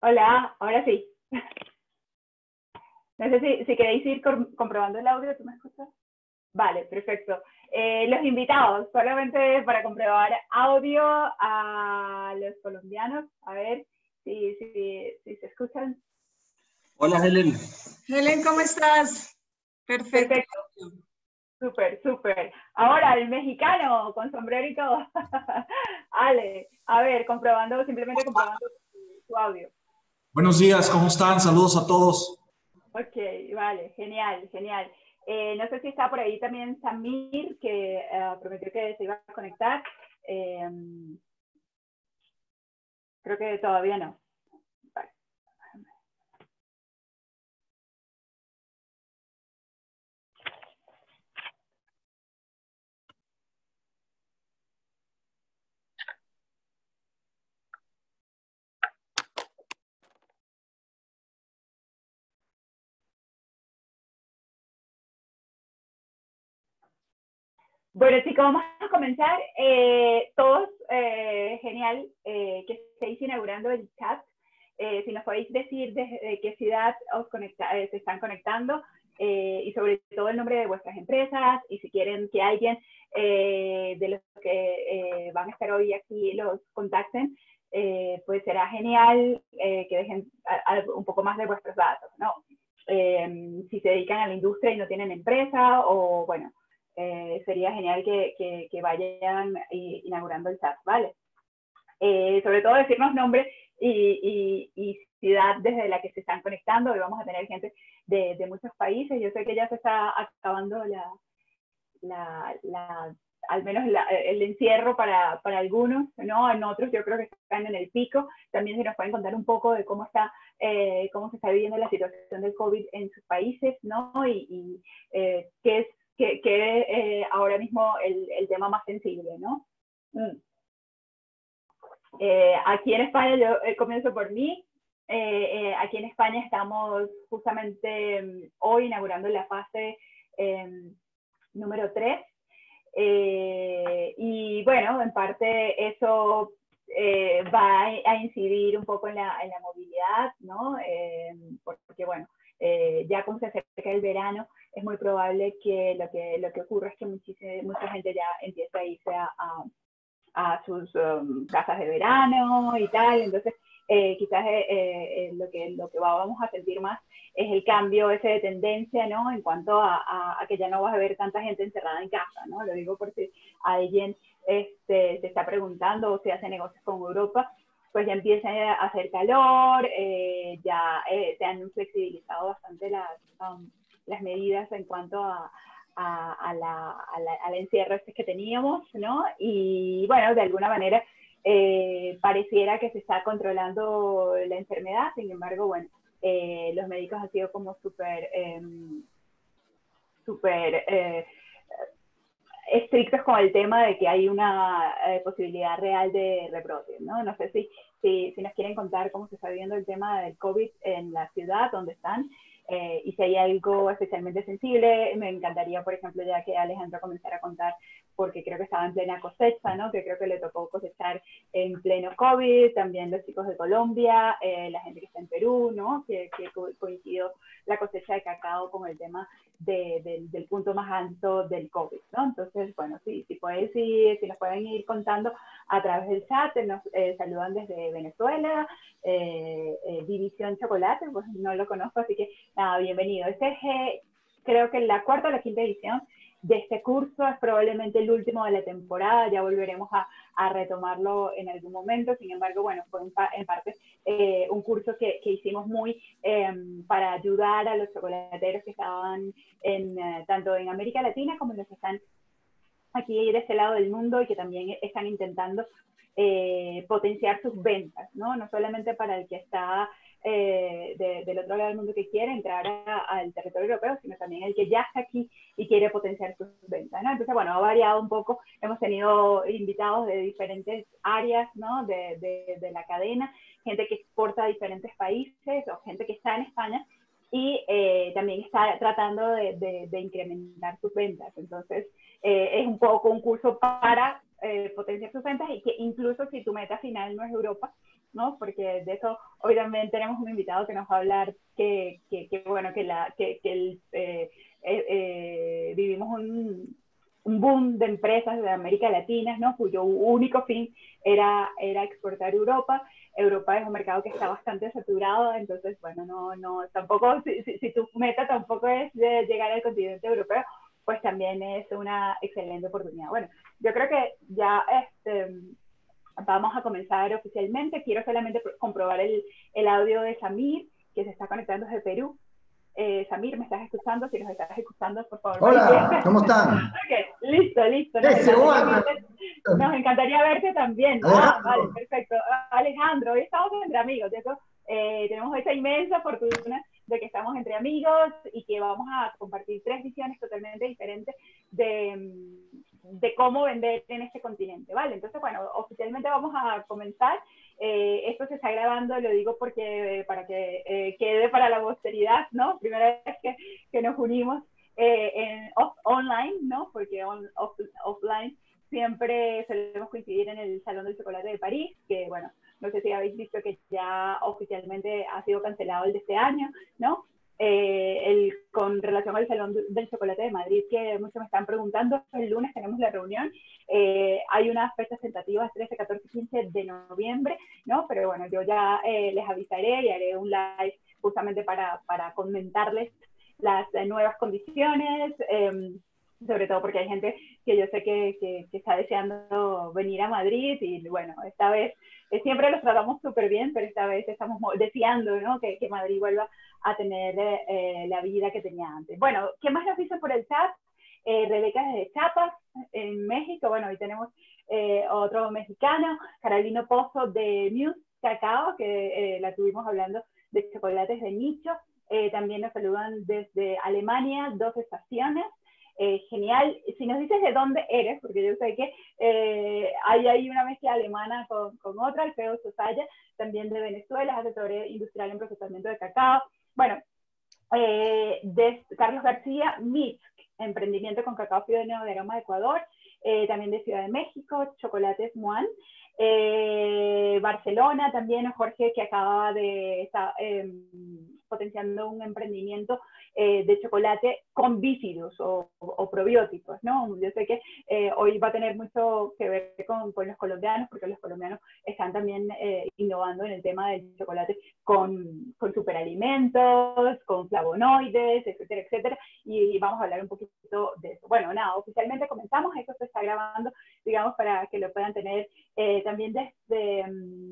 Hola, ahora sí. No sé si queréis ir comprobando el audio, ¿tú me escuchas? Vale, perfecto. Los invitados, solamente para comprobar audio a los colombianos, a ver si se escuchan. Hola, Helen. Helen, ¿cómo estás? Perfecto. Perfecto. Súper, súper. Ahora, el mexicano con sombrero y todo. Ale, a ver, simplemente comprobando tu audio. Buenos días, ¿cómo están? Saludos a todos. Ok, vale, genial, genial. No sé si está por ahí también Samir, que prometió que se iba a conectar. Creo que todavía no. Vale. Bueno, chicos, vamos a comenzar. Todos, genial, que estéis inaugurando el chat. Si nos podéis decir desde qué ciudad se están conectando y sobre todo el nombre de vuestras empresas y si quieren que alguien de los que van a estar hoy aquí los contacten, pues será genial que dejen un poco más de vuestros datos, ¿no? Si se dedican a la industria y no tienen empresa o, bueno, sería genial que vayan inaugurando el chat, ¿vale? Sobre todo decirnos nombre y ciudad desde la que se están conectando. Hoy vamos a tener gente de muchos países. Yo sé que ya se está acabando al menos el encierro para algunos, ¿no? En otros yo creo que están en el pico. También se nos pueden contar un poco de cómo se está viviendo la situación del COVID en sus países, ¿no? Y qué es ahora mismo el tema más sensible, ¿no? Aquí en España, yo comienzo por mí. Aquí en España estamos justamente hoy inaugurando la fase número 3. Y bueno, en parte eso va a incidir un poco en la movilidad, ¿no? Porque bueno, ya como se acerca el verano, es muy probable que lo que ocurra es que mucha gente ya empieza a irse a sus casas de verano y tal. Entonces, quizás lo que vamos a sentir más es el cambio ese de tendencia, ¿no? En cuanto a que ya no vas a ver tanta gente encerrada en casa, ¿no? Lo digo por si alguien se está preguntando o si hace negocios con Europa, pues ya empieza a hacer calor, ya se han flexibilizado bastante las medidas en cuanto al encierro este que teníamos, ¿no? Y bueno, de alguna manera pareciera que se está controlando la enfermedad. Sin embargo, bueno, los médicos han sido como súper estrictos con el tema de que hay una posibilidad real de rebrote, ¿no? No sé si nos quieren contar cómo se está viviendo el tema del COVID en la ciudad donde están. Y si hay algo especialmente sensible, me encantaría, por ejemplo, ya que Alejandro comenzara a contar, porque creo que estaba en plena cosecha, ¿no? Que creo que le tocó cosechar en pleno COVID, también los chicos de Colombia, la gente que está en Perú, ¿no? Que coincidió la cosecha de cacao con el tema del punto más alto del COVID, ¿no? Entonces, bueno, si nos pueden ir contando a través del chat. Nos saludan desde Venezuela, División Chocolate, pues no lo conozco, así que nada, bienvenido. Este es, creo que la cuarta o la quinta edición de este curso, es probablemente el último de la temporada, ya volveremos a retomarlo en algún momento. Sin embargo, bueno, fue en parte un curso que hicimos muy para ayudar a los chocolateros que estaban tanto en América Latina como en los que están aquí de este lado del mundo y que también están intentando potenciar sus ventas, ¿no? No solamente para el que está del otro lado del mundo que quiere entrar al territorio europeo, sino también el que ya está aquí y quiere potenciar sus ventas, ¿no? Entonces, bueno, ha variado un poco. Hemos tenido invitados de diferentes áreas, ¿no? De la cadena, gente que exporta a diferentes países o gente que está en España y también está tratando de incrementar sus ventas. Entonces, es un poco un curso para potenciar tus ventas y que incluso si tu meta final no es Europa, ¿no? Porque de eso hoy también tenemos un invitado que nos va a hablar vivimos un boom de empresas de América Latina, ¿no? Cuyo único fin era exportar a Europa. Europa es un mercado que está bastante saturado, entonces, bueno, tampoco, si tu meta tampoco es de llegar al continente europeo, pues también es una excelente oportunidad. Bueno, yo creo que ya vamos a comenzar oficialmente. Quiero solamente comprobar el audio de Samir, que se está conectando desde Perú. Samir, ¿me estás escuchando? Si nos estás escuchando, por favor. Hola, ¿cómo están? Okay, listo. Nos encantaría verte también. Vale, perfecto. Alejandro, hoy estamos entre amigos, ¿cierto? Tenemos esa inmensa fortuna de que estamos entre amigos y que vamos a compartir 3 visiones totalmente diferentes de cómo vender en este continente, ¿vale? Entonces, bueno, oficialmente vamos a comenzar. Esto se está grabando, lo digo porque para que quede para la posteridad, ¿no? Primera vez que nos unimos online, ¿no? Porque offline siempre solemos coincidir en el Salón del Chocolate de París, que bueno, no sé si habéis visto que ya oficialmente ha sido cancelado el de este año, ¿no? Con relación al Salón del Chocolate de Madrid, que muchos me están preguntando, el lunes tenemos la reunión, hay unas fechas tentativas 13, 14, 15 de noviembre, ¿no? Pero bueno, yo ya les avisaré y haré un live justamente para comentarles las nuevas condiciones, sobre todo porque hay gente que yo sé que está deseando venir a Madrid y bueno, esta vez siempre los tratamos súper bien, pero esta vez estamos deseando, ¿no? que Madrid vuelva a tener la vida que tenía antes. Bueno, ¿qué más nos dicen por el chat? Rebeca desde Chiapas, en México. Bueno, hoy tenemos otro mexicano, Carolina Pozo de Muse Cacao, que la tuvimos hablando de chocolates de nicho. También nos saludan desde Alemania, 2 estaciones. Genial. Si nos dices de dónde eres, porque yo sé que hay una mezcla alemana con otra, Alfredo Sosaya, también de Venezuela, asesor industrial en procesamiento de cacao. Bueno, Carlos García, Mitsk, emprendimiento con cacao fiorino de aroma de Ecuador, también de Ciudad de México, Chocolates Muan, Barcelona también, Jorge, que acaba de estar potenciando un emprendimiento de chocolate con bífidos o probióticos, ¿no? Yo sé que hoy va a tener mucho que ver con los colombianos, porque los colombianos están también innovando en el tema del chocolate con superalimentos, con flavonoides, etcétera, etcétera, y vamos a hablar un poquito de eso. Bueno, nada, oficialmente comenzamos, esto se está grabando, digamos, para que lo puedan tener también desde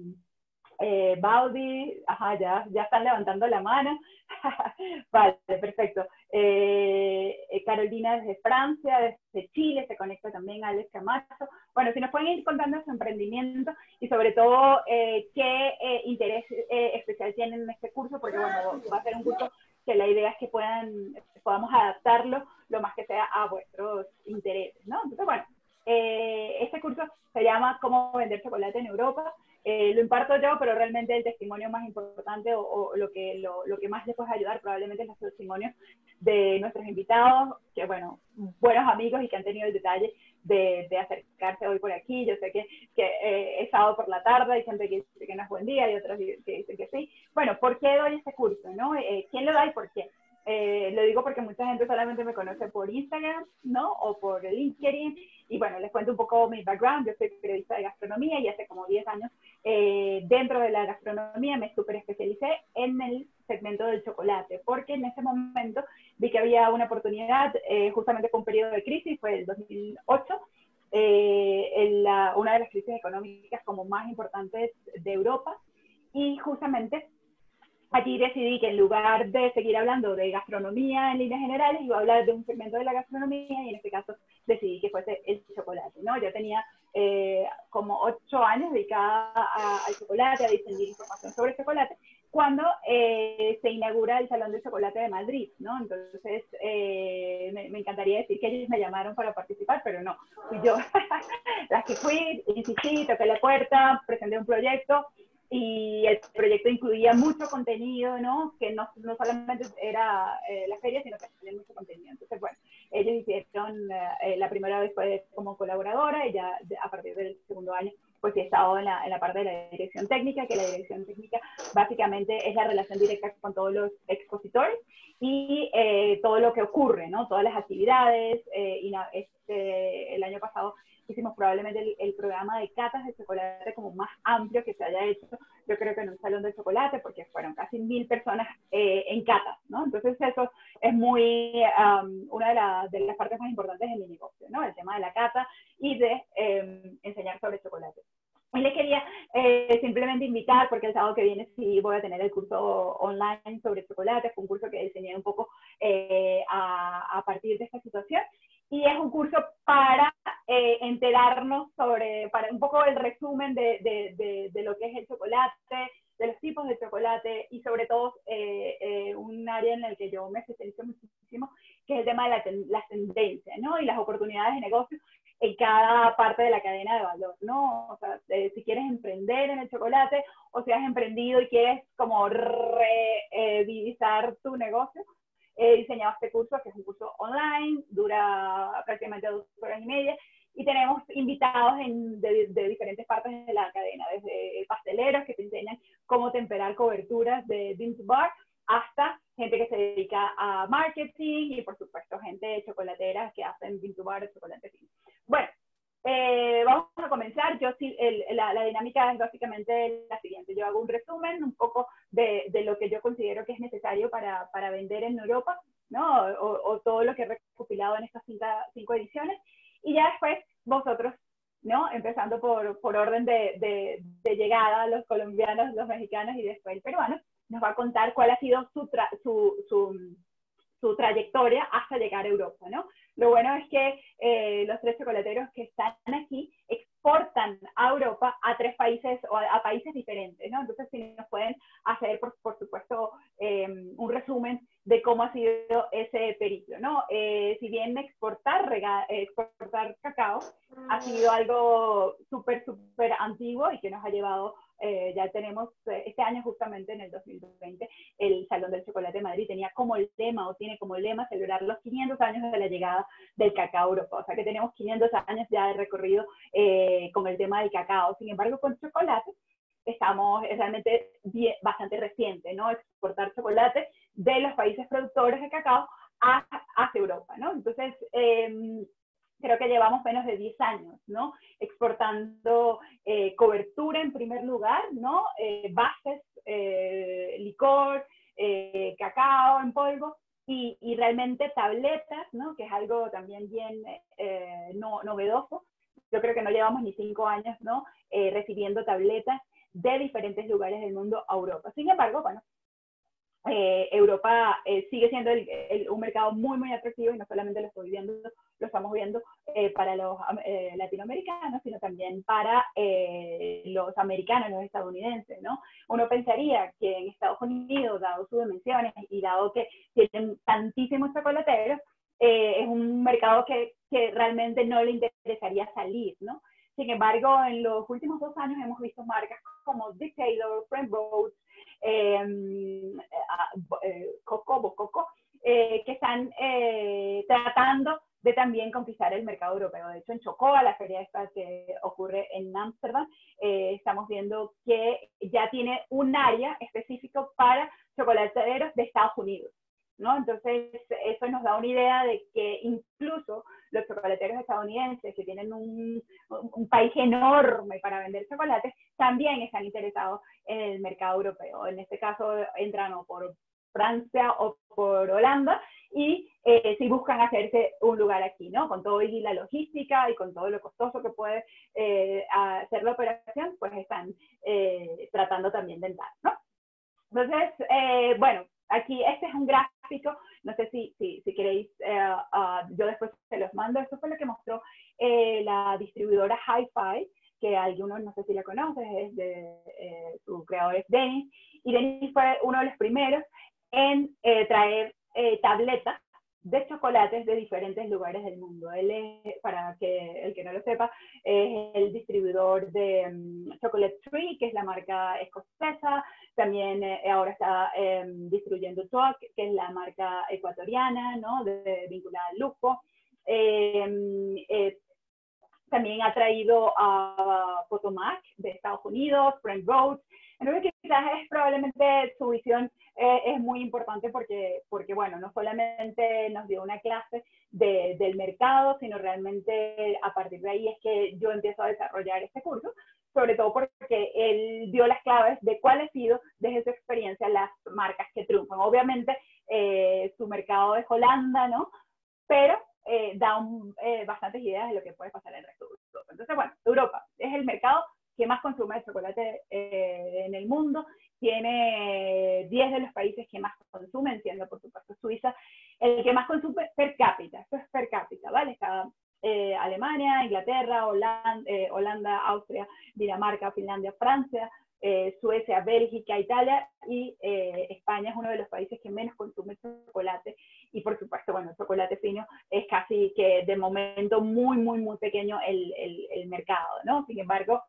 Baudi, ya están levantando la mano. Vale, perfecto. Carolina desde Francia, desde Chile, se conecta también Alex Camacho. Bueno, si nos pueden ir contando su emprendimiento y sobre todo qué interés especial tienen en este curso, porque bueno, va a ser un curso que la idea es que podamos adaptarlo lo más que sea a vuestros intereses, ¿no? Entonces, bueno, este curso se llama Cómo vender chocolate en Europa. Lo imparto yo, pero realmente el testimonio más importante o lo que más les puede ayudar probablemente es los testimonios de nuestros invitados, que bueno, buenos amigos y que han tenido el detalle de acercarse hoy por aquí. Yo sé que es sábado por la tarde, hay gente que dice que no es buen día y otros que dicen que sí. Bueno, ¿por qué doy este curso, no? ¿Quién lo da y por qué? Lo digo porque mucha gente solamente me conoce por Instagram, ¿no? O por LinkedIn. Y bueno, les cuento un poco mi background. Yo soy periodista de gastronomía y hace como 10 años dentro de la gastronomía me súper especialicé en el segmento del chocolate, porque en ese momento vi que había una oportunidad, justamente con un periodo de crisis, fue el 2008, una de las crisis económicas como más importantes de Europa, y justamente allí decidí que en lugar de seguir hablando de gastronomía en líneas generales, iba a hablar de un segmento de la gastronomía y en este caso decidí que fuese el chocolate, ¿no? Yo tenía como 8 años dedicada al chocolate, a difundir información sobre chocolate, cuando se inaugura el Salón del Chocolate de Madrid, ¿no? Entonces, me encantaría decir que ellos me llamaron para participar, pero no, fui yo la que fui, insistí, toqué la puerta, presenté un proyecto, y el proyecto incluía mucho contenido, ¿no? Que no solamente era la feria, sino que tenía mucho contenido. Entonces, bueno, ellos hicieron, la primera vez fue como colaboradora y ya a partir del segundo año pues he estado en la parte de la dirección técnica, que la dirección técnica básicamente es la relación directa con todos los expositores y todo lo que ocurre, ¿no? Todas las actividades. El año pasado hicimos probablemente el programa de catas de chocolate como más amplio que se haya hecho, yo creo que en un salón de chocolate, porque fueron casi 1000 personas en catas, ¿no? Entonces eso es muy, una de las partes más importantes de mi negocio, ¿no? El tema de la cata y de enseñar sobre chocolate. Y les quería simplemente invitar, porque el sábado que viene sí voy a tener el curso online sobre chocolate. Fue un curso que diseñé un poco a partir de esta situación. Y es un curso para enterarnos para un poco el resumen de lo que es el chocolate, de los tipos de chocolate y sobre todo un área en el que yo me especializo muchísimo, que es el tema de las tendencias, ¿no? Y las oportunidades de negocio en cada parte de la cadena de valor, ¿no? O sea, si quieres emprender en el chocolate o si has emprendido y quieres como revitalizar tu negocio, he diseñado este curso, que es un curso online, dura prácticamente 2 horas y media, y tenemos invitados de diferentes partes de la cadena, desde pasteleros que te enseñan cómo temperar coberturas de bean to bar, hasta gente que se dedica a marketing y por supuesto gente chocolatera que hacen bean to bar de chocolate fino. Bueno, vamos a comenzar. La dinámica es básicamente la siguiente. Yo hago un resumen un poco de lo que yo considero que es necesario para vender en Europa, ¿no? O todo lo que he recopilado en estas 5 ediciones. Y ya después vosotros, ¿no? Empezando por orden de llegada, los colombianos, los mexicanos y después el peruano, nos va a contar cuál ha sido su trayectoria hasta llegar a Europa, ¿no? Lo bueno es que los 3 chocolateros que están aquí exportan a Europa a 3 países o a países diferentes, ¿no? Entonces, si nos pueden hacer, por supuesto, un resumen de cómo ha sido ese periplo, ¿no? Si bien exportar cacao ha sido algo súper antiguo y que nos ha llevado, ya tenemos, este año justamente en el 2020, el Salón del Chocolate de Madrid tenía como lema, o tiene como lema, celebrar los 500 años de la llegada del cacao a Europa. O sea que tenemos 500 años ya de recorrido con el tema del cacao. Sin embargo, con chocolate estamos realmente bastante reciente, ¿no? Exportar chocolate de los países productores de cacao hacia Europa, ¿no? Entonces, creo que llevamos menos de 10 años, ¿no? Exportando cobertura en primer lugar, ¿no? Bases, licor, cacao en polvo y realmente tabletas, ¿no? Que es algo también bien novedoso. Yo creo que no llevamos ni 5 años, ¿no? Recibiendo tabletas de diferentes lugares del mundo a Europa. Sin embargo, bueno, Europa sigue siendo un mercado muy atractivo y no solamente lo estamos viendo para los latinoamericanos, sino también para los americanos, los estadounidenses, ¿no? Uno pensaría que en Estados Unidos, dado sus dimensiones y dado que tienen tantísimos chocolateros, es un mercado que realmente no le interesaría salir, ¿no? Sin embargo, en los últimos 2 años hemos visto marcas como Dictator, Frank Rhodes, Coco, que están tratando de también conquistar el mercado europeo. De hecho, en Chocoa, la feria esta que ocurre en Ámsterdam, estamos viendo que ya tiene un área específico para chocolateros de Estados Unidos, ¿no? Entonces, eso nos da una idea de que incluso los chocolateros estadounidenses, que tienen un país enorme para vender chocolates, también están interesados en el mercado europeo. En este caso, entran o por Francia o por Holanda y si buscan hacerse un lugar aquí, ¿no? Con todo y la logística y con todo lo costoso que puede hacer la operación, pues están tratando también de entrar, ¿no? Entonces, bueno, aquí este es un gráfico, no sé si queréis, yo después se los mando. Esto fue lo que mostró la distribuidora Hi-Fi, que algunos no sé si la conoces, su creador es Dennis, y Dennis fue uno de los primeros en traer tabletas de chocolates de diferentes lugares del mundo. Él es, para que el que no lo sepa, es el distribuidor de Chocolate Tree, que es la marca escocesa. También ahora está distribuyendo Talk, que es la marca ecuatoriana, ¿no? Vinculada al lujo. también ha traído a Potomac de Estados Unidos, Brent Rhodes. Entonces quizás es probablemente su visión es muy importante porque, bueno, no solamente nos dio una clase del mercado, sino realmente a partir de ahí es que yo empiezo a desarrollar este curso, sobre todo porque él dio las claves de cuál ha sido desde su experiencia las marcas que triunfan. Obviamente su mercado es Holanda, ¿no? Pero da bastantes ideas de lo que puede pasar en el resto de Europa. Entonces, bueno, Europa es el mercado que más consume el chocolate en el mundo, tiene 10 de los países que más consumen, siendo por supuesto Suiza el que más consume per cápita, esto es per cápita, ¿vale? Está Alemania, Inglaterra, Holanda, Austria, Dinamarca, Finlandia, Francia, Suecia, Bélgica, Italia y España es uno de los países que menos consume chocolate y por supuesto, bueno, el chocolate fino es casi que de momento muy, muy, muy pequeño el mercado, ¿no? Sin embargo,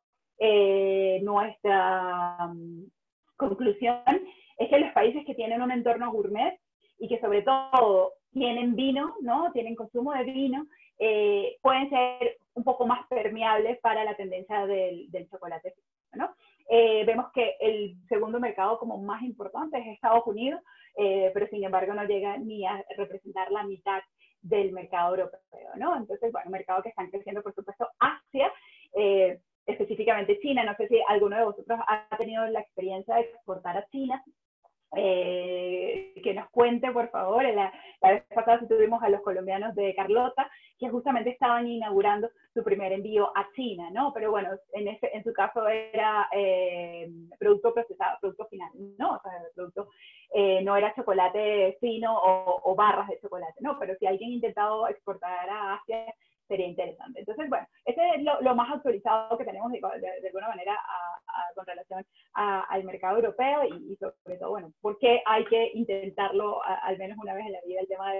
nuestra conclusión es que los países que tienen un entorno gourmet y que sobre todo tienen vino, ¿no? Tienen consumo de vino, pueden ser un poco más permeables para la tendencia del chocolate fino, ¿no? Vemos que el segundo mercado como más importante es Estados Unidos, pero sin embargo no llega ni a representar la mitad del mercado europeo, ¿no? Entonces, bueno, mercado que están creciendo, por supuesto, Asia, específicamente China. No sé si alguno de vosotros ha tenido la experiencia de exportar a China. Que nos cuente, por favor. La vez pasada sí tuvimos a los colombianos de Carlota, que justamente estaban inaugurando su primer envío a China, ¿no? Pero bueno, en su caso era producto procesado, producto final, ¿no? O sea, el producto no era chocolate fino o barras de chocolate, ¿no? Pero si alguien ha intentado exportar a Asia, sería interesante. Entonces, bueno, ese es lo más actualizado que tenemos de alguna manera con relación al mercado europeo y sobre todo, bueno, por qué hay que intentarlo al menos una vez en la vida el tema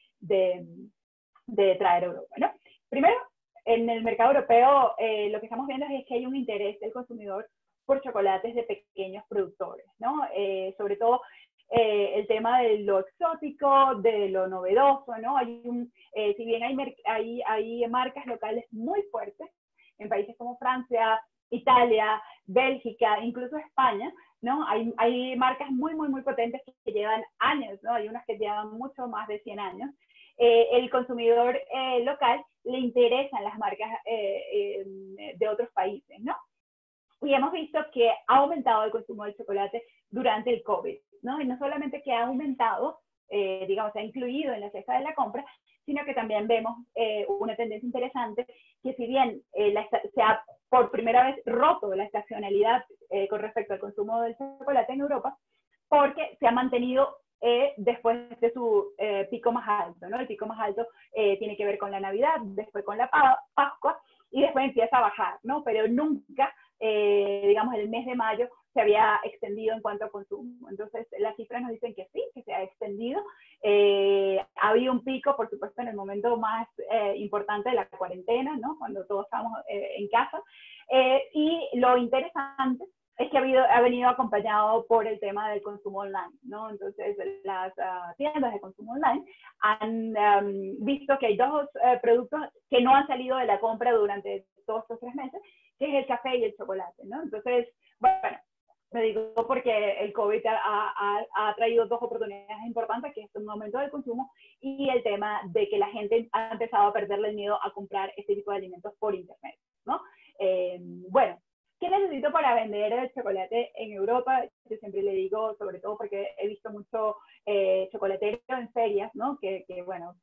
de traer a Europa, ¿no? Primero, en el mercado europeo lo que estamos viendo es que hay un interés del consumidor por chocolates de pequeños productores, ¿no? Sobre todo el tema de lo exótico, de lo novedoso, ¿no? Si bien hay marcas locales muy fuertes en países como Francia, Italia, Bélgica, incluso España, ¿no? Hay marcas muy, muy, muy potentes que llevan años, ¿no? Hay unas que llevan mucho más de 100 años. El consumidor local le interesan las marcas de otros países, ¿no? Y hemos visto que ha aumentado el consumo de chocolate durante el COVID, ¿no? Y no solamente que ha aumentado, digamos, se ha incluido en la cesta de la compra, sino que también vemos una tendencia interesante, que si bien se ha por primera vez roto la estacionalidad con respecto al consumo del chocolate en Europa, porque se ha mantenido después de su pico más alto, ¿no? El pico más alto tiene que ver con la Navidad, después con la Pascua, y después empieza a bajar, ¿no? Pero nunca, digamos, el mes de mayo se había extendido en cuanto a consumo. Entonces, las cifras nos dicen que sí, que se ha extendido. Ha habido un pico, por supuesto, en el momento más importante de la cuarentena, ¿no? Cuando todos estábamos en casa. Y lo interesante es que ha venido acompañado por el tema del consumo online, ¿no? Entonces, las tiendas de consumo online han visto que hay dos productos que no han salido de la compra durante todos estos 3 meses, que es el café y el chocolate, ¿no? Entonces, bueno, me digo porque el COVID ha traído 2 oportunidades importantes, que es un aumento del consumo y el tema de que la gente ha empezado a perderle el miedo a comprar este tipo de alimentos por internet, ¿no? Bueno, ¿qué necesito para vender el chocolate en Europa? Yo siempre le digo, sobre todo porque he visto mucho chocolatero en ferias, ¿no? Que bueno,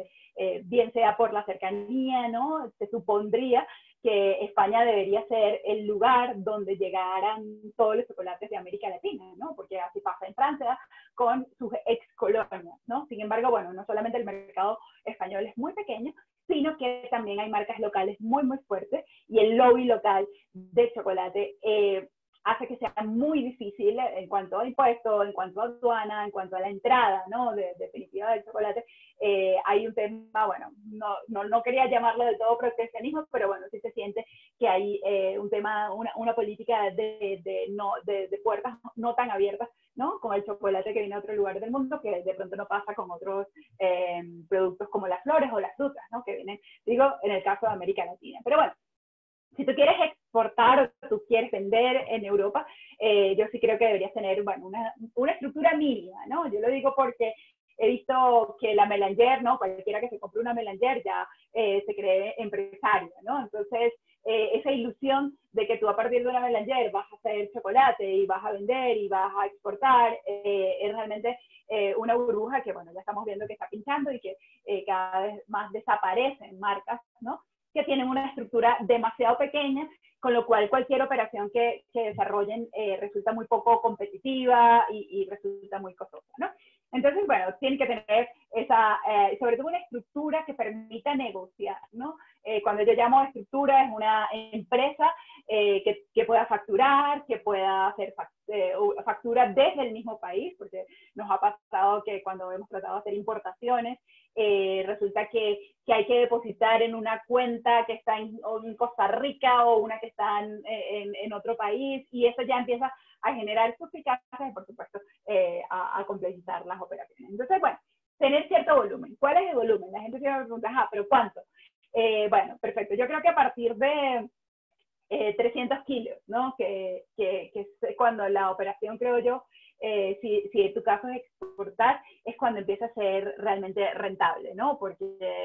bien sea por la cercanía, ¿no? Se supondría que España debería ser el lugar donde llegaran todos los chocolates de América Latina, ¿no? Porque así pasa en Francia con sus ex colonias, ¿no? Sin embargo, bueno, no solamente el mercado español es muy pequeño, sino que también hay marcas locales muy, muy fuertes y el lobby local de chocolate hace que sea muy difícil en cuanto a impuestos, en cuanto a aduana, en cuanto a la entrada, ¿no? Definitiva del chocolate. Hay un tema, bueno, no quería llamarlo de todo proteccionismo, pero bueno, sí se siente que hay un tema, una política de puertas no tan abiertas, ¿no? Con el chocolate que viene a otro lugar del mundo, que de pronto no pasa con otros productos como las flores o las frutas, ¿no? Que vienen, digo, en el caso de América Latina. Pero bueno, si tú quieres exportar o tú quieres vender en Europa, yo sí creo que deberías tener, bueno, una estructura mínima, ¿no? Yo lo digo porque he visto que la Melanger, ¿no? Cualquiera que se compre una Melanger ya se cree empresario, ¿no? Entonces, esa ilusión de que tú a partir de una Melanger vas a hacer chocolate y vas a vender y vas a exportar, es realmente una burbuja que, bueno, ya estamos viendo que está pinchando y que cada vez más desaparecen marcas, ¿no? Que tienen una estructura demasiado pequeña, con lo cual cualquier operación que desarrollen resulta muy poco competitiva y resulta muy costosa, ¿no? Entonces, bueno, tienen que tener esa, sobre todo una estructura que permita negociar, ¿no? Cuando yo llamo estructura, es una empresa que pueda facturar, que pueda hacer factura desde el mismo país, porque nos ha pasado que cuando hemos tratado de hacer importaciones, resulta que hay que depositar en una cuenta que está en Costa Rica o una que está en otro país, y eso ya empieza a generar suspicacias y, por supuesto, a complejizar las operaciones. Entonces, bueno, tener cierto volumen. ¿Cuál es el volumen? La gente siempre me pregunta, ¿pero cuánto? Bueno, perfecto. Yo creo que a partir de 300 kilos, ¿no? Que es cuando la operación, creo yo, si en tu caso es exportar, es cuando empieza a ser realmente rentable, ¿no? Porque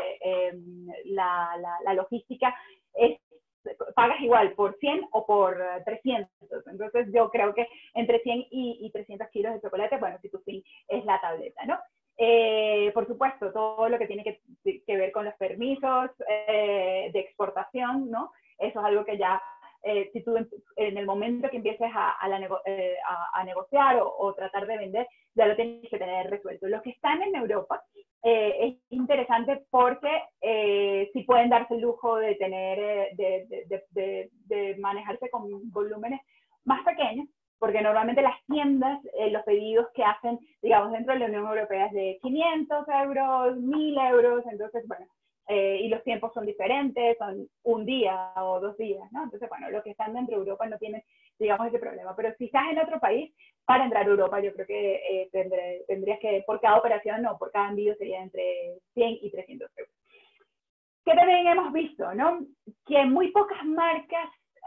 la logística es, pagas igual por 100 o por 300. Entonces yo creo que entre 100 y 300 kilos de chocolate, bueno, si tu fin es la tableta, ¿no? Por supuesto, todo lo que tiene que ver con los permisos de exportación, ¿no? Eso es algo que ya, si tú en el momento que empieces a negociar o tratar de vender, ya lo tienes que tener resuelto. Los que están en Europa, es interesante porque sí pueden darse el lujo de tener, de manejarse con volúmenes más pequeños, porque normalmente las tiendas, los pedidos que hacen, digamos, dentro de la Unión Europea es de 500 euros, 1000 euros, entonces, bueno, y los tiempos son diferentes, son un día o 2 días, ¿no? Entonces, bueno, los que están dentro de Europa no tienen, digamos, ese problema, pero si estás en otro país, para entrar a Europa, yo creo que tendrías que, por cada operación o por cada envío, sería entre 100 y 300 euros. Que también hemos visto, ¿no? Que muy pocas marcas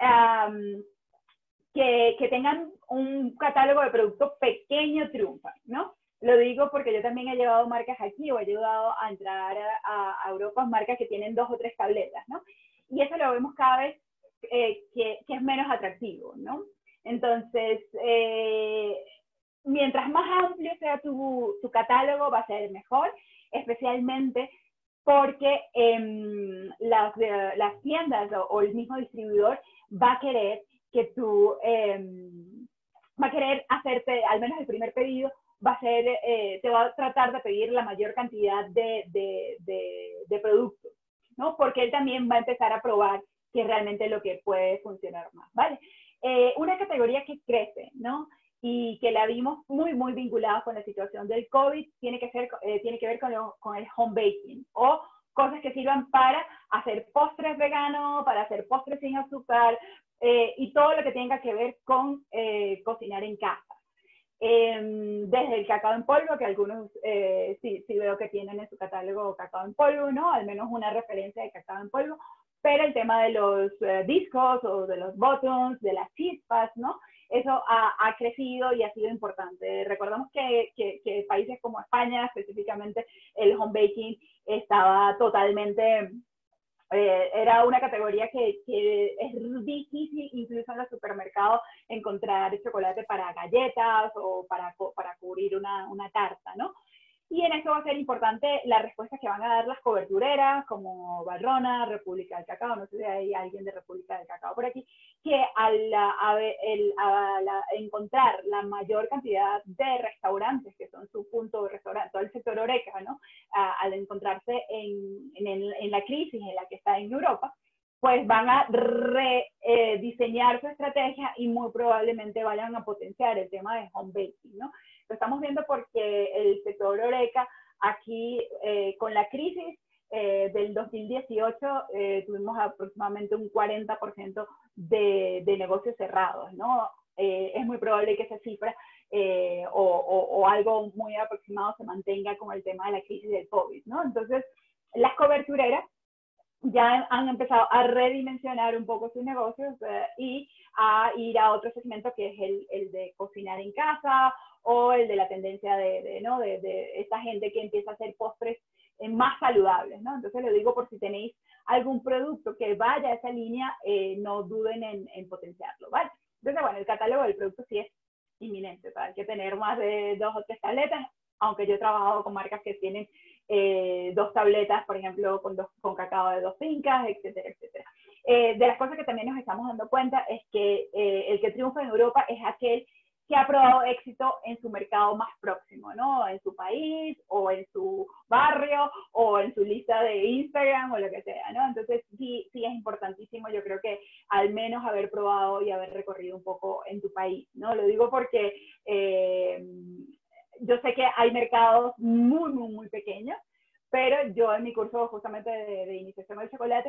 que tengan un catálogo de productos pequeño triunfan, ¿no? Lo digo porque yo también he llevado marcas aquí o he ayudado a entrar a Europa marcas que tienen 2 o 3 tabletas, ¿no? Y eso lo vemos cada vez que es menos atractivo, ¿no? Entonces, mientras más amplio sea tu catálogo, va a ser mejor, especialmente porque las tiendas o el mismo distribuidor va a querer que tú, va a querer hacerte, al menos el primer pedido, va a ser, te va a tratar de pedir la mayor cantidad de productos, ¿no? Porque él también va a empezar a probar que es realmente lo que puede funcionar más, ¿vale? Una categoría que crece, ¿no? Y que la vimos muy, muy vinculada con la situación del COVID, tiene que ver con el home baking, o cosas que sirvan para hacer postres veganos, para hacer postres sin azúcar, y todo lo que tenga que ver con cocinar en casa. Desde el cacao en polvo, que algunos sí veo que tienen en su catálogo cacao en polvo, ¿no? Al menos una referencia de cacao en polvo, pero el tema de los discos o de los buttons, de las chispas, ¿no? Eso ha crecido y ha sido importante. Recordamos que países como España, específicamente el home baking, estaba totalmente... era una categoría que es difícil incluso en los supermercados encontrar chocolate para galletas o para cubrir una tarta, ¿no? Y en eso va a ser importante las respuestas que van a dar las cobertureras, como Valrhona, República del Cacao, no sé si hay alguien de República del Cacao por aquí, que al encontrar la mayor cantidad de restaurantes, que son su punto de restaurante, todo el sector Horeca, ¿no? Al encontrarse en la crisis en la que está en Europa, pues van a rediseñar su estrategia y muy probablemente vayan a potenciar el tema de home baking, ¿no? Lo estamos viendo porque el sector Horeca aquí con la crisis del 2018 tuvimos aproximadamente un 40% de negocios cerrados, ¿no? Es muy probable que esa cifra o algo muy aproximado se mantenga con el tema de la crisis del COVID, ¿no? Entonces, las cobertureras ya han empezado a redimensionar un poco sus negocios y a ir a otro segmento que es el de cocinar en casa o el de la tendencia de esta gente que empieza a hacer postres más saludables, ¿no? Entonces lo digo por si tenéis algún producto que vaya a esa línea, no duden en potenciarlo, ¿vale? Entonces, bueno, el catálogo del producto sí es inminente, ¿vale? Hay que tener más de 2 o 3 tabletas, aunque yo he trabajado con marcas que tienen 2 tabletas, por ejemplo, con cacao de 2 fincas, etcétera, etcétera. De las cosas que también nos estamos dando cuenta es que el que triunfa en Europa es aquel que ha probado éxito en su mercado más próximo, ¿no? En su país, o en su barrio, o en su lista de Instagram, o lo que sea, ¿no? Entonces, sí es importantísimo, yo creo que al menos haber probado y haber recorrido un poco en tu país, ¿no? Lo digo porque yo sé que hay mercados muy, muy, muy pequeños, pero yo en mi curso justamente de iniciación del chocolate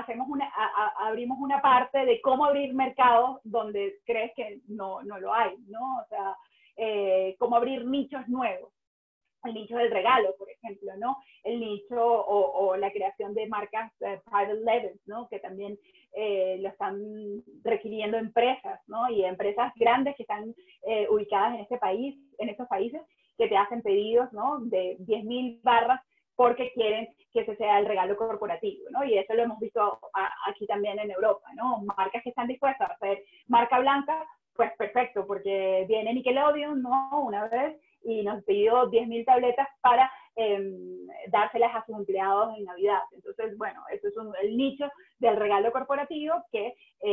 abrimos una parte de cómo abrir mercados donde crees que no lo hay, ¿no? O sea, cómo abrir nichos nuevos. El nicho del regalo, por ejemplo, ¿no? El nicho o la creación de marcas private labels, ¿no? Que también lo están requiriendo empresas, ¿no? Y empresas grandes que están ubicadas en este país, en estos países, que te hacen pedidos, ¿no? De 10.000 barras porque quieren que ese sea el regalo corporativo, ¿no? Y eso lo hemos visto aquí también en Europa, ¿no? Marcas que están dispuestas a hacer marca blanca, pues perfecto, porque viene Nickelodeon, ¿no? Una vez y nos pidió 10.000 tabletas para dárselas a sus empleados en Navidad. Entonces, bueno, eso es el nicho del regalo corporativo que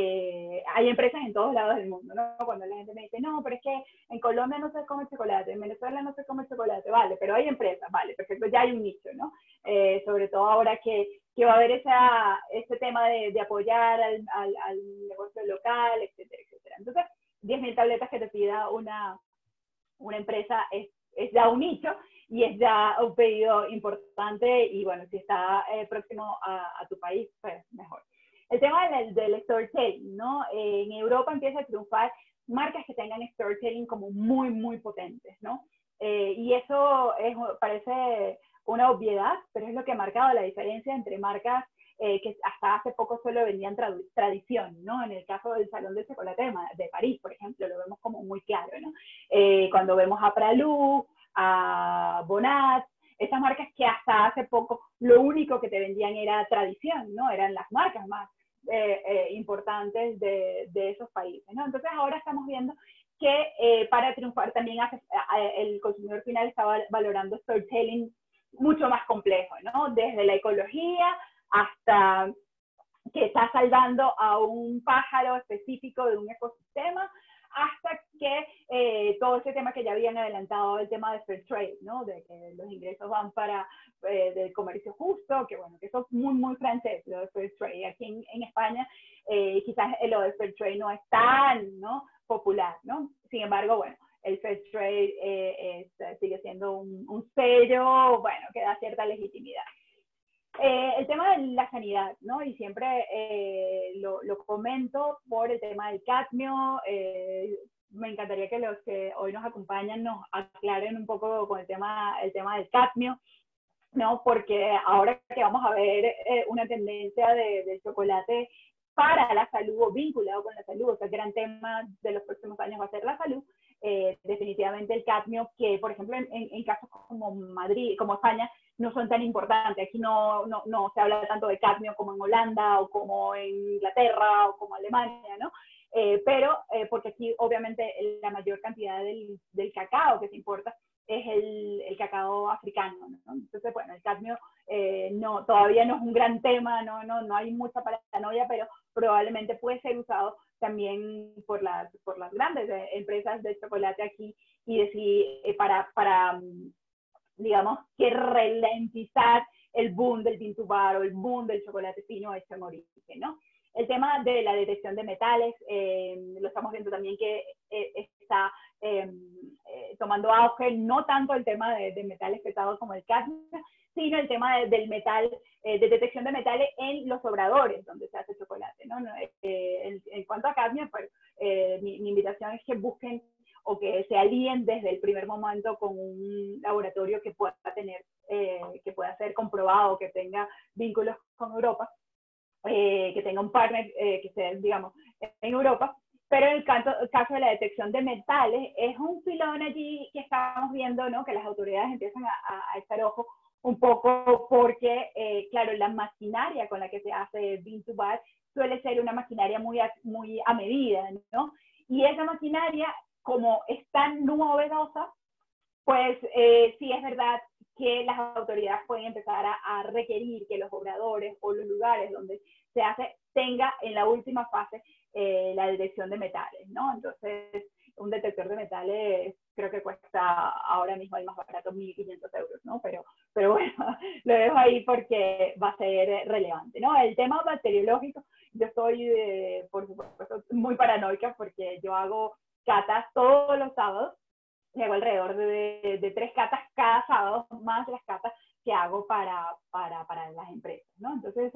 hay empresas en todos lados del mundo, ¿no? Cuando la gente me dice, no, pero es que en Colombia no se come chocolate, en Venezuela no se come chocolate, vale, pero hay empresas, vale, perfecto, ya hay un nicho, ¿no? Sobre todo ahora que va a haber ese tema de apoyar al negocio local, etcétera, etcétera. Entonces, 10.000 tabletas que te pida una empresa es ya un nicho y es ya un pedido importante y bueno, si está próximo a tu país, pues mejor. El tema del storytelling, ¿no? En Europa empieza a triunfar marcas que tengan storytelling como muy, muy potentes, ¿no? Y eso parece una obviedad, pero es lo que ha marcado la diferencia entre marcas que hasta hace poco solo vendían tradición, ¿no? En el caso del Salón del Chocolate de París, por ejemplo, lo vemos como muy claro, ¿no? Cuando vemos a Pralú, a Bonat, esas marcas que hasta hace poco lo único que te vendían era tradición, ¿no? Eran las marcas más importantes de esos países, ¿no? Entonces ahora estamos viendo que para triunfar también el consumidor final está valorando storytelling mucho más complejo, ¿no? Desde la ecología hasta que está salvando a un pájaro específico de un ecosistema, hasta que todo ese tema que ya habían adelantado, el tema de fair trade, ¿no? De que los ingresos van para del comercio justo, que bueno, que eso es muy, muy francés, lo de fair trade. Aquí en España quizás lo de fair trade no es tan, ¿no? popular, ¿no? Sin embargo, bueno, el fair trade sigue siendo un sello, bueno, que da cierta legitimidad. El tema de la sanidad, ¿no? Y siempre lo comento por el tema del cadmio. Me encantaría que los que hoy nos acompañan nos aclaren un poco con el tema del cadmio, ¿no? Porque ahora que vamos a ver una tendencia del chocolate para la salud o vinculado con la salud, o sea, el gran tema de los próximos años va a ser la salud, definitivamente el cadmio, que por ejemplo en casos como Madrid, como España, no son tan importantes. Aquí no se habla tanto de cadmio como en Holanda o como en Inglaterra o como Alemania, ¿no? Pero porque aquí obviamente la mayor cantidad del cacao que se importa es el cacao africano, ¿no? Entonces, bueno, el cadmio todavía no es un gran tema, no hay mucha paranoia, pero probablemente puede ser usado también por las grandes empresas de chocolate aquí y decir, para digamos, que ralentizar el boom del Bean to Bar o el boom del chocolate fino hecho en origen, ¿no? El tema de la detección de metales, lo estamos viendo también que está tomando auge, no tanto el tema de metales pesados como el cadmio, sino el tema del metal, de detección de metales en los obradores donde se hace chocolate, ¿no? En cuanto a cadmio, pues, mi invitación es que busquen o que se alíen desde el primer momento con un laboratorio que pueda tener, que pueda ser comprobado, que tenga vínculos con Europa, que tenga un partner que sea, digamos, en Europa. Pero en el caso de la detección de metales, es un filón allí que estamos viendo, ¿no? Que las autoridades empiezan a echar ojo un poco porque, claro, la maquinaria con la que se hace bean-to-bar suele ser una maquinaria muy a medida, ¿no? Y esa maquinaria, como es tan novedosa, pues sí es verdad que las autoridades pueden empezar a requerir que los obradores o los lugares donde se hace tenga en la última fase la detección de metales, ¿no? Entonces, un detector de metales creo que cuesta ahora mismo el más barato 1.500 euros, ¿no? Pero bueno, lo dejo ahí porque va a ser relevante, ¿no? El tema bacteriológico, yo soy, por supuesto, muy paranoica porque yo hago catas todos los sábados, y hago alrededor de 3 catas cada sábado, más las catas que hago para las empresas, ¿no? Entonces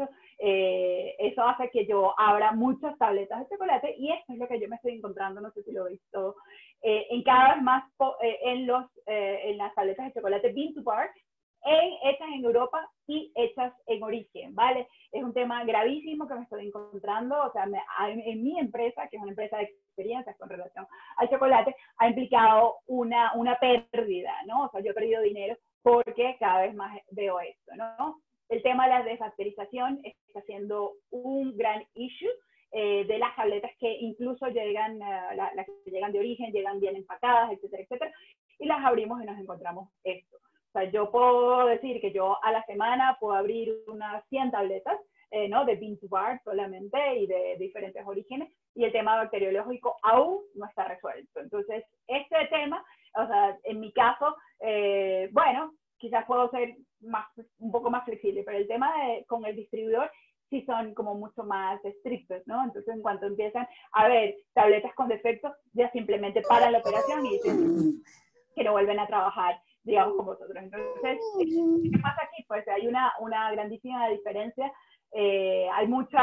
eso hace que yo abra muchas tabletas de chocolate y esto es lo que yo me estoy encontrando, no sé si lo he visto, en cada vez más en las tabletas de chocolate bean-to-bar, hechas en Europa y hechas en origen, ¿vale? Es un tema gravísimo que me estoy encontrando, o sea, en mi empresa, que es una empresa de experiencias con relación al chocolate, ha implicado una pérdida, ¿no? O sea, yo he perdido dinero porque cada vez más veo esto, ¿no? El tema de la desbacterización está siendo un gran issue de las tabletas que incluso llegan, las que llegan de origen, llegan bien empacadas, etcétera, etcétera, y las abrimos y nos encontramos esto. O sea, yo puedo decir que yo a la semana puedo abrir unas 100 tabletas, ¿no? De bean-to-bar solamente y de diferentes orígenes, y el tema bacteriológico aún no está resuelto. Entonces, este tema, o sea, en mi caso, bueno, quizás puedo ser un poco más flexible, pero el tema con el distribuidor sí son como mucho más estrictos, ¿no? Entonces, en cuanto empiezan a ver tabletas con defectos, ya simplemente paran la operación y dicen que no vuelven a trabajar, digamos, con vosotros. Entonces, ¿qué pasa aquí? Pues hay una grandísima diferencia. Hay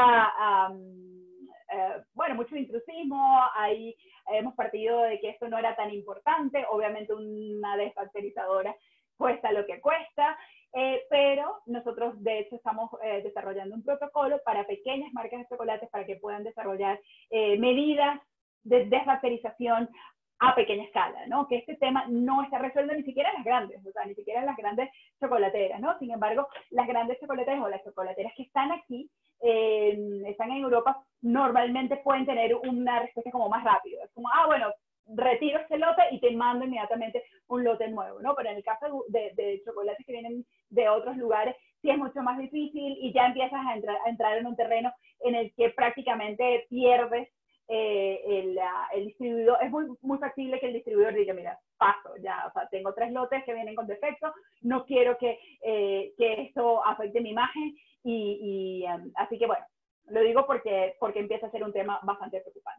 bueno, mucho intrusismo, hemos partido de que esto no era tan importante, obviamente una desbacterizadora cuesta lo que cuesta, pero nosotros de hecho estamos desarrollando un protocolo para pequeñas marcas de chocolates para que puedan desarrollar medidas de desbacterización a pequeña escala, ¿no? Que este tema no está resuelto ni siquiera en las grandes, o sea, ni siquiera en las grandes chocolateras, ¿no? Sin embargo, las grandes chocolateras o las chocolateras que están aquí, están en Europa, normalmente pueden tener una respuesta como más rápida. Es como, bueno, retiro este lote y te mando inmediatamente un lote nuevo, ¿no? Pero en el caso de chocolates que vienen de otros lugares, sí es mucho más difícil y ya empiezas a entrar en un terreno en el que prácticamente pierdes el distribuidor. Es muy factible que el distribuidor diga, mira, paso, ya, o sea, tengo 3 lotes que vienen con defecto, no quiero que esto afecte mi imagen así que bueno, lo digo porque empieza a ser un tema bastante preocupante.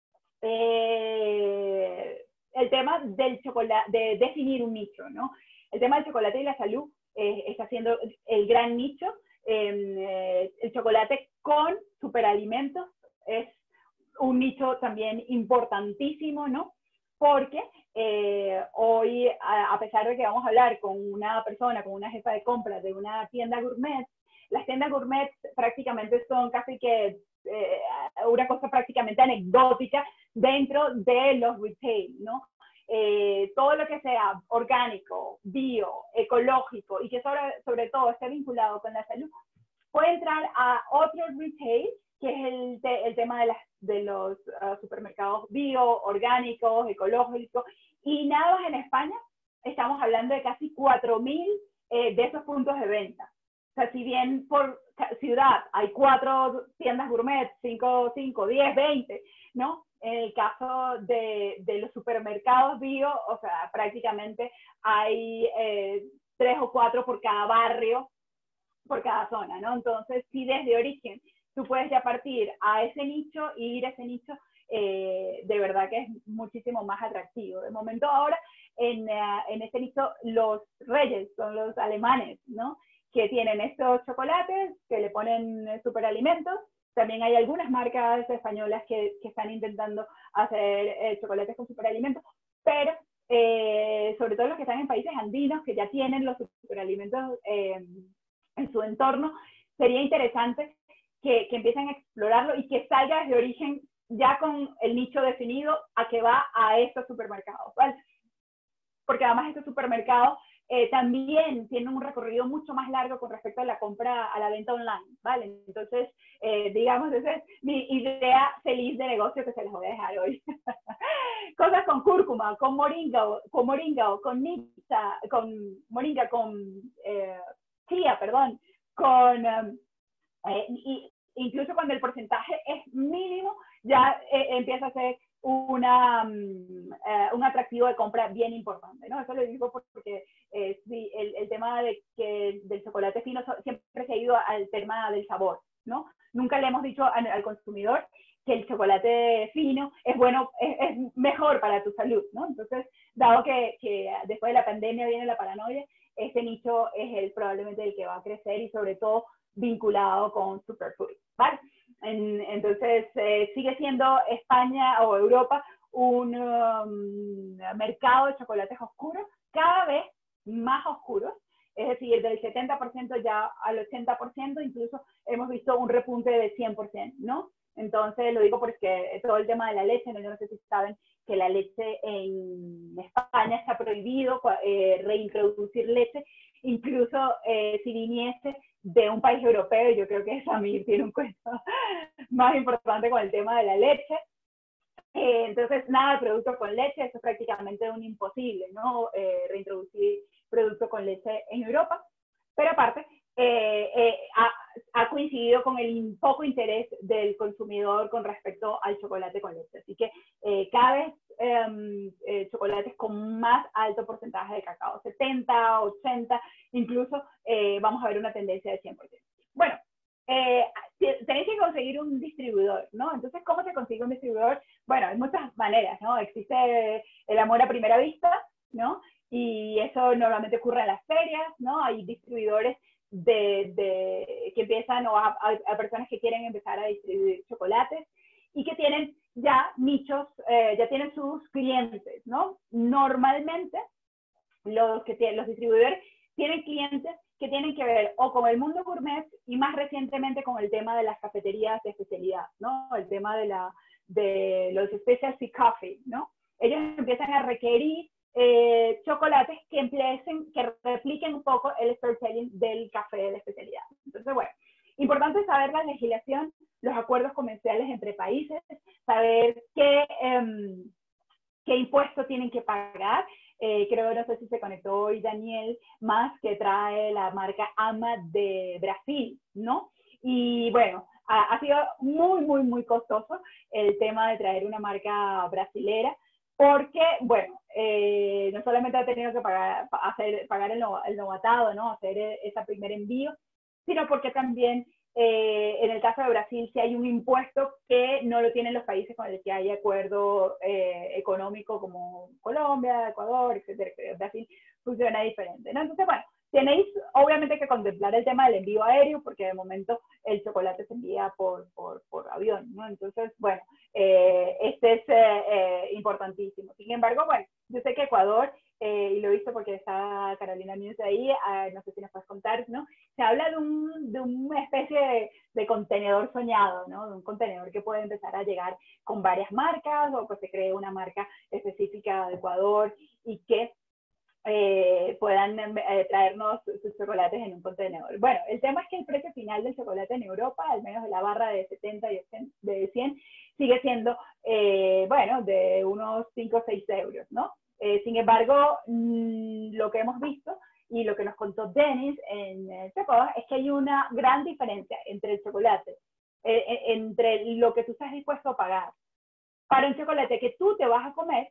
El tema del chocolate, de definir un nicho, ¿no? El tema del chocolate y la salud está siendo el gran nicho. El chocolate con superalimentos es un nicho también importantísimo, ¿no? Porque hoy, a pesar de que vamos a hablar con una persona, con una jefa de compra de una tienda gourmet, las tiendas gourmet prácticamente son casi que una cosa prácticamente anecdótica dentro de los retail, ¿no? Todo lo que sea orgánico, bio, ecológico y que sobre todo esté vinculado con la salud, puede entrar a otro retail, que es el tema de los supermercados bio, orgánicos, ecológicos, y nada más en España estamos hablando de casi 4.000 de esos puntos de venta. O sea, si bien por ciudad hay 4 tiendas gourmet, 5, 10, 20, ¿no? En el caso de los supermercados bio, o sea, prácticamente hay 3 o 4 por cada barrio, por cada zona, ¿no? Entonces, si desde origen tú puedes ya partir a ese nicho y ir a ese nicho, de verdad que es muchísimo más atractivo. De momento ahora, en este nicho, los reyes son los alemanes, ¿no? Que tienen estos chocolates, que le ponen superalimentos. También hay algunas marcas españolas que están intentando hacer chocolates con superalimentos, pero sobre todo los que están en países andinos, que ya tienen los superalimentos en su entorno, sería interesante que empiecen a explorarlo y que salga desde origen ya con el nicho definido a que va a estos supermercados, ¿vale? Porque además estos supermercados también tienen un recorrido mucho más largo con respecto a la compra, a la venta online, ¿vale? Entonces, digamos, esa es mi idea feliz de negocio que se las voy a dejar hoy. Cosas con cúrcuma, con moringa, con nipsa, con moringa, con chía, perdón, con incluso cuando el porcentaje es mínimo, ya empieza a ser un atractivo de compra bien importante, ¿no? Eso lo digo porque sí, el tema del chocolate fino siempre se ha ido al tema del sabor, ¿no? Nunca le hemos dicho al consumidor que el chocolate fino es bueno, es mejor para tu salud, ¿no? Entonces, dado que después de la pandemia viene la paranoia, este nicho es probablemente el que va a crecer y sobre todo vinculado con superfood, ¿vale? Entonces, sigue siendo España o Europa un mercado de chocolates oscuros, cada vez más oscuros, es decir, del 70% ya al 80%, incluso hemos visto un repunte del 100%, ¿no? Entonces, lo digo porque todo el tema de la leche, ¿no? Yo no sé si saben que la leche en España está prohibido reintroducir leche, incluso si viniese de un país europeo, y yo creo que Samir tiene un cuento más importante con el tema de la leche. Entonces, nada de producto con leche, eso es prácticamente un imposible, ¿no? Reintroducir producto con leche en Europa. Pero aparte, ha coincidido con el poco interés del consumidor con respecto al chocolate con leche. Así que cada vez chocolates con más alto porcentaje de cacao, 70, 80, incluso vamos a ver una tendencia de 100%. Bueno, tenéis que conseguir un distribuidor, ¿no? Entonces, ¿cómo se consigue un distribuidor? Bueno, hay muchas maneras, ¿no? Existe el amor a primera vista, ¿no? Y eso normalmente ocurre en las ferias, ¿no? Hay distribuidores que empiezan, o a personas que quieren empezar a distribuir chocolates y que tienen ya nichos, ya tienen sus clientes, ¿no? Normalmente los distribuidores tienen clientes que tienen que ver o con el mundo gourmet y más recientemente con el tema de las cafeterías de especialidad, ¿no? El tema de los specialty coffee, ¿no? Ellos empiezan a requerir chocolates que repliquen un poco el storytelling del café de la especialidad. Entonces, bueno, importante saber la legislación, los acuerdos comerciales entre países, saber qué impuestos tienen que pagar. Creo, no sé si se conectó hoy Daniel, más que trae la marca AMA de Brasil, ¿no? Y bueno, ha sido muy costoso el tema de traer una marca brasilera, porque, bueno, no solamente ha tenido que pagar el novatado, ¿no? Hacer ese primer envío, sino porque también en el caso de Brasil sí hay un impuesto que no lo tienen los países con los que hay acuerdo económico como Colombia, Ecuador, etcétera. Brasil funciona diferente, ¿no? Entonces, bueno, tenéis obviamente que contemplar el tema del envío aéreo, porque de momento el chocolate se envía por avión, ¿no? Entonces, bueno, este es importantísimo. Sin embargo, bueno, yo sé que Ecuador, y lo he visto porque está Carolina News ahí, no sé si nos puedes contar, ¿no? Se habla de una especie de contenedor soñado, ¿no? De un contenedor que puede empezar a llegar con varias marcas, o pues se cree una marca específica de Ecuador y que puedan traernos sus chocolates en un contenedor. Bueno, el tema es que el precio final del chocolate en Europa, al menos de la barra de 70 y de 100, sigue siendo, bueno, de unos 5 o 6 euros, ¿no? Sin embargo, lo que hemos visto y lo que nos contó Dennis en Chocoa es que hay una gran diferencia entre el chocolate, entre lo que tú estás dispuesto a pagar para un chocolate que tú te vas a comer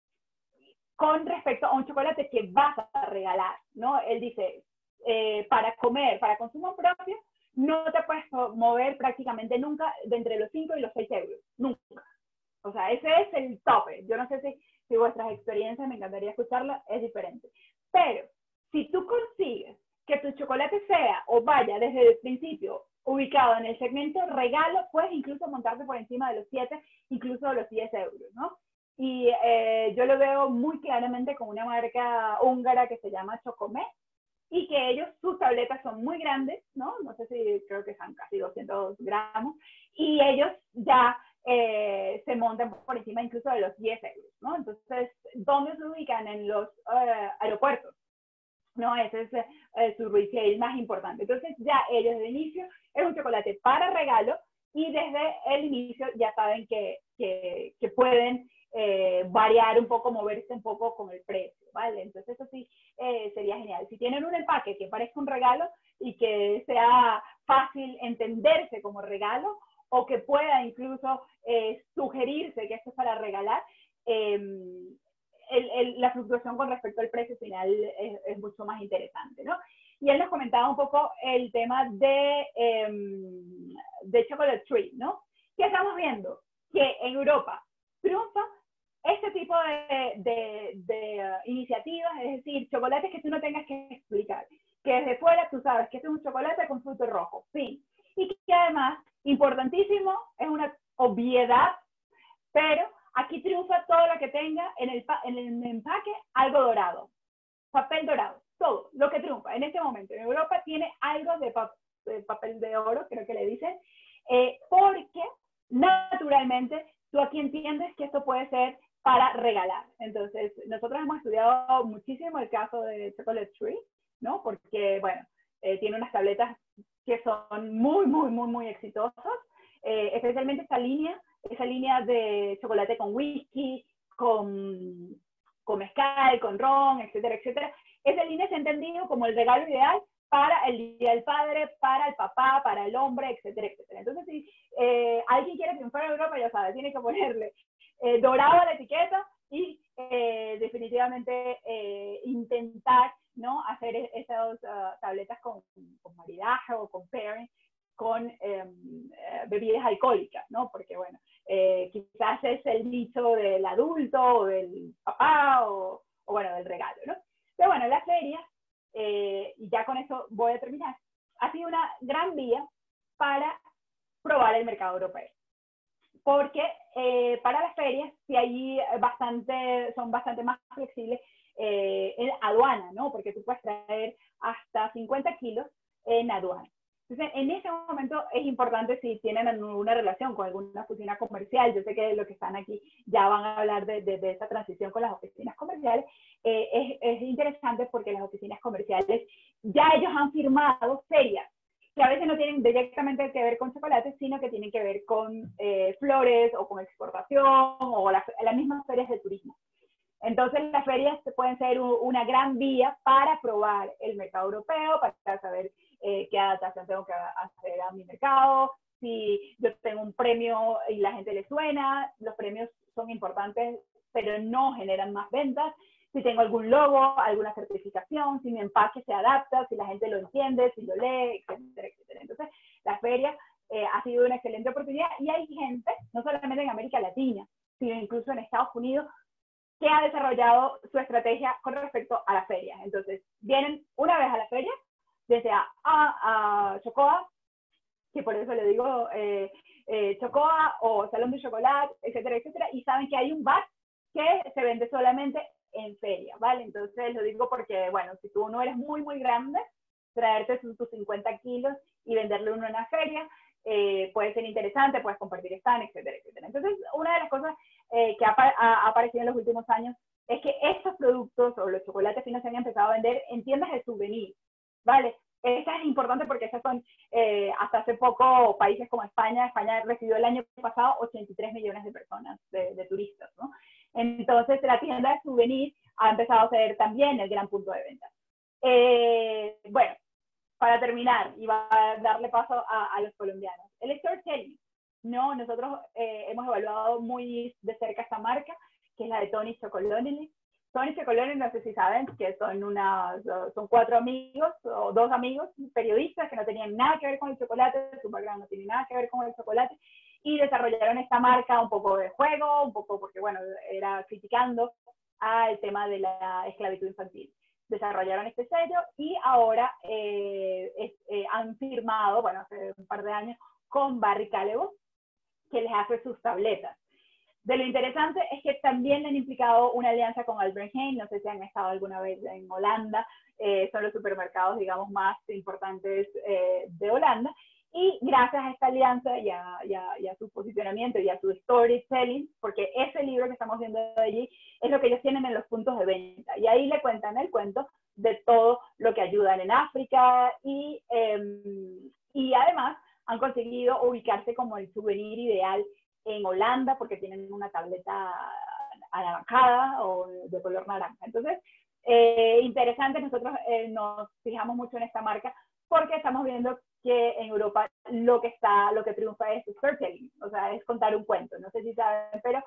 con respecto a un chocolate que vas a regalar, ¿no? Él dice, para comer, para consumo propio, no te puedes mover prácticamente nunca de entre los 5 y los 6 euros, nunca. O sea, ese es el tope. Yo no sé si vuestras experiencias, me encantaría escucharlas, es diferente. Pero si tú consigues que tu chocolate sea o vaya desde el principio ubicado en el segmento regalo, puedes incluso montarte por encima de los 7, incluso de los 10 euros, ¿no? Y yo lo veo muy claramente con una marca húngara que se llama Chocomé, y que ellos, sus tabletas son muy grandes, ¿no? No sé si, creo que son casi 200 gramos, y ellos ya se montan por encima incluso de los 10 euros, ¿no? Entonces, ¿dónde se ubican? En los aeropuertos, ¿no? Ese es su retail más importante. Entonces, ya ellos de inicio es un chocolate para regalo, y desde el inicio ya saben que pueden variar un poco, moverse un poco con el precio, ¿vale? Entonces eso sí sería genial. Si tienen un empaque que parezca un regalo y que sea fácil entenderse como regalo, o que pueda incluso sugerirse que esto es para regalar, la fluctuación con respecto al precio final es mucho más interesante, ¿no? Y él nos comentaba un poco el tema de Chocolate Tree, ¿no? ¿Qué estamos viendo? Que en Europa triunfa este tipo de iniciativas, es decir, chocolates que tú no tengas que explicar, que desde fuera tú sabes que este es un chocolate con fruto rojo, fin. Y que además, importantísimo, es una obviedad, pero aquí triunfa todo lo que tenga en el empaque algo dorado, papel dorado, todo lo que triunfa en este momento. En Europa tiene algo de papel de oro, creo que le dicen, porque naturalmente tú aquí entiendes que esto puede ser para regalar. Entonces, nosotros hemos estudiado muchísimo el caso de Chocolate Tree, ¿no? Porque, bueno, tiene unas tabletas que son muy, muy, muy, muy exitosas, especialmente esa línea de chocolate con whisky, con mezcal, con ron, etcétera, etcétera. Esa línea se ha entendido como el regalo ideal para el Día del Padre, para el papá, para el hombre, etcétera, etcétera. Entonces, si alguien quiere triunfar en Europa, ya sabe, tiene que ponerle dorado a la etiqueta y definitivamente intentar, ¿no?, hacer esas tabletas con maridaje o con pairing con bebidas alcohólicas, ¿no? Porque, bueno, quizás es el nicho del adulto o del papá o bueno, del regalo, ¿no? Pero bueno, la feria, y ya con eso voy a terminar, ha sido una gran vía para probar el mercado europeo. Porque para las ferias, si allí son bastante más flexibles en aduana, ¿no? Porque tú puedes traer hasta 50 kilos en aduana. Entonces, en ese momento es importante, si tienen alguna relación con alguna oficina comercial, yo sé que los que están aquí ya van a hablar de esa transición con las oficinas comerciales, es interesante porque las oficinas comerciales ya ellos han firmado ferias que a veces no tienen directamente que ver con chocolate, sino que tienen que ver con flores o con exportación o las mismas ferias de turismo. Entonces, las ferias pueden ser una gran vía para probar el mercado europeo, para saber qué adaptación tengo que hacer a mi mercado, si yo tengo un premio y la gente le suena, los premios son importantes, pero no generan más ventas. Si tengo algún logo, alguna certificación, si mi empaque se adapta, si la gente lo entiende, si lo lee, etcétera, etcétera. Entonces, la feria ha sido una excelente oportunidad y hay gente, no solamente en América Latina, sino incluso en Estados Unidos, que ha desarrollado su estrategia con respecto a las ferias. Entonces, vienen una vez a la feria, desde a Chocoa, que por eso le digo Chocoa o Salón de Chocolate, etcétera, etcétera, y saben que hay un bar que se vende solamente en feria, ¿vale? Entonces lo digo porque, bueno, si tú no eres muy, muy grande, traerte tus 50 kilos y venderle uno en una feria puede ser interesante, puedes compartir stand, etcétera, etcétera. Entonces, una de las cosas que ha aparecido en los últimos años es que estos productos o los chocolates finos se han empezado a vender en tiendas de souvenir, ¿vale? Eso es importante porque esas son, hasta hace poco, países como España recibió el año pasado 83 millones de personas, de turistas, ¿no? Entonces, la tienda de souvenir ha empezado a ser también el gran punto de venta. Bueno, para terminar, y va a darle paso a los colombianos. El storytelling, ¿no? Nosotros hemos evaluado muy de cerca esta marca, que es la de Tony Chocolonely, Tony Chocolonely, no sé si saben, que son 4 amigos o 2 amigos periodistas que no tenían nada que ver con el chocolate, su background no tiene nada que ver con el chocolate, y desarrollaron esta marca un poco de juego, un poco porque, bueno, era criticando al tema de la esclavitud infantil. Desarrollaron este sello y ahora han firmado, bueno, hace un par de años, con Barry Callebaut, que les hace sus tabletas. De lo interesante es que también han implicado una alianza con Albert Heijn, no sé si han estado alguna vez en Holanda, son los supermercados, digamos, más importantes de Holanda, y gracias a esta alianza y a su posicionamiento y a su storytelling, porque ese libro que estamos viendo allí es lo que ellos tienen en los puntos de venta, y ahí le cuentan el cuento de todo lo que ayudan en África, y además han conseguido ubicarse como el souvenir ideal en Holanda, porque tienen una tableta anaranjada o de color naranja. Entonces, interesante, nosotros nos fijamos mucho en esta marca porque estamos viendo que en Europa lo que triunfa es storytelling, o sea, es contar un cuento. No sé si saben, pero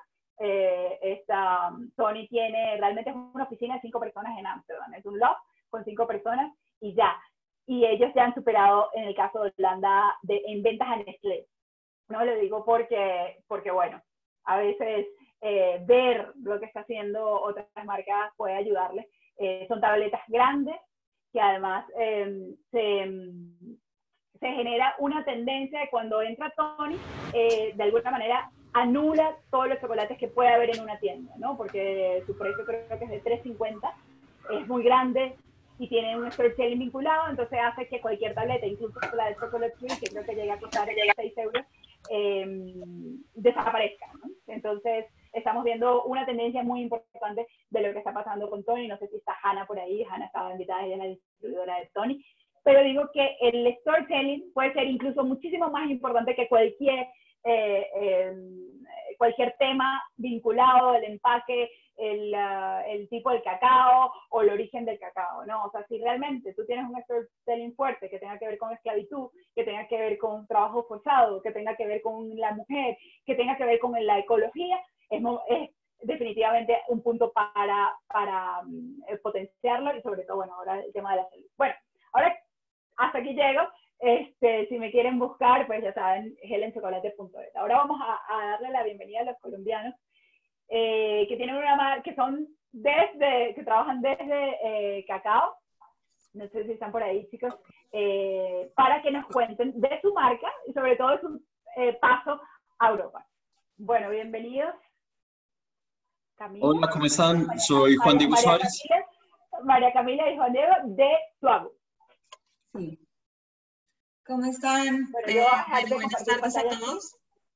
Tony realmente es una oficina de 5 personas en Ámsterdam, es un loft con 5 personas y ya. Y ellos ya han superado, en el caso de Holanda, en ventas a Nestlé. No lo digo porque bueno, a veces ver lo que está haciendo otras marcas puede ayudarles. Son tabletas grandes que además se genera una tendencia de cuando entra Tony, de alguna manera anula todos los chocolates que puede haber en una tienda, ¿no? Porque su precio creo que es de $3.50, es muy grande y tiene un storytelling vinculado, entonces hace que cualquier tableta, incluso la de Chocolate Free, que creo que llega a costar 6 euros, desaparezca, ¿no? Entonces estamos viendo una tendencia muy importante de lo que está pasando con Tony. No sé si está Hannah por ahí. Hannah estaba invitada, ella es la distribuidora de Tony, pero digo que el storytelling puede ser incluso muchísimo más importante que cualquier tema vinculado al empaque, el tipo del cacao o el origen del cacao, ¿no? O sea, si realmente tú tienes un storytelling fuerte que tenga que ver con esclavitud, que tenga que ver con trabajo forzado, que tenga que ver con la mujer, que tenga que ver con la ecología, es definitivamente un punto para potenciarlo, y sobre todo, bueno, ahora el tema de la salud. Bueno, ahora hasta aquí llego. Si me quieren buscar, pues ya saben, helenchocolate.es. Ahora vamos a darle la bienvenida a los colombianos que tienen que trabajan desde cacao. No sé si están por ahí, chicos, para que nos cuenten de su marca y sobre todo de su paso a Europa. Bueno, bienvenidos. Camila. Hola, ¿cómo están? Soy Juan Diego Suárez. María Camila y Juan Diego de Tuago. Sí. ¿Cómo están? Buenas tardes a todos.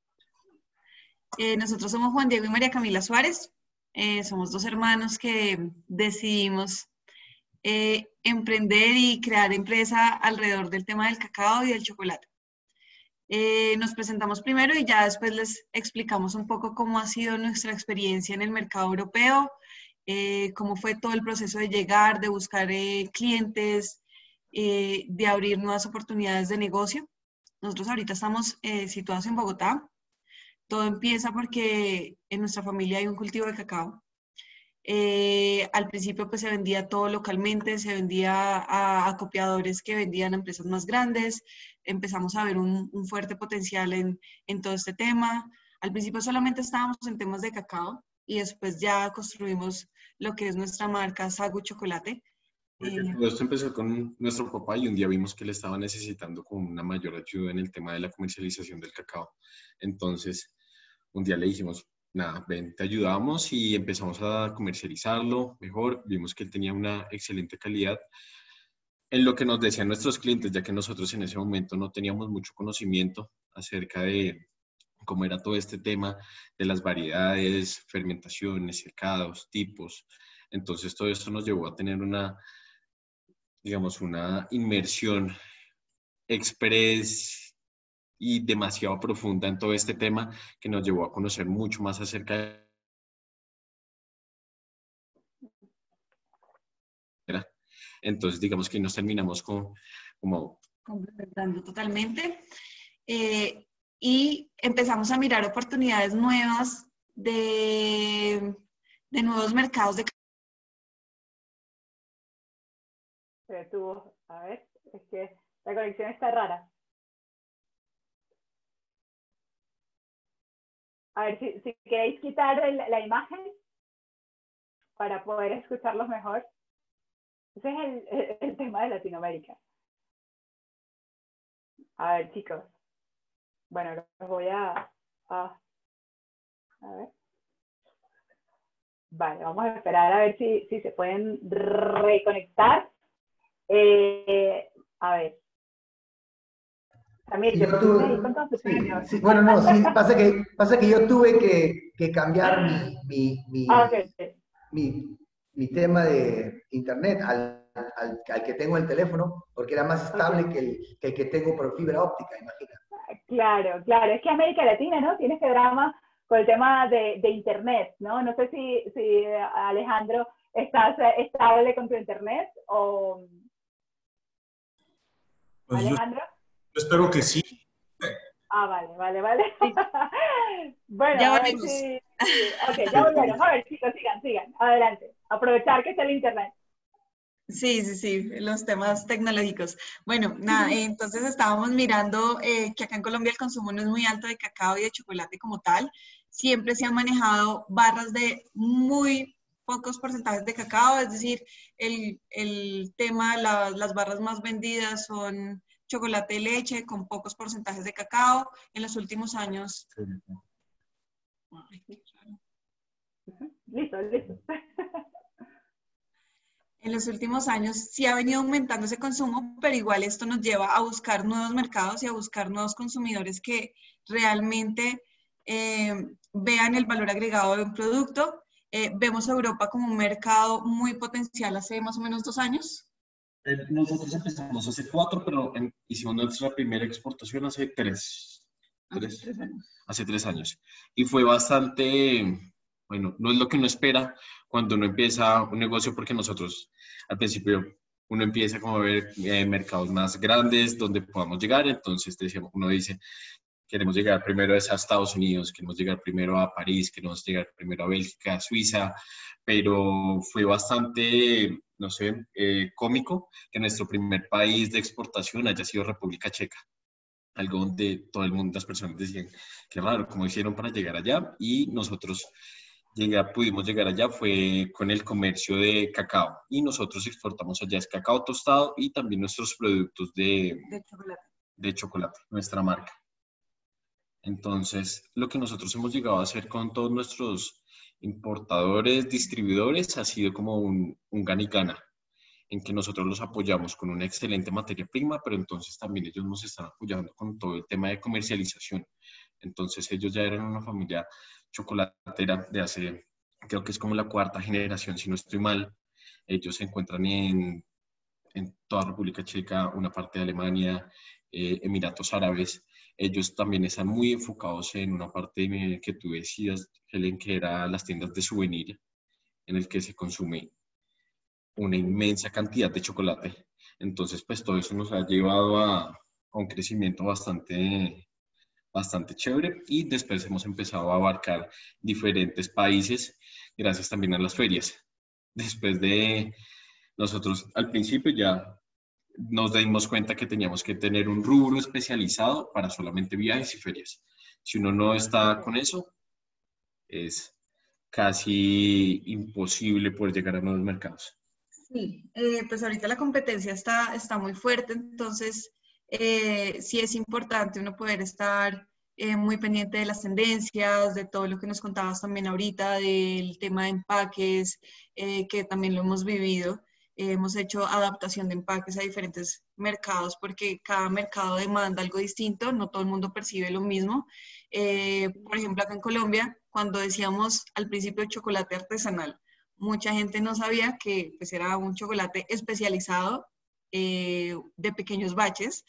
Nosotros somos Juan Diego y María Camila Suárez. Somos 2 hermanos que decidimos emprender y crear empresa alrededor del tema del cacao y del chocolate. Nos presentamos primero y ya después les explicamos un poco cómo ha sido nuestra experiencia en el mercado europeo, cómo fue todo el proceso de llegar, de buscar clientes, de abrir nuevas oportunidades de negocio. Nosotros ahorita estamos situados en Bogotá. Todo empieza porque en nuestra familia hay un cultivo de cacao. Al principio pues se vendía todo localmente, se vendía a acopiadores que vendían a empresas más grandes. Empezamos a ver un fuerte potencial en todo este tema. Al principio solamente estábamos en temas de cacao y después ya construimos lo que es nuestra marca Sagu Chocolate. Todo esto empezó con nuestro papá y un día vimos que le estaba necesitando como una mayor ayuda en el tema de la comercialización del cacao. Entonces, un día le dijimos, nada, ven, te ayudamos, y empezamos a comercializarlo mejor. Vimos que él tenía una excelente calidad en lo que nos decían nuestros clientes, ya que nosotros en ese momento no teníamos mucho conocimiento acerca de cómo era todo este tema de las variedades, fermentaciones, secados, tipos. Entonces, todo esto nos llevó a tener una inmersión express y demasiado profunda en todo este tema, que nos llevó a conocer mucho más acerca de... Entonces, digamos que nos terminamos complementando totalmente. Y empezamos a mirar oportunidades nuevas de nuevos mercados de Se detuvo. A ver, es que la conexión está rara. A ver, si queréis quitar la imagen para poder escucharlos mejor. Ese es el tema de Latinoamérica. A ver, chicos. Bueno, los voy a ver. Vale, vamos a esperar a ver si se pueden reconectar. A ver. También, yo tuve, con todos sus sueños. sí, bueno, no, sí, pasa que yo tuve que cambiar Okay. mi tema de internet al que tengo en el teléfono, porque era más estable que el que tengo por fibra óptica, imagina. Claro, claro, es que América Latina, ¿no? Tiene este drama con el tema de internet, ¿no? No sé si Alejandro, ¿estás estable con tu internet o... Pues Alejandro. Yo espero que sí. Vale. Sí. Bueno, Ya a ver volvimos. si... Ok, ya volvieron. A ver, chicos, sigan. Adelante. Aprovechar que está el internet. Sí, los temas tecnológicos. Bueno, nada, entonces estábamos mirando que acá en Colombia el consumo no es muy alto de cacao y de chocolate como tal. Siempre se han manejado barras de muy pocos porcentajes de cacao, es decir, el tema, las barras más vendidas son chocolate y leche con pocos porcentajes de cacao. En los últimos años... Listo. En los últimos años sí ha venido aumentando ese consumo, pero igual esto nos lleva a buscar nuevos mercados y a buscar nuevos consumidores que realmente vean el valor agregado de un producto. Vemos a Europa como un mercado muy potencial hace más o menos 2 años. Nosotros empezamos hace 4, pero hicimos nuestra primera exportación hace 3. Hace 3 años. Y fue bastante, bueno, no es lo que uno espera cuando uno empieza un negocio, porque nosotros al principio uno empieza como a ver mercados más grandes donde podamos llegar. Entonces uno dice, queremos llegar primero a Estados Unidos, queremos llegar primero a París, queremos llegar primero a Bélgica, a Suiza, pero fue bastante, no sé, cómico que nuestro primer país de exportación haya sido República Checa. Algo donde todo el mundo, las personas decían, qué raro, ¿cómo hicieron para llegar allá? Y nosotros pudimos llegar allá fue con el comercio de cacao. Y nosotros exportamos allá es cacao tostado y también nuestros productos de chocolate, nuestra marca. Entonces, lo que nosotros hemos llegado a hacer con todos nuestros importadores, distribuidores, ha sido como un gana y gana, en que nosotros los apoyamos con una excelente materia prima, pero entonces también ellos nos están apoyando con todo el tema de comercialización. Entonces ellos ya eran una familia chocolatera de hace, creo que es como la 4ª generación, si no estoy mal. Ellos se encuentran en toda República Checa, una parte de Alemania, Emiratos Árabes. Ellos también están muy enfocados en una parte que tú decías, Helen, que era las tiendas de souvenir, en el que se consume una inmensa cantidad de chocolate. Entonces, pues todo eso nos ha llevado a un crecimiento bastante chévere, y después hemos empezado a abarcar diferentes países gracias también a las ferias. Después de nosotros al principio ya nos dimos cuenta que teníamos que tener un rubro especializado para solamente viajes y ferias. Si uno no está con eso, es casi imposible poder llegar a nuevos mercados. Sí, pues ahorita la competencia está muy fuerte, entonces sí es importante uno poder estar muy pendiente de las tendencias, de todo lo que nos contabas también ahorita, del tema de empaques, que también lo hemos vivido. Hemos hecho adaptación de empaques a diferentes mercados porque cada mercado demanda algo distinto, no todo el mundo percibe lo mismo. Por ejemplo, acá en Colombia, cuando decíamos al principio chocolate artesanal, mucha gente no sabía que pues, era un chocolate especializado de pequeños baches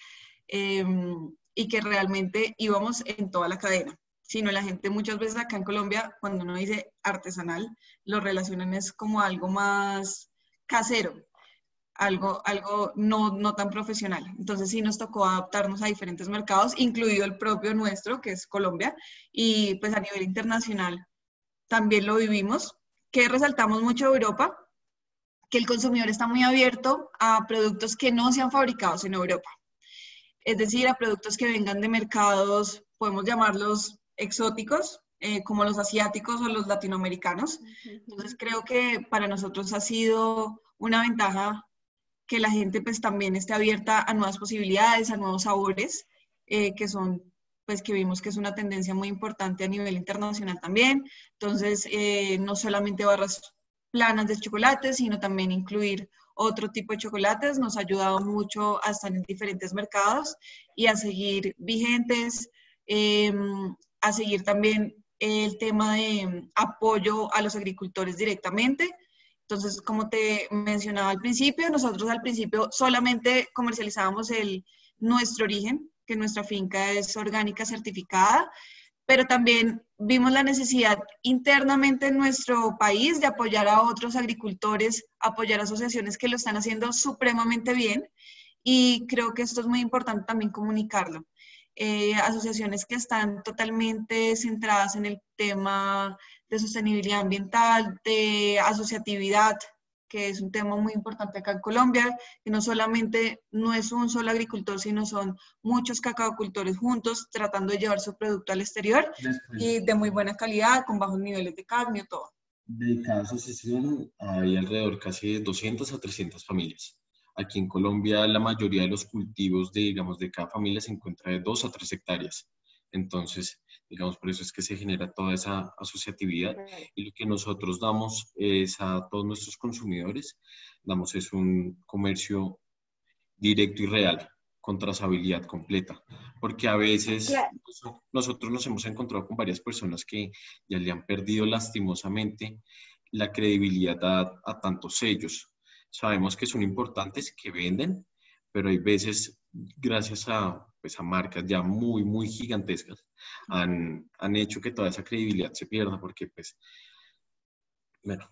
y que realmente íbamos en toda la cadena. Sino la gente muchas veces acá en Colombia, cuando uno dice artesanal, lo relacionan es como algo más casero, algo no tan profesional. Entonces sí nos tocó adaptarnos a diferentes mercados, incluido el propio nuestro, que es Colombia, y pues a nivel internacional también lo vivimos. Que resaltamos mucho de Europa, que el consumidor está muy abierto a productos que no sean fabricados en Europa. Es decir, a productos que vengan de mercados, podemos llamarlos exóticos, como los asiáticos o los latinoamericanos. Entonces creo que para nosotros ha sido una ventaja que la gente pues también esté abierta a nuevas posibilidades, a nuevos sabores, que son, pues que vimos que es una tendencia muy importante a nivel internacional también. Entonces, no solamente barras planas de chocolate, sino también incluir otro tipo de chocolates nos ha ayudado mucho a estar en diferentes mercados y a seguir vigentes, a seguir también el tema de apoyo a los agricultores directamente. Entonces, como te mencionaba al principio, nosotros al principio solamente comercializábamos nuestro origen, que nuestra finca es orgánica certificada, pero también vimos la necesidad internamente en nuestro país de apoyar a otros agricultores, apoyar asociaciones que lo están haciendo supremamente bien, y creo que esto es muy importante también comunicarlo. Asociaciones que están totalmente centradas en el tema de sostenibilidad ambiental, de asociatividad, que es un tema muy importante acá en Colombia, que no solamente no es un solo agricultor, sino son muchos cacaocultores juntos tratando de llevar su producto al exterior y de muy buena calidad, con bajos niveles de cadmio, todo. De cada asociación hay alrededor casi de 200 a 300 familias. Aquí en Colombia la mayoría de los cultivos digamos, de cada familia se encuentra de 2 a 3 hectáreas. Entonces, digamos, por eso es que se genera toda esa asociatividad. Y lo que nosotros damos es a todos nuestros consumidores, damos es un comercio directo y real, con trazabilidad completa. Porque a veces nosotros nos hemos encontrado con varias personas que ya le han perdido lastimosamente la credibilidad a tantos sellos. Sabemos que son importantes, que venden, pero hay veces, gracias pues, a marcas ya muy, muy gigantescas, han hecho que toda esa credibilidad se pierda, porque, pues, bueno,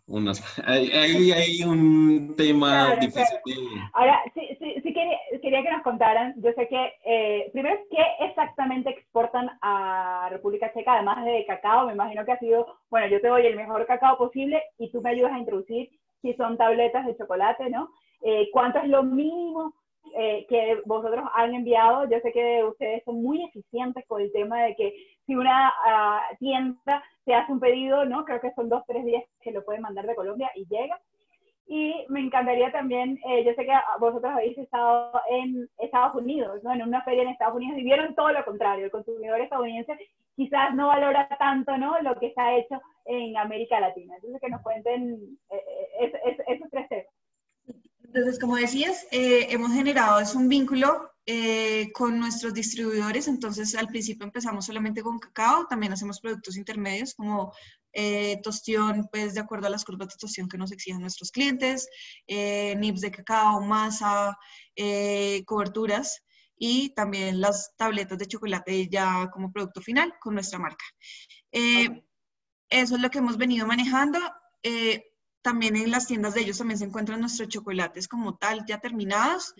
hay un tema difícil. Ahora, sí quería que nos contaran, yo sé que, primero, ¿qué exactamente exportan a República Checa, además de cacao? Me imagino que ha sido, bueno, yo te doy el mejor cacao posible y tú me ayudas a introducir si son tabletas de chocolate, ¿no? ¿Cuánto es lo mínimo que vosotros han enviado? Yo sé que ustedes son muy eficientes con el tema de que si una tienda te hace un pedido, ¿no? Creo que son 2 o 3 días que lo pueden mandar de Colombia y llega. Y me encantaría también, yo sé que vosotros habéis estado en Estados Unidos, ¿no? En una feria en Estados Unidos, y vieron todo lo contrario. El consumidor estadounidense quizás no valora tanto, ¿no?, lo que está hecho en América Latina. Entonces, que nos cuenten esos 3 temas. Entonces, como decías, hemos generado un vínculo con nuestros distribuidores. Entonces, al principio empezamos solamente con cacao, también hacemos productos intermedios como tostión, pues de acuerdo a las curvas de tostión que nos exigen nuestros clientes, nibs de cacao, masa, coberturas, y también las tabletas de chocolate ya como producto final con nuestra marca. Eso es lo que hemos venido manejando. También en las tiendas de ellos también se encuentran nuestros chocolates como tal, ya terminados.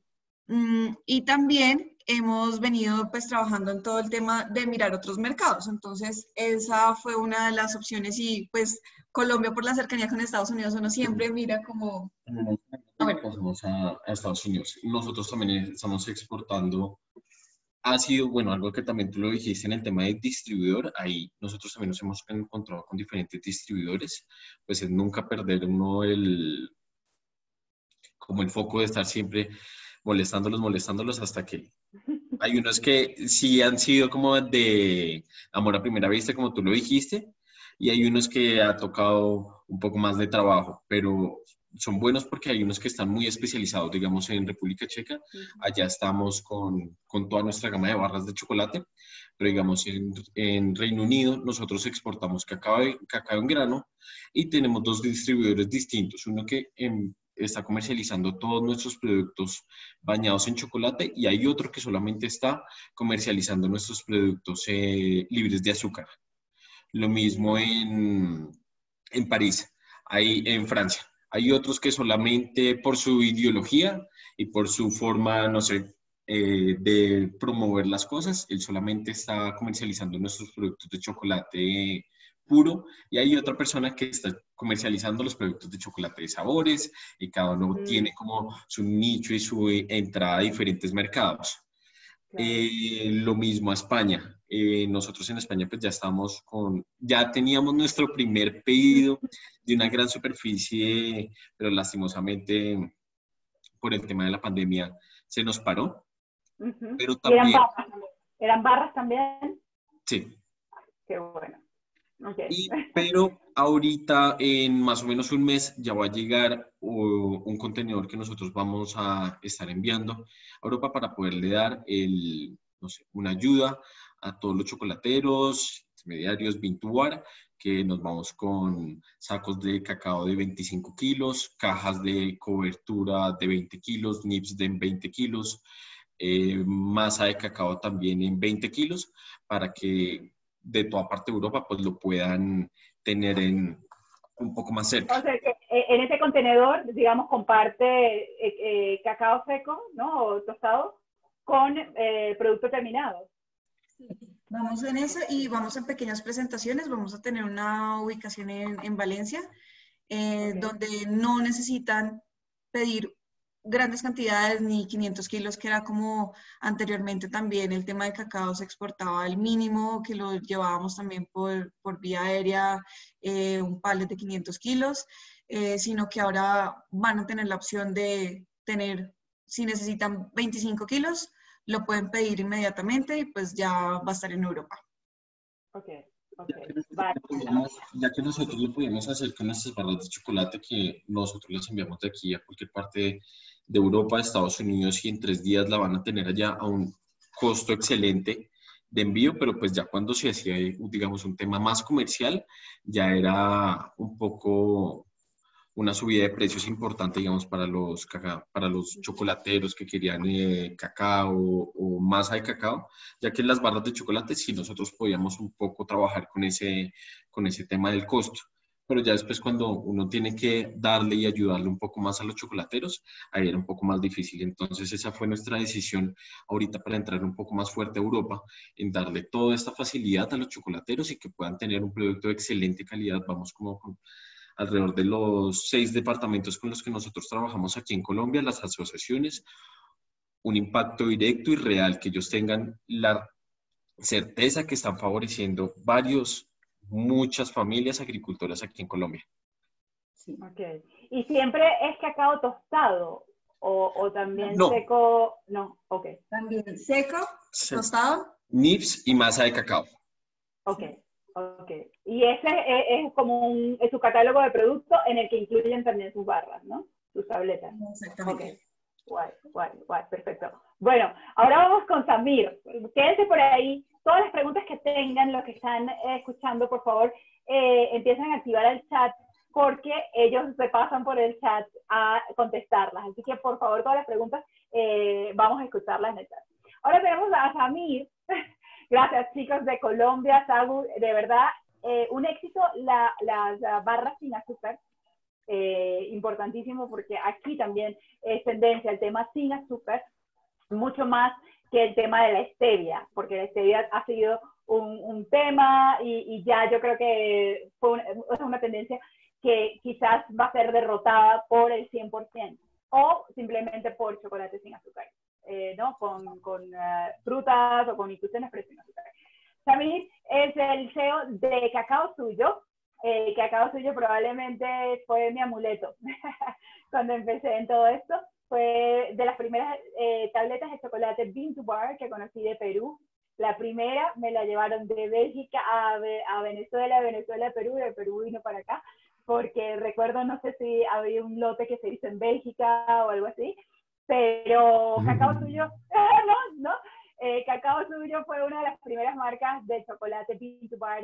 Y también hemos venido pues trabajando en todo el tema de mirar otros mercados. Entonces, esa fue una de las opciones, y pues Colombia, por la cercanía con Estados Unidos, uno siempre mira como... Pasamos a Estados Unidos. Nosotros también estamos exportando. Ha sido, bueno, algo que también tú lo dijiste en el tema de distribuidor. Ahí nosotros también nos hemos encontrado con diferentes distribuidores. Pues es nunca perder uno como el foco de estar siempre molestándolos hasta que hay unos que sí han sido como de amor a primera vista, como tú lo dijiste, y hay unos que ha tocado un poco más de trabajo, pero son buenos porque hay unos que están muy especializados, digamos en República Checa. Allá estamos con toda nuestra gama de barras de chocolate, pero digamos en Reino Unido nosotros exportamos cacao en grano y tenemos 2 distribuidores distintos, uno que está comercializando todos nuestros productos bañados en chocolate, y hay otro que solamente está comercializando nuestros productos libres de azúcar. Lo mismo en París, en Francia. Hay otros que solamente por su ideología y por su forma, no sé, de promover las cosas, él solamente está comercializando nuestros productos de chocolate puro, y hay otra persona que está comercializando los productos de chocolate de sabores, y cada uno tiene como su nicho y su entrada a diferentes mercados. Claro. Lo mismo a España. Nosotros en España pues ya teníamos nuestro primer pedido de una gran superficie, pero lastimosamente por el tema de la pandemia se nos paró. Pero ¿Y eran también, barras también? ¿Eran barras también? sí. Qué bueno. Okay. Pero ahorita, en más o menos un mes, ya va a llegar un contenedor que nosotros vamos a estar enviando a Europa para poderle dar no sé, una ayuda a todos los chocolateros, intermediarios, Bintubar, que nos vamos con sacos de cacao de 25 kilos, cajas de cobertura de 20 kilos, nips de 20 kilos, masa de cacao también en 20 kilos, para que de toda parte de Europa pues lo puedan tener un poco más cerca. O sea, que en ese contenedor, digamos, comparte cacao seco, ¿no? O tostado con producto terminado. Vamos en eso y vamos en pequeñas presentaciones. Vamos a tener una ubicación en Valencia, donde no necesitan pedir grandes cantidades ni 500 kilos, que era como anteriormente también el tema de cacao se exportaba al mínimo, que lo llevábamos también por vía aérea, un pallet de 500 kilos, sino que ahora van a tener la opción de tener, si necesitan 25 kilos, lo pueden pedir inmediatamente y pues ya va a estar en Europa. Ok, ok. Vale. Ya que nosotros lo podemos hacer con nuestras barras de chocolate, que nosotros las enviamos de aquí a cualquier parte de Europa, Estados Unidos, y en 3 días la van a tener allá a un costo excelente de envío, pero pues ya cuando se hacía, digamos, un tema más comercial, ya era un poco una subida de precios importante, digamos, para los chocolateros que querían cacao o masa de cacao, ya que en las barras de chocolate sí nosotros podíamos un poco trabajar con ese tema del costo. Pero ya después cuando uno tiene que darle y ayudarle un poco más a los chocolateros, ahí era un poco más difícil. Entonces esa fue nuestra decisión ahorita para entrar un poco más fuerte a Europa, en darle toda esta facilidad a los chocolateros y que puedan tener un producto de excelente calidad. Vamos como con alrededor de los 6 departamentos con los que nosotros trabajamos aquí en Colombia, las asociaciones, un impacto directo y real, que ellos tengan la certeza que están favoreciendo muchas familias agricultoras aquí en Colombia. Sí. Ok. ¿Y siempre es cacao tostado o también No. seco? No, ok. También seco, tostado. Nips y masa de cacao. Ok, ok. Y ese es como es su catálogo de productos en el que incluyen también sus barras, ¿no? Sus tabletas. Exactamente. Ok. Guay, guay, guay, perfecto. Bueno, ahora vamos con Samir. Quédense por ahí. Todas las preguntas que tengan, los que están escuchando, por favor, empiezan a activar el chat, porque ellos se pasan por el chat a contestarlas. Así que, por favor, todas las preguntas vamos a escucharlas en el chat. Ahora tenemos a Samir. Gracias, chicos de Colombia, Sagu. De verdad, un éxito las barras sin azúcar. Importantísimo, porque aquí también es tendencia el tema sin azúcar, mucho más que el tema de la stevia, porque la stevia ha sido un tema y ya yo creo que es una tendencia que quizás va a ser derrotada por el 100% o simplemente por chocolate sin azúcar, ¿no? Con frutas o con infusiones, pero sin azúcar. Samir es el CEO de Cacao Suyo. Cacao Suyo probablemente fue mi amuleto cuando empecé en todo esto. Fue de las primeras tabletas de chocolate Bintubar que conocí de Perú. La primera me la llevaron de Bélgica a Venezuela, Venezuela a Perú, de Perú vino para acá, porque recuerdo, no sé si había un lote que se hizo en Bélgica o algo así, pero Cacao Suyo, no. Cacao Suyo fue una de las primeras marcas de chocolate Bintubar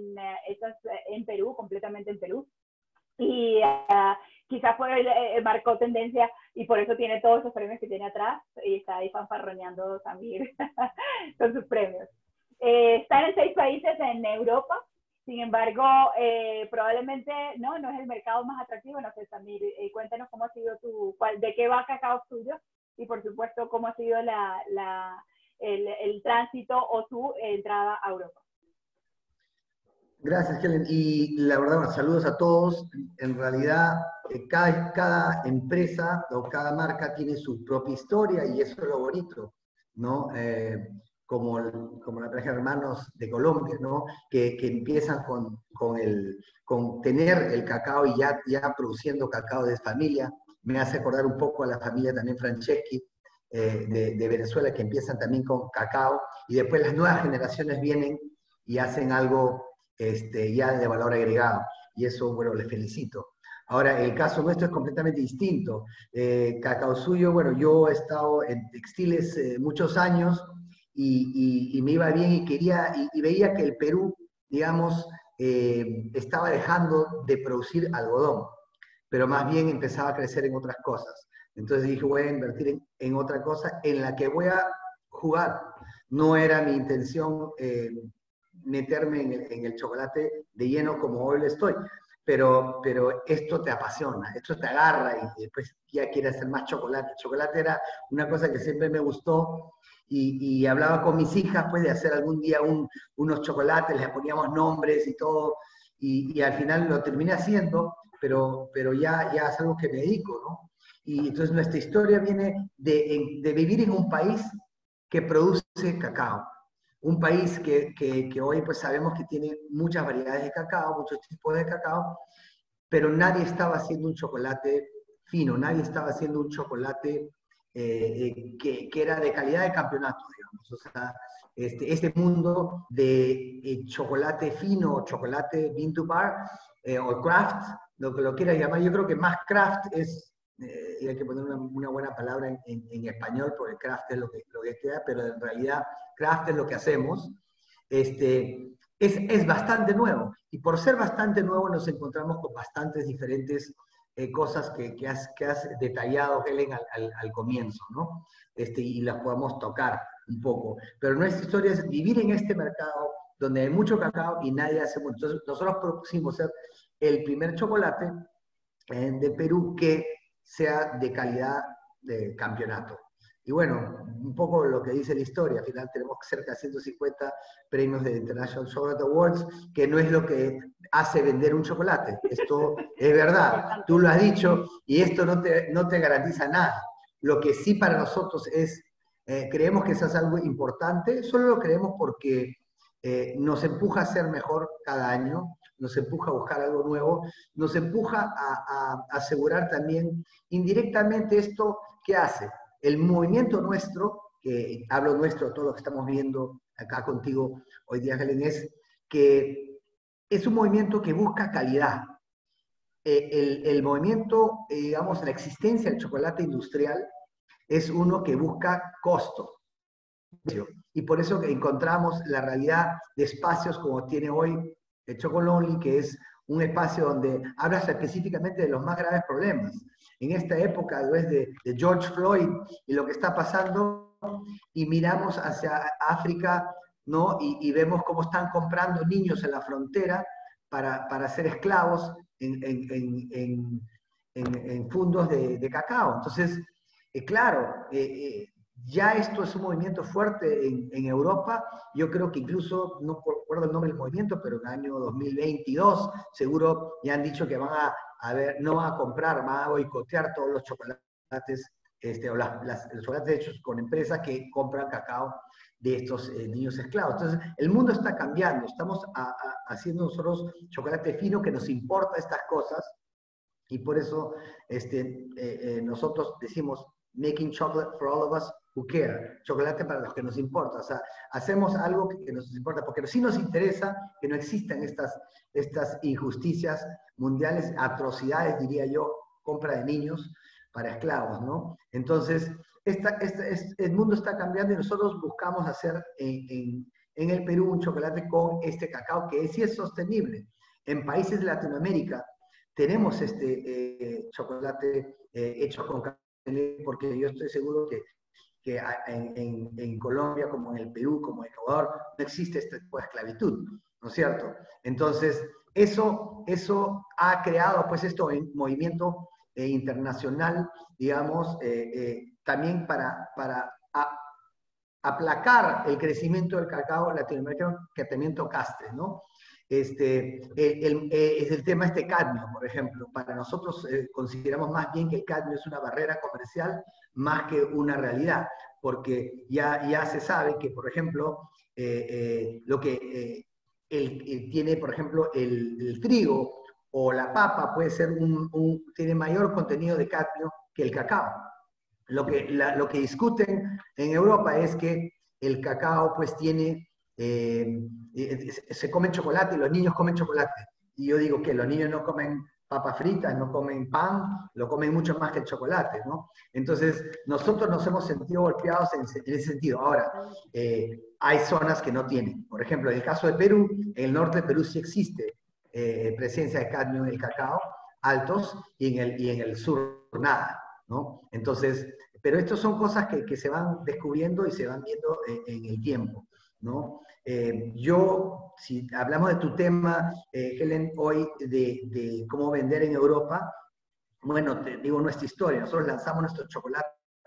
en Perú, completamente en Perú. Y quizás marcó tendencia y por eso tiene todos esos premios que tiene atrás y está ahí fanfarroneando Samir con sus premios. Están en 6 países en Europa, sin embargo, probablemente no es el mercado más atractivo. No sé, Samir, cuéntanos cómo ha sido de qué va Cacao Suyo y por supuesto cómo ha sido el tránsito o su entrada a Europa. Gracias, Helen. Y la verdad, bueno, saludos a todos. En realidad, cada empresa o cada marca tiene su propia historia y eso es lo bonito, ¿no? Como la pareja de hermanos de Colombia, ¿no? Que empiezan con tener el cacao y ya produciendo cacao de familia. Me hace acordar un poco a la familia también Franceschi de Venezuela, que empiezan también con cacao y después las nuevas generaciones vienen y hacen algo ya de valor agregado. Y eso, bueno, les felicito. Ahora, el caso nuestro es completamente distinto. Cacao Suyo, bueno, yo he estado en textiles muchos años y me iba bien y quería, y veía que el Perú, digamos, estaba dejando de producir algodón, pero más bien empezaba a crecer en otras cosas. Entonces dije, voy a invertir en otra cosa en la que voy a jugar. No era mi intención meterme en el chocolate de lleno como hoy lo estoy. Pero esto te apasiona, esto te agarra y después ya quieres hacer más chocolate. El chocolate era una cosa que siempre me gustó y hablaba con mis hijas pues de hacer algún día unos chocolates, les poníamos nombres y todo y al final lo terminé haciendo, pero ya es algo que me dedico, ¿no? Y entonces nuestra historia viene de vivir en un país que produce cacao. Un país que hoy pues sabemos que tiene muchas variedades de cacao, muchos tipos de cacao, pero nadie estaba haciendo un chocolate fino, nadie estaba haciendo un chocolate que era de calidad de campeonato, digamos. O sea, este mundo de chocolate fino, chocolate bean to bar o craft, lo que lo quieras llamar, yo creo que más craft es, y hay que poner una buena palabra en español, porque craft es lo que queda, pero en realidad craft es lo que hacemos. Es bastante nuevo. Y por ser bastante nuevo nos encontramos con bastantes diferentes cosas que has detallado, Helen, al comienzo, ¿no? Y las podamos tocar un poco. Pero nuestra historia es vivir en este mercado donde hay mucho cacao y nadie hace mucho. Entonces, nosotros propusimos ser el primer chocolate de Perú que sea de calidad de campeonato. Y bueno, un poco lo que dice la historia, al final tenemos cerca de 150 premios de International Chocolate Awards, que no es lo que hace vender un chocolate, esto es verdad, tú lo has dicho, y esto no te garantiza nada. Lo que sí para nosotros es, creemos que eso es algo importante, solo lo creemos porque nos empuja a ser mejor cada año, nos empuja a buscar algo nuevo, nos empuja a asegurar también indirectamente esto que hace. El movimiento nuestro, que hablo nuestro, todo lo que estamos viendo acá contigo hoy día, Helen, es que es un movimiento que busca calidad. El movimiento, digamos, la existencia del chocolate industrial es uno que busca costo. Y por eso que encontramos la realidad de espacios como tiene hoy el Chocolonely, que es un espacio donde hablas específicamente de los más graves problemas. En esta época de George Floyd y lo que está pasando, y miramos hacia África, ¿no? Y vemos cómo están comprando niños en la frontera para ser esclavos en fundos de cacao. Entonces, claro, ya esto es un movimiento fuerte en Europa. Yo creo que incluso, no recuerdo el nombre del movimiento, pero en el año 2022 seguro ya han dicho que no van a comprar, van a boicotear todos los chocolates, o los chocolates hechos con empresas que compran cacao de estos niños esclavos. Entonces, el mundo está cambiando. Estamos haciendo nosotros chocolate fino que nos importa estas cosas y por eso nosotros decimos making chocolate for all of us who care, chocolate para los que nos importa, o sea, hacemos algo que nos importa, porque sí nos interesa que no existan estas injusticias mundiales, atrocidades, diría yo, compra de niños para esclavos, ¿no? Entonces, el mundo está cambiando y nosotros buscamos hacer en el Perú un chocolate con este cacao que sí es sostenible. En países de Latinoamérica tenemos chocolate hecho con cacao, porque yo estoy seguro que en Colombia, como en el Perú, como en Ecuador, no existe este tipo de esclavitud, ¿no es cierto? Entonces, eso ha creado, pues, un movimiento internacional, digamos, también para aplacar el crecimiento del cacao latinoamericano que también tocaste, ¿no? es el tema cadmio, por ejemplo. Para nosotros consideramos más bien que el cadmio es una barrera comercial más que una realidad, porque ya se sabe que, por ejemplo, lo que tiene, por ejemplo, el trigo o la papa puede ser tiene mayor contenido de cadmio que el cacao. Lo que discuten en Europa es que el cacao pues tiene, se come chocolate y los niños comen chocolate. Y yo digo que los niños no comen papas fritas, no comen pan, lo comen mucho más que el chocolate, ¿no? Entonces, nosotros nos hemos sentido golpeados en ese sentido. Ahora, hay zonas que no tienen. Por ejemplo, en el caso de Perú, en el norte de Perú sí existe presencia de cadmio en el cacao, altos, y en el sur nada, ¿no? Entonces, pero estas son cosas que se van descubriendo y se van viendo en el tiempo, ¿no? Si hablamos de tu tema, Helen, hoy de cómo vender en Europa, bueno, te digo nuestra historia. Nosotros lanzamos nuestro chocolate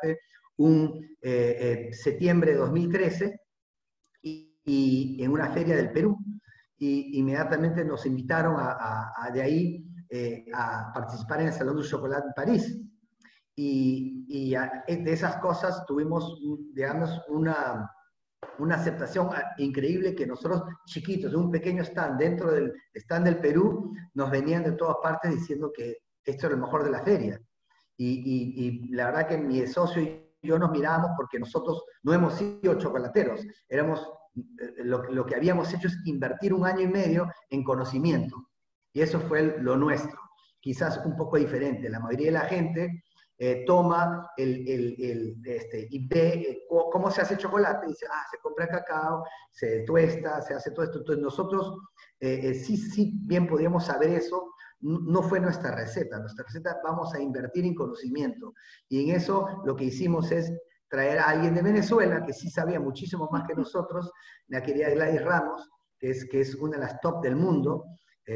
septiembre de 2013 y en una feria del Perú. Y inmediatamente nos invitaron de ahí a participar en el Salón du Chocolate en París. Y de esas cosas tuvimos, digamos, una aceptación increíble, que nosotros chiquitos, de un pequeño stand, dentro del stand del Perú, nos venían de todas partes diciendo que esto era lo mejor de la feria. Y la verdad que mi socio y yo nos mirábamos porque nosotros no hemos sido chocolateros, lo que habíamos hecho es invertir 1 año y medio en conocimiento. Y eso fue lo nuestro. Quizás un poco diferente. La mayoría de la gente toma y ve cómo se hace chocolate y dice, se compra cacao, se tuesta, se hace todo esto. Entonces nosotros sí bien podíamos saber eso. No fue nuestra receta. Nuestra receta, vamos a invertir en conocimiento. Y en eso lo que hicimos es traer a alguien de Venezuela que sí sabía muchísimo más que nosotros, la querida Gladys Ramos, que es una de las top del mundo,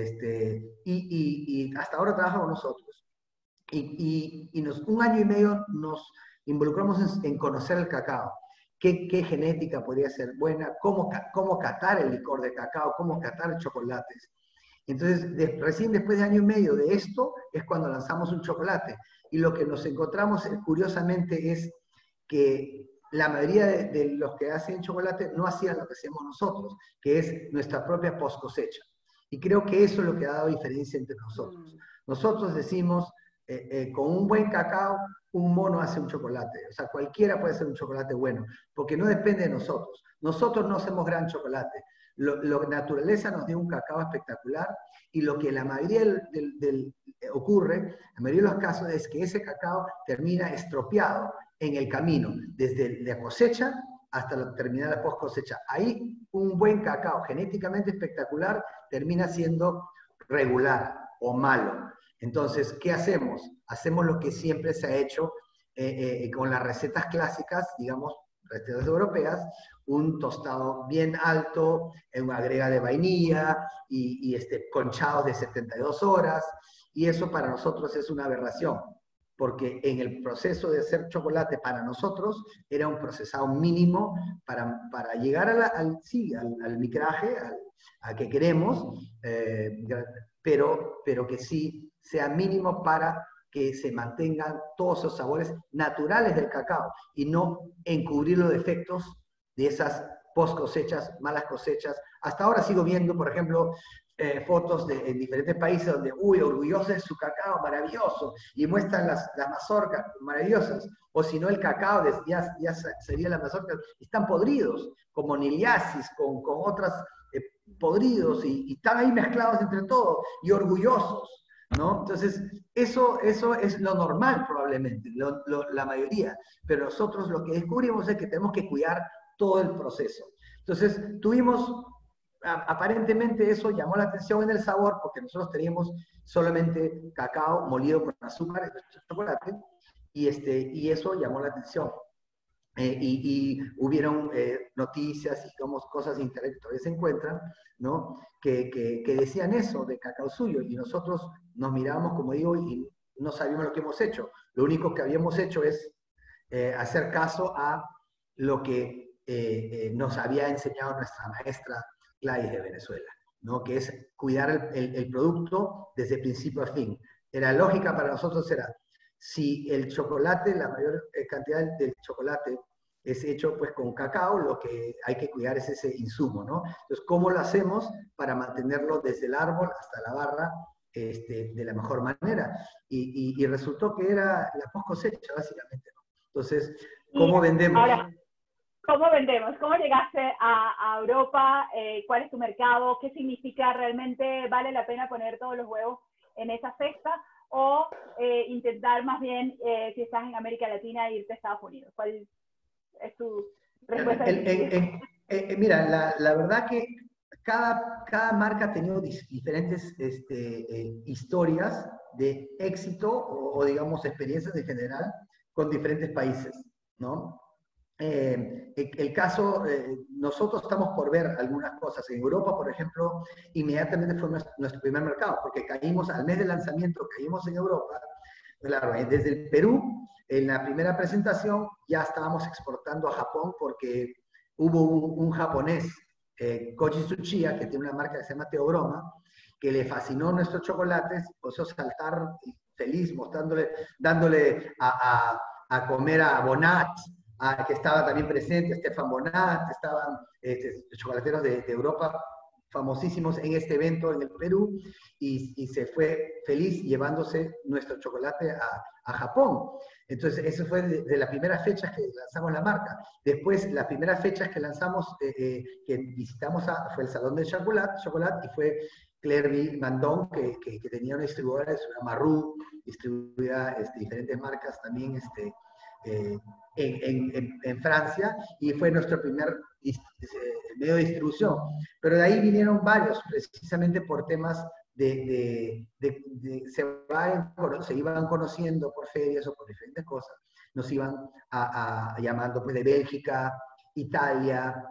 y hasta ahora trabaja con nosotros. Y 1 año y medio nos involucramos en conocer el cacao. ¿Qué genética podría ser buena? ¿Cómo catar el licor de cacao? ¿Cómo catar chocolates? Entonces, recién después de 1 año y medio de esto, es cuando lanzamos un chocolate. Y lo que nos encontramos, curiosamente, es que la mayoría de los que hacen chocolate no hacían lo que hacemos nosotros, que es nuestra propia post cosecha. Y creo que eso es lo que ha dado diferencia entre nosotros. Nosotros decimos, con un buen cacao, un mono hace un chocolate. O sea, cualquiera puede hacer un chocolate bueno, porque no depende de nosotros. Nosotros no hacemos gran chocolate. La naturaleza nos dio un cacao espectacular, y lo que la mayoría ocurre, la mayoría de los casos, es que ese cacao termina estropeado en el camino, desde la cosecha hasta terminar la post cosecha. Ahí un buen cacao genéticamente espectacular termina siendo regular o malo. Entonces, ¿qué hacemos? Hacemos lo que siempre se ha hecho con las recetas clásicas, digamos, recetas europeas, un tostado bien alto, una agrega de vainilla y conchados de 72 horas, y eso para nosotros es una aberración, porque en el proceso de hacer chocolate para nosotros era un procesado mínimo para llegar al micraje, al que queremos, pero que sí sea mínimo para que se mantengan todos esos sabores naturales del cacao y no encubrir los defectos de esas post cosechas, malas cosechas. Hasta ahora sigo viendo, por ejemplo, fotos en diferentes países donde, orgullosos de su cacao, maravilloso, y muestran las mazorcas maravillosas, o si no el cacao, ya sería las mazorcas, están podridos, con moniliasis, con otras podridos, y están ahí mezclados entre todos, y orgullosos, ¿no? Entonces, eso es lo normal probablemente, la mayoría, pero nosotros lo que descubrimos es que tenemos que cuidar todo el proceso. Entonces, aparentemente eso llamó la atención en el sabor, porque nosotros teníamos solamente cacao molido con azúcar y chocolate, y eso llamó la atención. Y hubieron noticias y cosas de internet que todavía se encuentran, ¿no? que decían eso de Cacao Suyo, y nosotros nos mirábamos, como digo, y no sabíamos lo que hemos hecho. Lo único que habíamos hecho es hacer caso a lo que nos había enseñado nuestra maestra Gladys de Venezuela. ¿no? Que es cuidar el producto desde principio a fin. La lógica para nosotros era, si el chocolate, la mayor cantidad del chocolate es hecho pues con cacao, lo que hay que cuidar es ese insumo, ¿no? Entonces, ¿cómo lo hacemos para mantenerlo desde el árbol hasta la barra de la mejor manera? Y resultó que era la post cosecha, básicamente, ¿no? Entonces, ¿cómo vendemos? Ahora, ¿cómo vendemos? ¿Cómo llegaste a Europa? ¿Cuál es tu mercado? ¿Qué significa realmente? ¿Vale la pena poner todos los huevos en esa cesta? ¿O intentar más bien, si estás en América Latina, irte a Estados Unidos? ¿Cuál es tu respuesta? Mira, la verdad que cada marca ha tenido diferentes historias de éxito o, digamos, experiencias en general con diferentes países, ¿no? El caso, nosotros estamos por ver algunas cosas. En Europa, por ejemplo, inmediatamente fue nuestro primer mercado, porque caímos al mes de lanzamiento, caímos en Europa. Claro, desde el Perú, en la primera presentación, ya estábamos exportando a Japón porque hubo un japonés, Koji Tsuchiya, que tiene una marca que se llama Teobroma, que le fascinó nuestros chocolates, empezó a saltar feliz, dándole a comer a Bonat, que estaba también presente, Stefan Bonat, estaban chocolateros de Europa famosísimos en este evento en el Perú, y se fue feliz llevándose nuestro chocolate a Japón. Entonces, eso fue de las primeras fechas que lanzamos la marca. Después, las primeras fechas que lanzamos, que visitamos, fue el Salón del Chocolate, y fue Claire Mandon, que tenía una distribuidora, es una Marrou, distribuía diferentes marcas también en Francia, y fue nuestro primer medio de distribución. Pero de ahí vinieron varios, precisamente por temas se iban conociendo por ferias o por diferentes cosas, nos iban llamando pues, de Bélgica, Italia,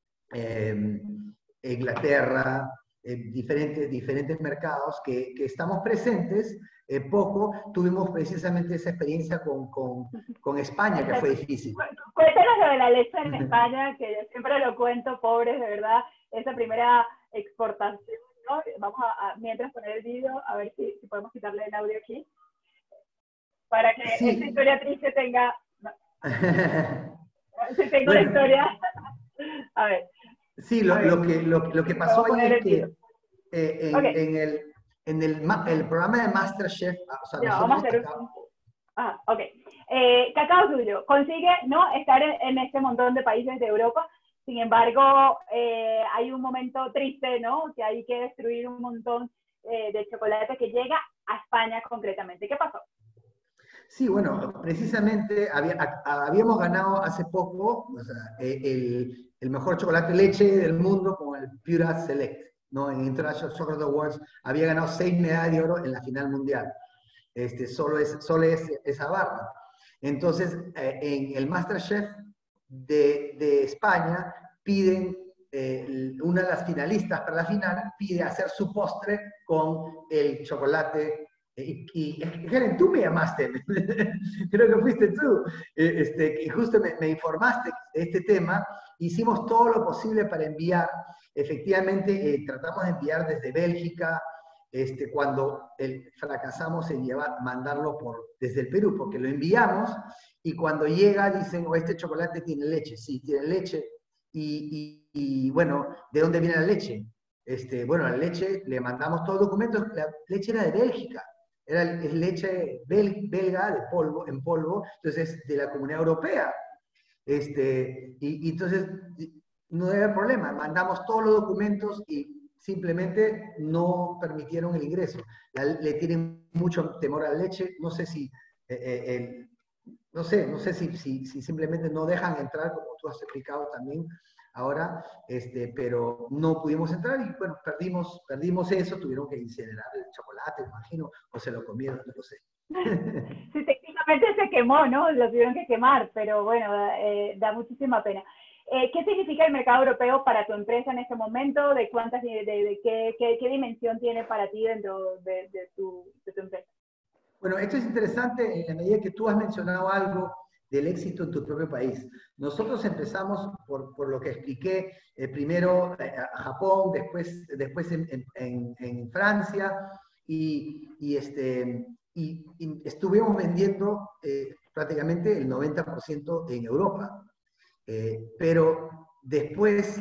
Inglaterra, diferentes mercados que estamos presentes. Poco tuvimos precisamente esa experiencia con España, que fue difícil. Cuéntanos lo de la leche en España, que yo siempre lo cuento, pobres, de verdad, esa primera exportación, ¿no? Vamos mientras poner el vídeo, a ver si podemos quitarle el audio aquí, para que sí. esta historia triste tenga... No. Si tengo Bueno, la historia... A ver. Sí, lo que pasó ahí es que en el programa de MasterChef, o sea, ya, vamos a hacer ok. Cacao Tuyo consigue no estar en este montón de países de Europa. Sin embargo, hay un momento triste, ¿no? Que hay que destruir un montón de chocolate que llega a España concretamente. ¿Qué pasó? Sí, bueno, precisamente habíamos ganado hace poco, o sea, el mejor chocolate leche del mundo con el Pura Select, ¿no? En International Chocolate Awards había ganado 6 medallas de oro en la final mundial. Solo es esa barra. Entonces, en el MasterChef de España piden, una de las finalistas para la final pide hacer su postre con el chocolate. Y Helen, tú me llamaste, creo que fuiste tú, y justo me informaste de este tema. Hicimos todo lo posible para enviar, efectivamente tratamos de enviar desde Bélgica, cuando fracasamos en mandarlo desde el Perú, porque lo enviamos y cuando llega dicen, oh, este chocolate tiene leche. Sí, tiene leche. Y bueno, ¿de dónde viene la leche? Bueno, la leche, le mandamos todos los documentos, la leche era de Bélgica. Es leche belga en polvo, entonces de la Comunidad Europea. Y entonces no debe haber problema, mandamos todos los documentos y simplemente no permitieron el ingreso. Le tienen mucho temor a la leche, no sé si, no sé si simplemente no dejan entrar, como tú has explicado también ahora, pero no pudimos entrar y bueno, perdimos eso, tuvieron que incinerar el chocolate, imagino, o se lo comieron, no lo sé. Sí, técnicamente se quemó, ¿no? Lo tuvieron que quemar, pero bueno, da muchísima pena. ¿Qué significa el mercado europeo para tu empresa en este momento? ¿De cuántas, qué dimensión tiene para ti dentro de tu empresa? Bueno, esto es interesante en la medida que tú has mencionado algo del éxito en tu propio país. Nosotros empezamos por lo que expliqué, primero a Japón, después en Francia, y estuvimos vendiendo prácticamente el 90% en Europa. Pero después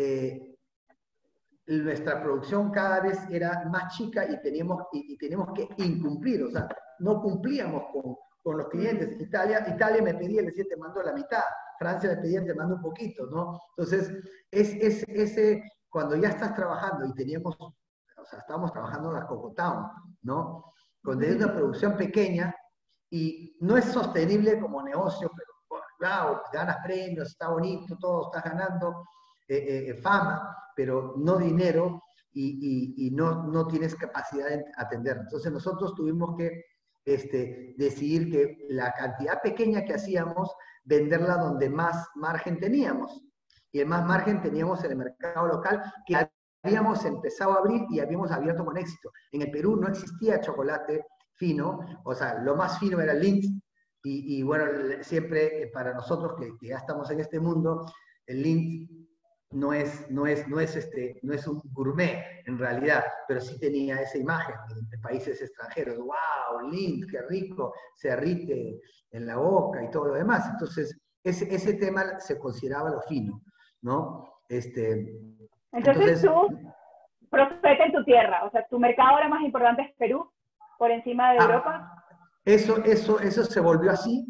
nuestra producción cada vez era más chica y teníamos que incumplir, o sea, no cumplíamos con los clientes. Italia me pedía, le decía, te mando la mitad. Francia me pedía, te mando un poquito, ¿no? Entonces, cuando ya estás trabajando y teníamos, o sea, estábamos trabajando en la Coco Town, ¿no? Cuando tienes una producción pequeña y no es sostenible como negocio, pero claro, ganas premios, está bonito, todo, estás ganando fama, pero no dinero y no tienes capacidad de atender. Entonces nosotros tuvimos que decidir que la cantidad pequeña que hacíamos, venderla donde más margen teníamos. Y el más margen teníamos en el mercado local, que habíamos empezado a abrir y habíamos abierto con éxito. En el Perú no existía chocolate fino, o sea, lo más fino era el Lindt, y bueno, siempre para nosotros que ya estamos en este mundo, el Lindt no es un gourmet en realidad, pero sí tenía esa imagen en países extranjeros. ¡Wow! Lindt, qué rico, se derrite en la boca y todo lo demás. Entonces, ese tema se consideraba lo fino, ¿no? Entonces tú prospecta en tu tierra, o sea, tu mercado ahora más importante es Perú, por encima de Europa. Eso se volvió así.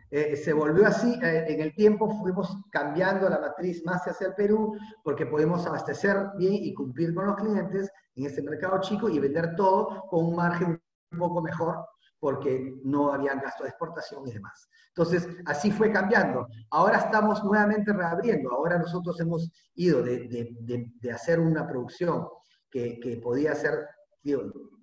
En el tiempo fuimos cambiando la matriz más hacia el Perú porque podemos abastecer bien y cumplir con los clientes en este mercado chico y vender todo con un margen un poco mejor porque no había gasto de exportación y demás. Entonces, así fue cambiando. Ahora estamos nuevamente reabriendo. Ahora nosotros hemos ido de hacer una producción que podía ser, digo,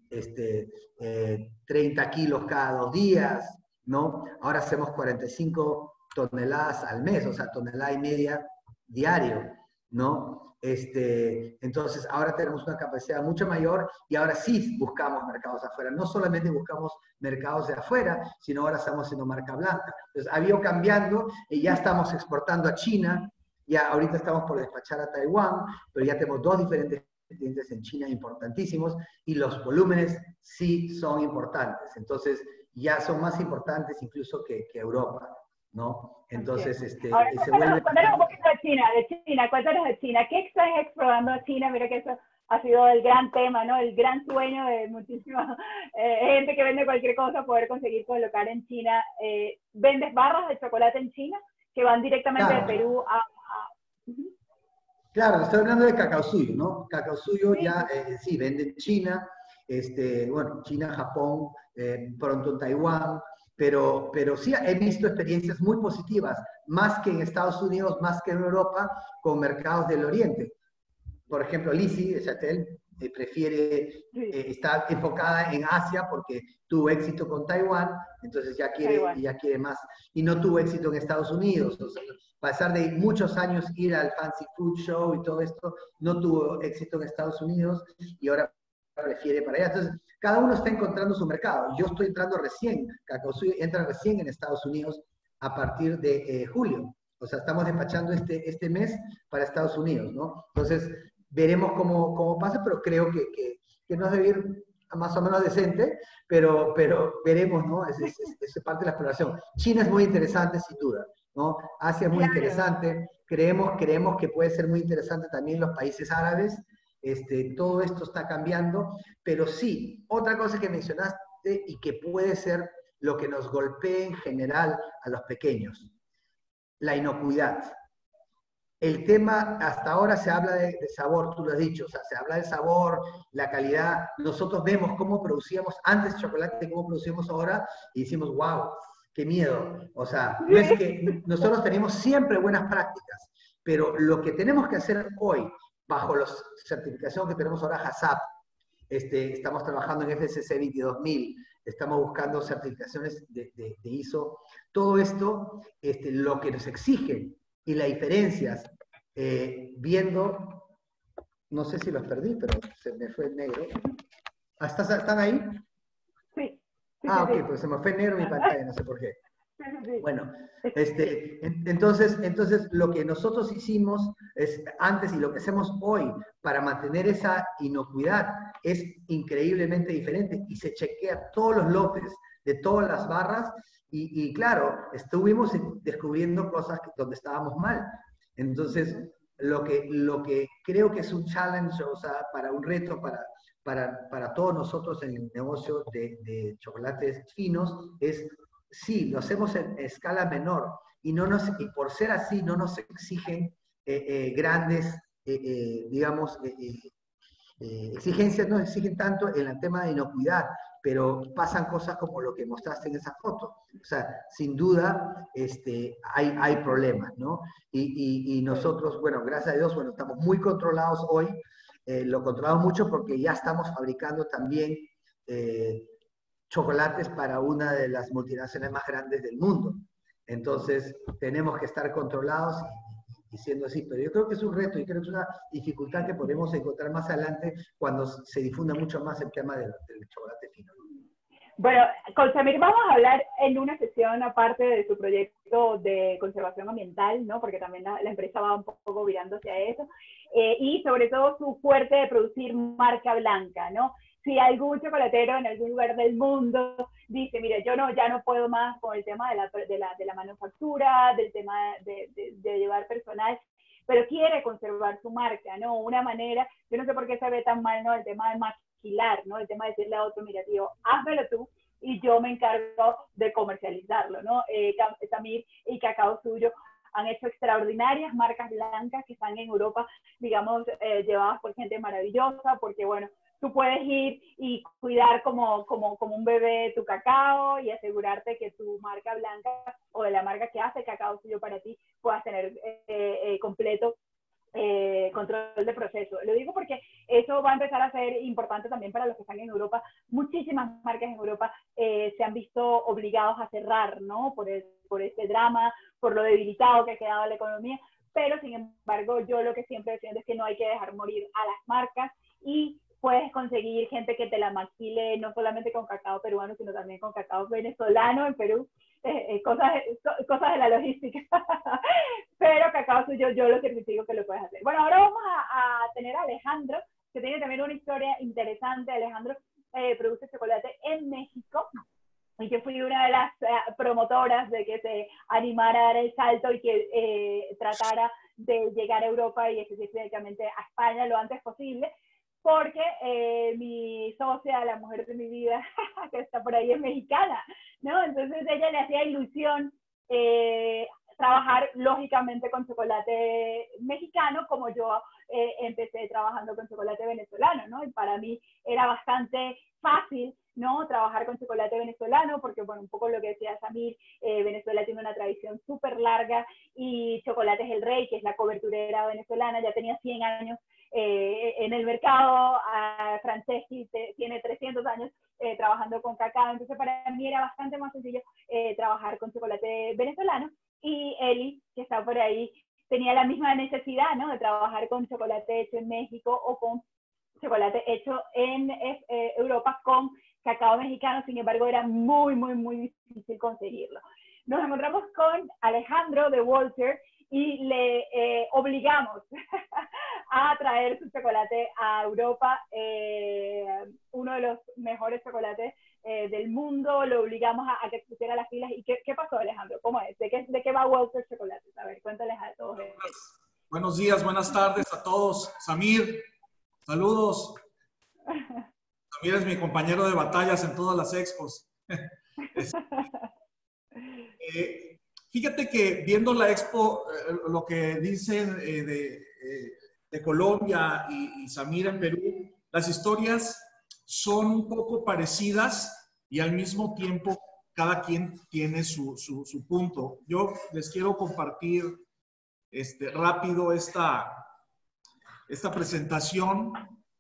30 kilos cada 2 días, ¿no? Ahora hacemos 45 toneladas al mes, o sea, 1,5 toneladas diario, ¿no? Entonces, ahora tenemos una capacidad mucho mayor y ahora sí buscamos mercados afuera. No solamente buscamos mercados de afuera, sino ahora estamos haciendo marca blanca. Entonces, ha ido cambiando y ya estamos exportando a China, ya ahorita estamos por despachar a Taiwán, pero ya tenemos 2 diferentes clientes en China importantísimos y los volúmenes sí son importantes. Entonces, ya son más importantes incluso que Europa, ¿no? Entonces, Ahora, se vuelve... Cuéntanos un poquito de China, cuéntanos de China. ¿Qué estás explorando a China? Mira que eso ha sido el gran tema, ¿no? El gran sueño de muchísima gente que vende cualquier cosa, poder conseguir colocar en China. ¿Vendes barras de chocolate en China que van directamente de Perú a... Claro, estoy hablando de cacao suyo, ¿no? Cacao suyo ya, sí, vende en China, bueno, China, Japón, pronto en Taiwán, pero sí he visto experiencias muy positivas, más que en Estados Unidos, más que en Europa, con mercados del Oriente. Por ejemplo, Lizzie de Chatel prefiere, está enfocada en Asia porque tuvo éxito con Taiwán, entonces ya quiere más, y no tuvo éxito en Estados Unidos. O sea, pasar de muchos años ir al Fancy Food Show y todo esto, no tuvo éxito en Estados Unidos y ahora prefiere para allá. Entonces, cada uno está encontrando su mercado. Yo estoy entrando recién, Cacao Suyo entra recién en Estados Unidos a partir de julio. O sea, estamos despachando este mes para Estados Unidos, ¿no? Entonces, veremos cómo pasa, pero creo que nos debe ir más o menos decente, pero veremos, ¿no? Es parte de la exploración. China es muy interesante, sin duda, ¿no? Asia es muy interesante. Creemos que puede ser muy interesante también los países árabes. Todo esto está cambiando, pero sí, otra cosa que mencionaste y que puede ser lo que nos golpee en general a los pequeños, la inocuidad. El tema, hasta ahora se habla de sabor, tú lo has dicho, o sea, se habla del sabor, la calidad. Nosotros vemos cómo producíamos antes chocolate y cómo producimos ahora y decimos, wow, qué miedo. O sea, no es que nosotros tenemos siempre buenas prácticas, pero lo que tenemos que hacer hoy, bajo la certificación que tenemos ahora, HACCP, estamos trabajando en FSC 22000, estamos buscando certificaciones de ISO, todo esto, lo que nos exigen y las diferencias, viendo, no sé si los perdí, pero se me fue el negro. ¿Están ahí? Sí. Ok, pues se me fue negro mi pantalla, no sé por qué. Bueno, entonces lo que nosotros hicimos antes y lo que hacemos hoy para mantener esa inocuidad es increíblemente diferente y se chequea todos los lotes de todas las barras y claro, estuvimos descubriendo cosas donde estábamos mal. Entonces, lo que creo que es un challenge, o sea, para un reto para todos nosotros en el negocio de chocolates finos es, sí, lo hacemos en escala menor y por ser así no nos exigen grandes, digamos, exigencias, no exigen tanto en el tema de inocuidad, pero pasan cosas como lo que mostraste en esa foto. O sea, sin duda hay problemas, ¿no? Y nosotros, bueno, gracias a Dios, bueno, estamos muy controlados hoy. Lo controlamos mucho porque ya estamos fabricando también chocolates para una de las multinacionales más grandes del mundo. Entonces, tenemos que estar controlados y siendo así. Pero yo creo que es un reto y creo que es una dificultad que podemos encontrar más adelante cuando se difunda mucho más el tema del chocolate fino. Bueno, con Samir vamos a hablar en una sesión aparte de su proyecto de conservación ambiental, ¿no? Porque también la empresa va un poco virando hacia eso. Y sobre todo su fuerte de producir marca blanca, ¿no? Si algún chocolatero en algún lugar del mundo dice, mire, yo ya no puedo más con el tema de la manufactura, del tema de llevar personal, pero quiere conservar su marca, ¿no? Una manera, yo no sé por qué se ve tan mal, ¿no? El tema de maquilar, ¿no? El tema de decirle a otro, mira, tío, házmelo tú y yo me encargo de comercializarlo, ¿no? Samir y Cacao Suyo han hecho extraordinarias marcas blancas que están en Europa, digamos, llevadas por gente maravillosa, porque, bueno, tú puedes ir y cuidar como un bebé tu cacao y asegurarte que tu marca blanca o de la marca que hace Cacao Suyo para ti puedas tener completo control de proceso. Lo digo porque eso va a empezar a ser importante también para los que están en Europa. Muchísimas marcas en Europa se han visto obligados a cerrar, ¿no? Por este drama, por lo debilitado que ha quedado la economía. Pero, sin embargo, yo lo que siempre defiendo es que no hay que dejar morir a las marcas y puedes conseguir gente que te la maquile no solamente con cacao peruano, sino también con cacao venezolano en Perú. Cosas de la logística. Pero Cacao Suyo yo lo certifico que lo puedes hacer. Bueno, ahora vamos a tener a Alejandro, que tiene también una historia interesante. Alejandro produce chocolate en México. Y que fui una de las promotoras de que se animara a dar el salto y que tratara de llegar a Europa y específicamente a España lo antes posible. Porque mi socia, la mujer de mi vida, que está por ahí, es mexicana, ¿no? Entonces ella le hacía ilusión trabajar lógicamente con chocolate mexicano, como yo empecé trabajando con chocolate venezolano, ¿no? Y para mí era bastante fácil, ¿no? Trabajar con chocolate venezolano, porque, bueno, un poco lo que decía Samir, Venezuela tiene una tradición súper larga y Chocolate es el Rey, que es la coberturera venezolana, ya tenía 100 años en el mercado. Franceschi tiene 300 años trabajando con cacao, entonces para mí era bastante más sencillo trabajar con chocolate venezolano, y Eli, que está por ahí, tenía la misma necesidad, ¿no? De trabajar con chocolate hecho en México o con chocolate hecho en Europa con cacao mexicano. Sin embargo, era muy, muy, muy difícil conseguirlo. Nos encontramos con Alejandro de Walter y le obligamos a traer su chocolate a Europa, uno de los mejores chocolates del mundo. Lo obligamos a que pusiera las pilas. ¿Y qué pasó, Alejandro? ¿Cómo es? ¿De qué va Walter Chocolates? A ver, cuéntales a todos. Buenos días, buenas tardes a todos. Samir, saludos. Samir es mi compañero de batallas en todas las expos. Fíjate que viendo la expo, lo que dicen de Colombia y Samir en Perú, las historias son un poco parecidas y al mismo tiempo cada quien tiene su punto. Yo les quiero compartir rápido esta presentación.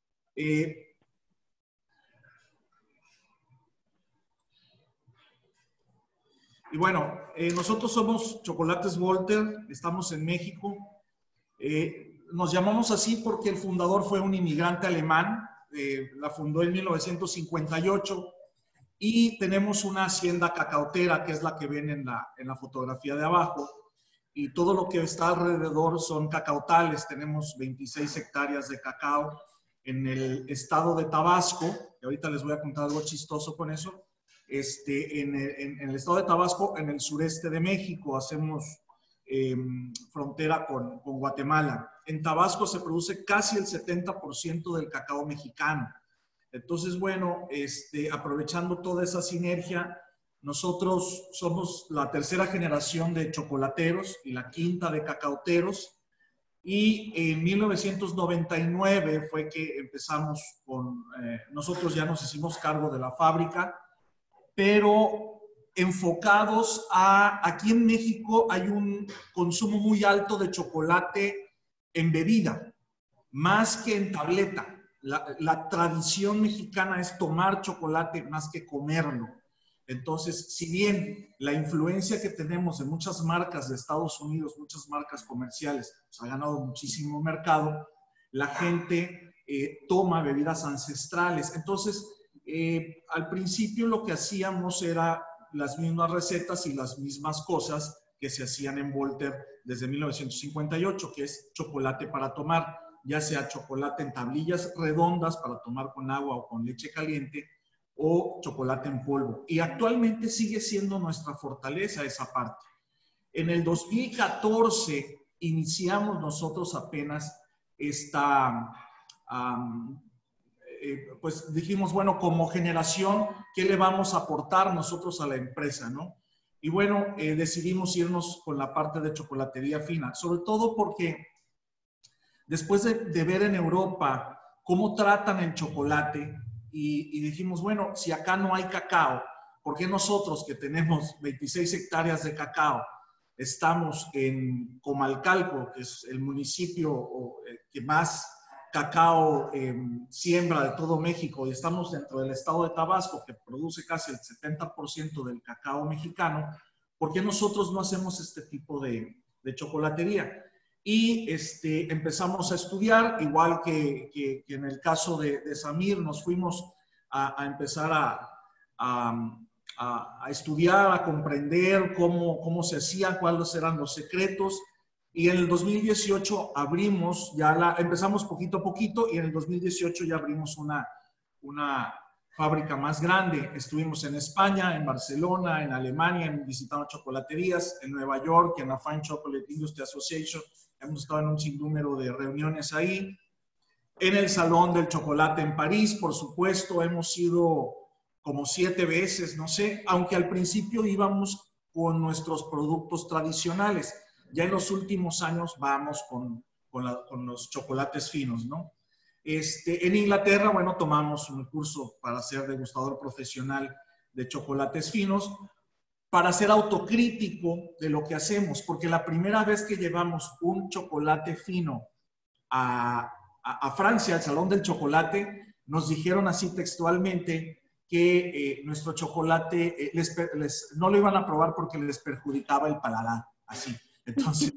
Y bueno, nosotros somos Chocolates Walter, estamos en México. Nos llamamos así porque el fundador fue un inmigrante alemán, la fundó en 1958 y tenemos una hacienda cacautera, que es la que ven en la fotografía de abajo, y todo lo que está alrededor son cacautales. Tenemos 26 hectáreas de cacao en el estado de Tabasco, y ahorita les voy a contar algo chistoso con eso. En el estado de Tabasco, en el sureste de México, hacemos frontera con Guatemala. En Tabasco se produce casi el 70% del cacao mexicano. Entonces, bueno, aprovechando toda esa sinergia, nosotros somos la tercera generación de chocolateros y la quinta de cacauteros. Y en 1999 fue que empezamos con, nosotros ya nos hicimos cargo de la fábrica, pero enfocados aquí en México hay un consumo muy alto de chocolate en bebida, más que en tableta. La tradición mexicana es tomar chocolate más que comerlo. Entonces, si bien la influencia que tenemos de muchas marcas de Estados Unidos, muchas marcas comerciales, pues, ha ganado muchísimo mercado, la gente toma bebidas ancestrales. Entonces, al principio lo que hacíamos era las mismas recetas y las mismas cosas que se hacían en Volter desde 1958, que es chocolate para tomar, ya sea chocolate en tablillas redondas para tomar con agua o con leche caliente, o chocolate en polvo. Y actualmente sigue siendo nuestra fortaleza esa parte. En el 2014 iniciamos nosotros apenas pues dijimos, bueno, como generación, ¿qué le vamos a aportar nosotros a la empresa, no? Y bueno, decidimos irnos con la parte de chocolatería fina, sobre todo porque después de ver en Europa cómo tratan el chocolate, y dijimos, bueno, si acá no hay cacao, ¿por qué nosotros que tenemos 26 hectáreas de cacao, estamos en Comalcalco, que es el municipio que más cacao siembra de todo México, y estamos dentro del estado de Tabasco, que produce casi el 70% del cacao mexicano? ¿Por qué nosotros no hacemos este tipo de chocolatería? Y empezamos a estudiar, igual que en el caso de Samir, nos fuimos a empezar a estudiar, a comprender cómo se hacían, cuáles eran los secretos. Y en el 2018 empezamos poquito a poquito, y en el 2018 ya abrimos una fábrica más grande. Estuvimos en España, en Barcelona, en Alemania, visitando chocolaterías, en Nueva York, en la Fine Chocolate Industry Association. Hemos estado en un sinnúmero de reuniones ahí. En el Salón del Chocolate en París, por supuesto, hemos ido como 7 veces, no sé, aunque al principio íbamos con nuestros productos tradicionales. Ya en los últimos años vamos con los chocolates finos, ¿no? En Inglaterra, bueno, tomamos un curso para ser degustador profesional de chocolates finos, para ser autocrítico de lo que hacemos, porque la primera vez que llevamos un chocolate fino a Francia, al Salón del Chocolate, nos dijeron así textualmente que nuestro chocolate no lo iban a probar porque les perjudicaba el paladar, así. Entonces,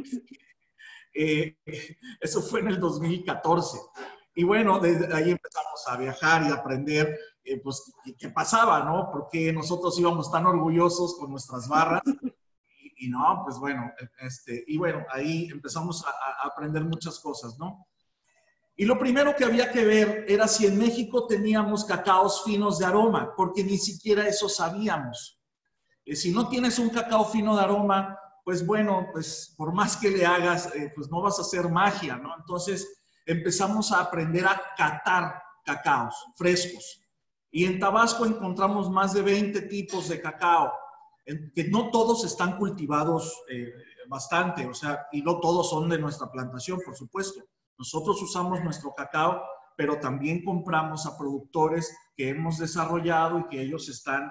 eso fue en el 2014. Y bueno, desde ahí empezamos a viajar y a aprender pues, qué pasaba, ¿no? Porque nosotros íbamos tan orgullosos con nuestras barras. Y no, pues bueno, y bueno, ahí empezamos a aprender muchas cosas, ¿no? Y lo primero que había que ver era si en México teníamos cacaos finos de aroma, porque ni siquiera eso sabíamos. Si no tienes un cacao fino de aroma, pues bueno, pues por más que le hagas, pues no vas a hacer magia, ¿no? Entonces empezamos a aprender a catar cacaos frescos. Y en Tabasco encontramos más de 20 tipos de cacao, que no todos están cultivados bastante, o sea, y no todos son de nuestra plantación, por supuesto. Nosotros usamos nuestro cacao, pero también compramos a productores que hemos desarrollado y que ellos están,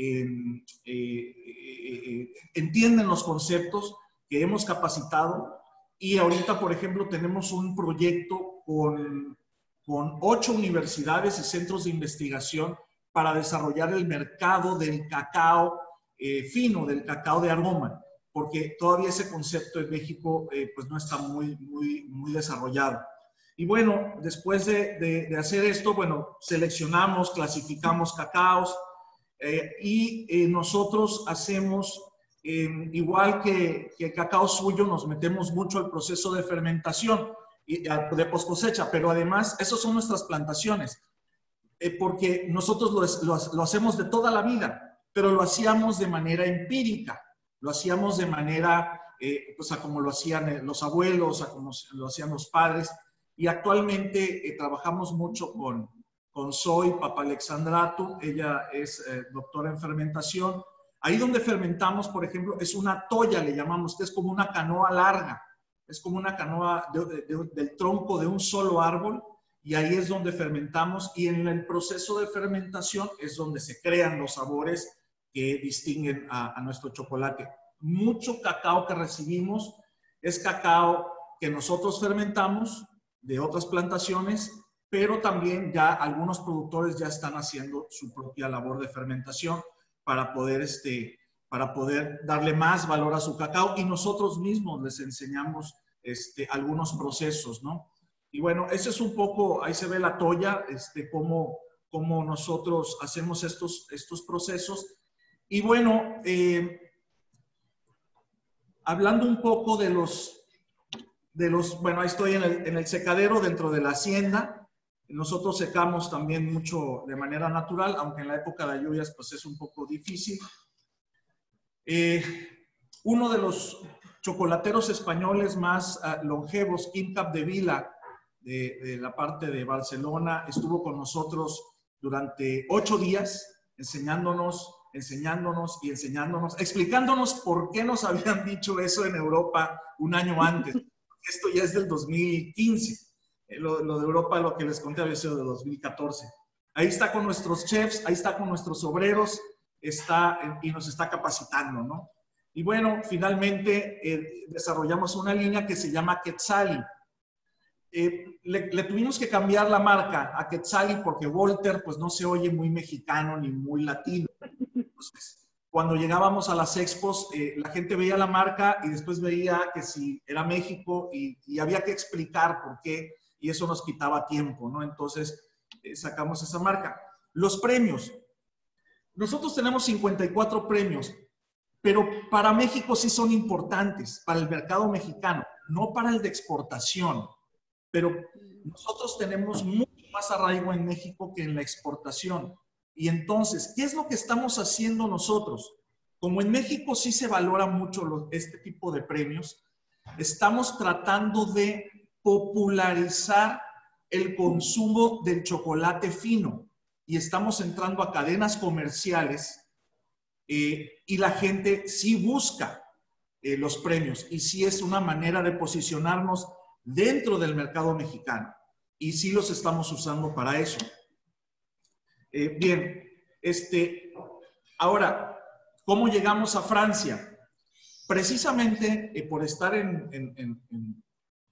entienden los conceptos, que hemos capacitado. Y ahorita, por ejemplo, tenemos un proyecto con 8 universidades y centros de investigación para desarrollar el mercado del cacao fino, del cacao de aroma, porque todavía ese concepto en México pues no está muy desarrollado. Y bueno, después de hacer esto, bueno, seleccionamos, clasificamos cacaos, Nosotros hacemos, igual que cacao suyo, nos metemos mucho al proceso de fermentación y de post cosecha, pero además, esas son nuestras plantaciones, porque nosotros lo hacemos de toda la vida, pero lo hacíamos de manera empírica, lo hacíamos de manera, pues a como lo hacían los abuelos, a como lo hacían los padres, y actualmente trabajamos mucho con Zoe Papalexandratu. Ella es doctora en fermentación. Ahí donde fermentamos, por ejemplo, es una toya, le llamamos, que es como una canoa larga, es como una canoa del tronco de un solo árbol, y ahí es donde fermentamos, y en el proceso de fermentación es donde se crean los sabores que distinguen a nuestro chocolate. Mucho cacao que recibimos es cacao que nosotros fermentamos de otras plantaciones, pero también ya algunos productores ya están haciendo su propia labor de fermentación para poder darle más valor a su cacao, y nosotros mismos les enseñamos algunos procesos, ¿no? Y bueno, ese es un poco, ahí se ve la toya, cómo nosotros hacemos estos procesos. Y bueno, hablando un poco de los, bueno, ahí estoy en el secadero dentro de la hacienda. Nosotros secamos también mucho de manera natural, aunque en la época de lluvias pues es un poco difícil. Uno de los chocolateros españoles más longevos, Quim Capdevila, de la parte de Barcelona, estuvo con nosotros durante 8 días enseñándonos, explicándonos por qué nos habían dicho eso en Europa un año antes. Esto ya es del 2015. Lo de Europa, lo que les conté, había sido de 2014. Ahí está con nuestros chefs, ahí está con nuestros obreros, y nos está capacitando, ¿no? Y bueno, finalmente desarrollamos una línea que se llama Quetzali. Le tuvimos que cambiar la marca a Quetzali porque Volter pues no se oye muy mexicano ni muy latino. Entonces, cuando llegábamos a las expos, la gente veía la marca y después veía que si era México, y había que explicar por qué, y eso nos quitaba tiempo, ¿no? Entonces, sacamos esa marca. Los premios. Nosotros tenemos 54 premios, pero para México sí son importantes, para el mercado mexicano, no para el de exportación. Pero nosotros tenemos mucho más arraigo en México que en la exportación. Y entonces, ¿qué es lo que estamos haciendo nosotros? Como en México sí se valora mucho este tipo de premios, estamos tratando de popularizar el consumo del chocolate fino, y estamos entrando a cadenas comerciales, y la gente sí busca los premios, y sí es una manera de posicionarnos dentro del mercado mexicano, y sí los estamos usando para eso. Bien, ahora, ¿cómo llegamos a Francia? Precisamente por estar en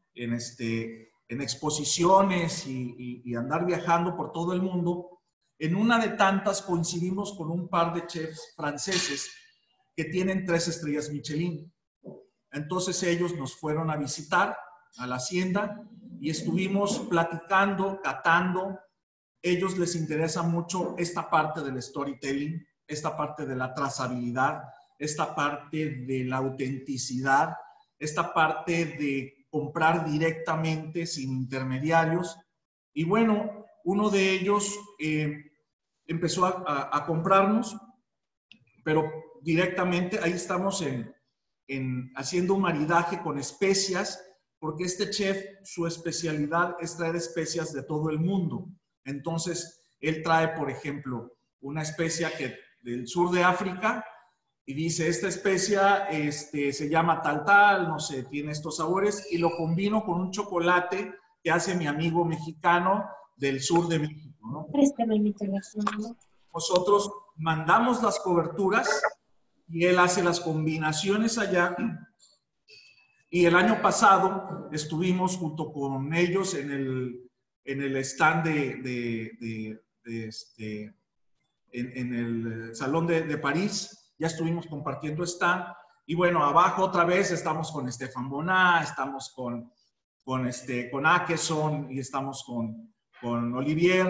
exposiciones y andar viajando por todo el mundo, en una de tantas coincidimos con un par de chefs franceses que tienen 3 estrellas Michelin. Entonces ellos nos fueron a visitar a la hacienda y estuvimos platicando, catando. Ellos les interesa mucho esta parte del storytelling, esta parte de la trazabilidad, esta parte de la autenticidad, esta parte de comprar directamente sin intermediarios. Y bueno, uno de ellos empezó a comprarnos, pero directamente ahí estamos haciendo un maridaje con especias, porque este chef, su especialidad es traer especias de todo el mundo. Entonces, él trae, por ejemplo, una especia del sur de África, y dice, esta especia se llama tal, no sé, tiene estos sabores, y lo combino con un chocolate que hace mi amigo mexicano del sur de México, ¿no? Préstame mi teléfono. Nosotros mandamos las coberturas y él hace las combinaciones allá. Y el año pasado estuvimos junto con ellos en el stand en el Salón de París. Ya estuvimos compartiendo stand. Y bueno, abajo otra vez estamos con Stefan Boná, estamos con Akeson y estamos con Olivier.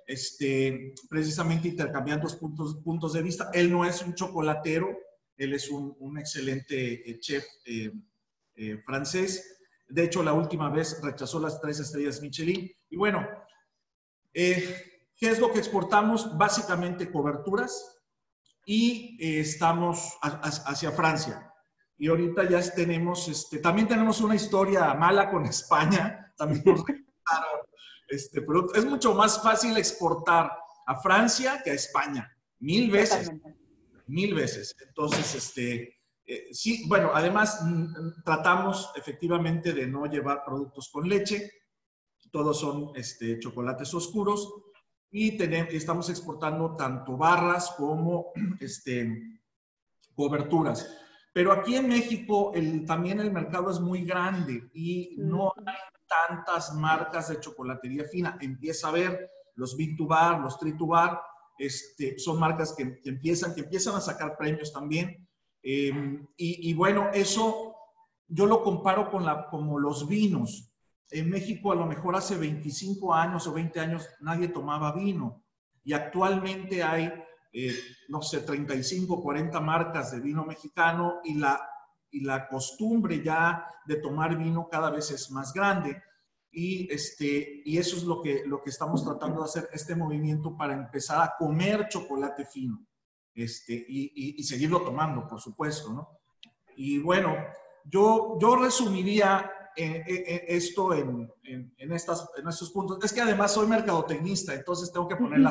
precisamente intercambiando puntos de vista. Él no es un chocolatero, él es un excelente chef francés. De hecho, la última vez rechazó las 3 estrellas Michelin. Y bueno, ¿qué es lo que exportamos? Básicamente coberturas y estamos hacia Francia. Y ahorita ya tenemos, también tenemos una historia mala con España. También nos rechazaron pero es mucho más fácil exportar a Francia que a España. 1000 veces. Totalmente. 1000 veces. Entonces, sí, bueno, además tratamos efectivamente de no llevar productos con leche. Todos son chocolates oscuros y estamos exportando tanto barras como coberturas. Pero aquí en México también el mercado es muy grande y no hay tantas marcas de chocolatería fina. Empieza a haber los Big to Bar, los Tree to Bar, son marcas que empiezan a sacar premios también. Y bueno, eso yo lo comparo como los vinos. En México a lo mejor hace 25 años o 20 años nadie tomaba vino y actualmente hay, no sé, 35, 40 marcas de vino mexicano y la costumbre ya de tomar vino cada vez es más grande. Y eso es lo que estamos tratando de hacer, este movimiento para empezar a comer chocolate fino y seguirlo tomando, por supuesto, ¿no? Y bueno, yo resumiría esto en estos puntos. Es que además soy mercadotecnista, entonces tengo que ponerla.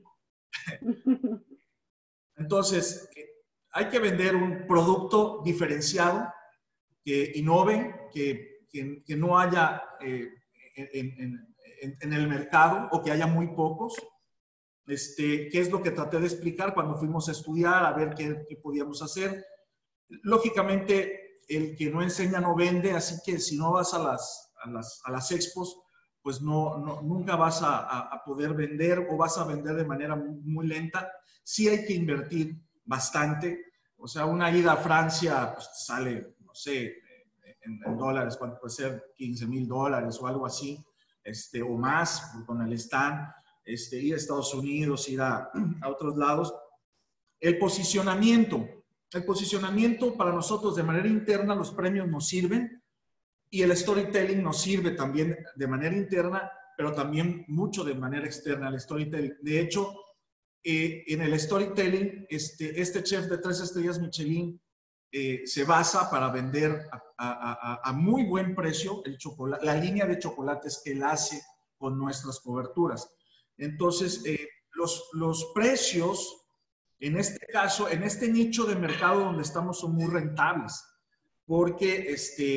Entonces, hay que vender un producto diferenciado, que innove, que no haya en el mercado o que haya muy pocos. ¿Qué es lo que traté de explicar cuando fuimos a estudiar, a ver qué podíamos hacer? Lógicamente, el que no enseña no vende, así que si no vas a las expos, pues nunca vas a poder vender o vas a vender de manera muy, muy lenta. Sí hay que invertir bastante. O sea, una ida a Francia pues, sale, no sé, en dólares, ¿cuánto puede ser? $15,000 o algo así, o más con el stand. Ir a Estados Unidos, ir a otros lados. El posicionamiento para nosotros de manera interna, los premios nos sirven y el storytelling nos sirve también de manera interna, pero también mucho de manera externa el storytelling. De hecho, en el storytelling, este chef de 3 estrellas Michelin se basa para vender a muy buen precio la línea de chocolates que él hace con nuestras coberturas. Entonces, los precios, en este caso, en este nicho de mercado donde estamos, son muy rentables, porque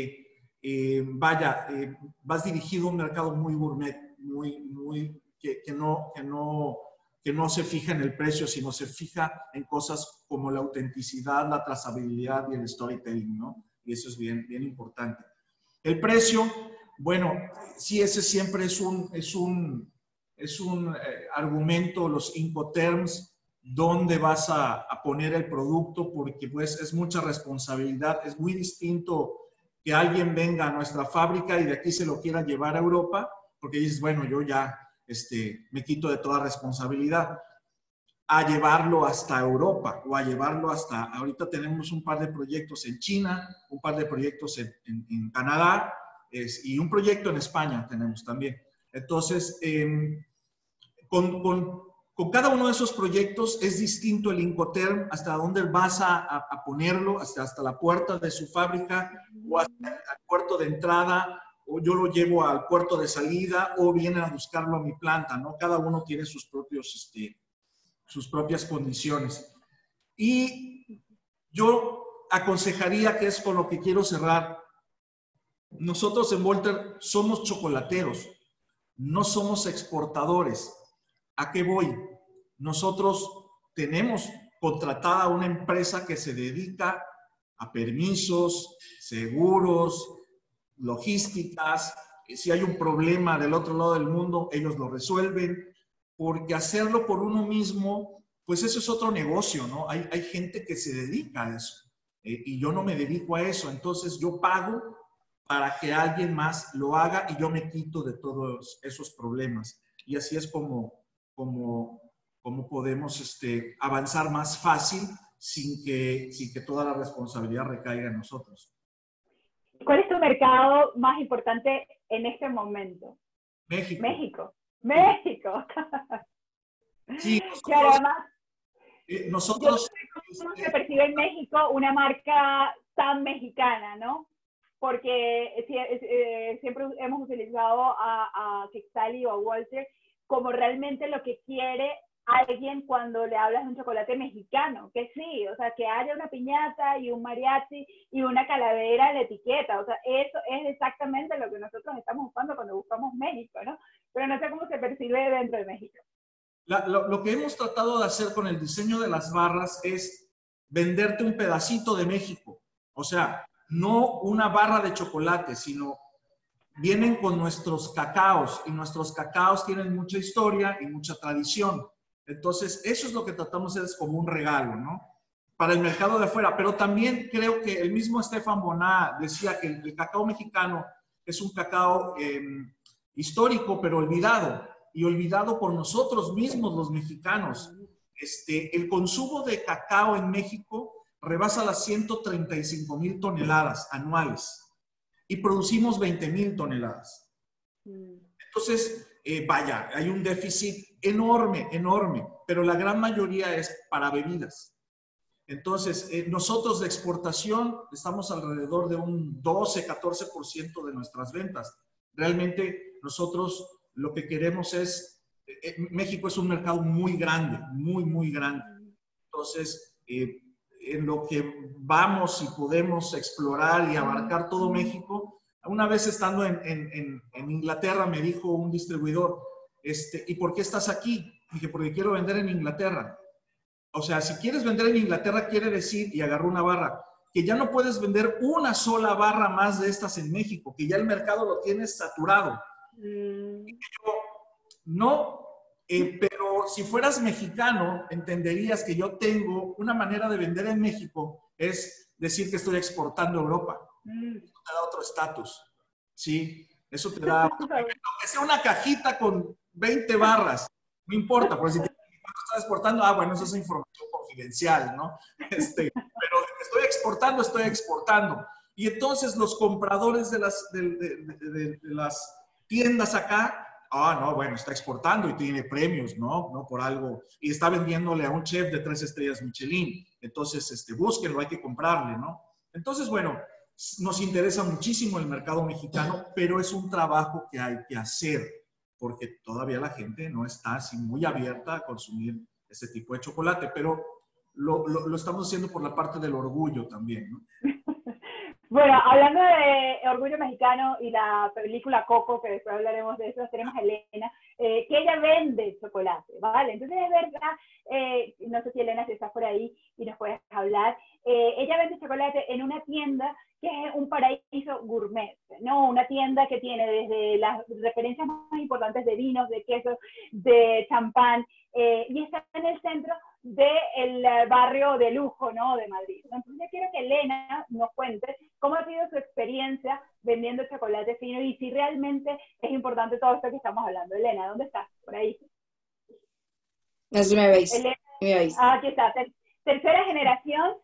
vas dirigido a un mercado muy gourmet, que no se fija en el precio, sino se fija en cosas como la autenticidad, la trazabilidad y el storytelling, ¿no? Y eso es bien, bien importante. El precio, bueno, sí, ese siempre es un argumento, los Incoterms, dónde vas a poner el producto, porque pues es mucha responsabilidad, es muy distinto que alguien venga a nuestra fábrica y de aquí se lo quiera llevar a Europa, porque dices, bueno, yo ya me quito de toda responsabilidad, a llevarlo hasta Europa o a llevarlo hasta, ahorita tenemos un par de proyectos en China, un par de proyectos en Canadá y un proyecto en España tenemos también. Entonces, con cada uno de esos proyectos es distinto el Incoterm, hasta dónde vas a ponerlo, hasta la puerta de su fábrica o hasta el puerto de entrada, o yo lo llevo al puerto de salida o vienen a buscarlo a mi planta, ¿no? Cada uno tiene sus propias condiciones. Y yo aconsejaría, que es con lo que quiero cerrar, nosotros en Volter somos chocolateros, no somos exportadores. ¿A qué voy? Nosotros tenemos contratada una empresa que se dedica a permisos, seguros, logísticas. Si hay un problema del otro lado del mundo, ellos lo resuelven, porque hacerlo por uno mismo, pues eso es otro negocio, ¿no? Hay gente que se dedica a eso y yo no me dedico a eso, entonces yo pago para que alguien más lo haga y yo me quito de todos esos problemas. Y así es como cómo podemos avanzar más fácil sin que toda la responsabilidad recaiga en nosotros. ¿Cuál es tu mercado más importante en este momento? México. México. México. Sí, claro, además, nosotros... Yo no sé cómo se percibe en México una marca tan mexicana, ¿no? Porque siempre hemos utilizado a Quetzali o a Walter como realmente lo que quiere alguien cuando le hablas de un chocolate mexicano, que sí, o sea, que haya una piñata y un mariachi y una calavera en la etiqueta, o sea, eso es exactamente lo que nosotros estamos buscando cuando buscamos México, ¿no? Pero no sé cómo se percibe dentro de México. Lo que hemos tratado de hacer con el diseño de las barras es venderte un pedacito de México, o sea, no una barra de chocolate, sino vienen con nuestros cacaos y nuestros cacaos tienen mucha historia y mucha tradición. Entonces, eso es lo que tratamos de hacer, es como un regalo, ¿no? Para el mercado de afuera. Pero también creo que el mismo Estefan Boná decía que el cacao mexicano es un cacao histórico, pero olvidado. Y olvidado por nosotros mismos, los mexicanos. El consumo de cacao en México rebasa las 135,000 toneladas anuales. Y producimos 20,000 toneladas. Entonces, vaya, hay un déficit enorme, enorme, pero la gran mayoría es para bebidas. Entonces, nosotros de exportación estamos alrededor de un 12-14% de nuestras ventas. Realmente nosotros lo que queremos es, México es un mercado muy grande, muy, muy grande. Entonces, en lo que vamos y podemos explorar y abarcar todo México. Una vez estando en Inglaterra me dijo un distribuidor, ¿y por qué estás aquí? Dije, porque quiero vender en Inglaterra. O sea, si quieres vender en Inglaterra quiere decir, y agarró una barra, que ya no puedes vender una sola barra más de estas en México, que ya el mercado lo tienes saturado. Y yo, no, pero si fueras mexicano, entenderías que yo tengo una manera de vender en México, es decir que estoy exportando a Europa. Eso te da otro estatus, ¿sí? Eso te da, aunque sea una cajita con 20 barras, no importa, porque si te estás exportando, bueno, eso es información confidencial, ¿no? Pero estoy exportando. Y entonces los compradores de las tiendas acá, no, bueno, está exportando y tiene premios, ¿no? No por algo, y está vendiéndole a un chef de 3 estrellas Michelin, entonces, búsquenlo, hay que comprarle, ¿no? Entonces, bueno, nos interesa muchísimo el mercado mexicano, pero es un trabajo que hay que hacer, porque todavía la gente no está así muy abierta a consumir ese tipo de chocolate, pero lo estamos haciendo por la parte del orgullo también, ¿no? Bueno, hablando de orgullo mexicano y la película Coco, que después hablaremos de eso, tenemos a Elena, que ella vende chocolate, ¿vale? Entonces es verdad, no sé si Elena si estás por ahí y nos puedes hablar, ella vende chocolate en una tienda que es un paraíso gourmet, ¿no? Una tienda que tiene desde las referencias más importantes de vinos, de quesos, de champán, y está en el centro del barrio de lujo, ¿no? De Madrid. Entonces yo quiero que Elena nos cuente cómo ha sido su experiencia vendiendo chocolate fino y si realmente es importante todo esto que estamos hablando. Elena, ¿dónde estás? Por ahí. No sé si me veis. Elena, ¿Me veis? aquí está. Tercera generación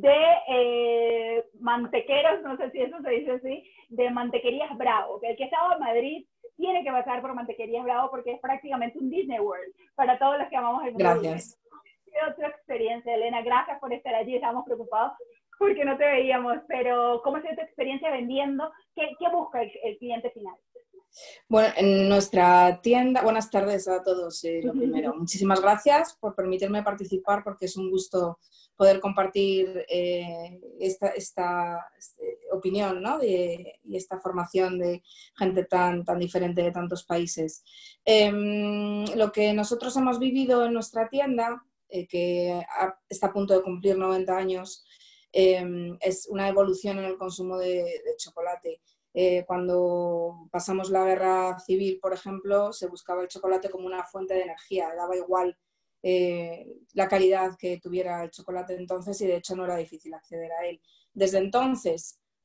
de mantequeros, no sé si eso se dice así, de Mantequerías Bravo. Que el que estaba en Madrid tiene que pasar por Mantequerías Bravo porque es prácticamente un Disney World para todos los que amamos el mundo. Gracias. Otra experiencia, Elena, gracias por estar allí, estábamos preocupados porque no te veíamos, pero ¿cómo ha sido tu experiencia vendiendo? ¿Qué busca el cliente final? Bueno, en nuestra tienda, buenas tardes a todos, lo primero. Muchísimas gracias por permitirme participar porque es un gusto poder compartir esta opinión, ¿no? y esta formación de gente tan diferente de tantos países. Lo que nosotros hemos vivido en nuestra tienda, que está a punto de cumplir 90 años, es una evolución en el consumo de chocolate. Cuando pasamos la guerra civil, por ejemplo, se buscaba el chocolate como una fuente de energía, daba igual la calidad que tuviera el chocolate entonces y de hecho no era difícil acceder a él. Desde entonces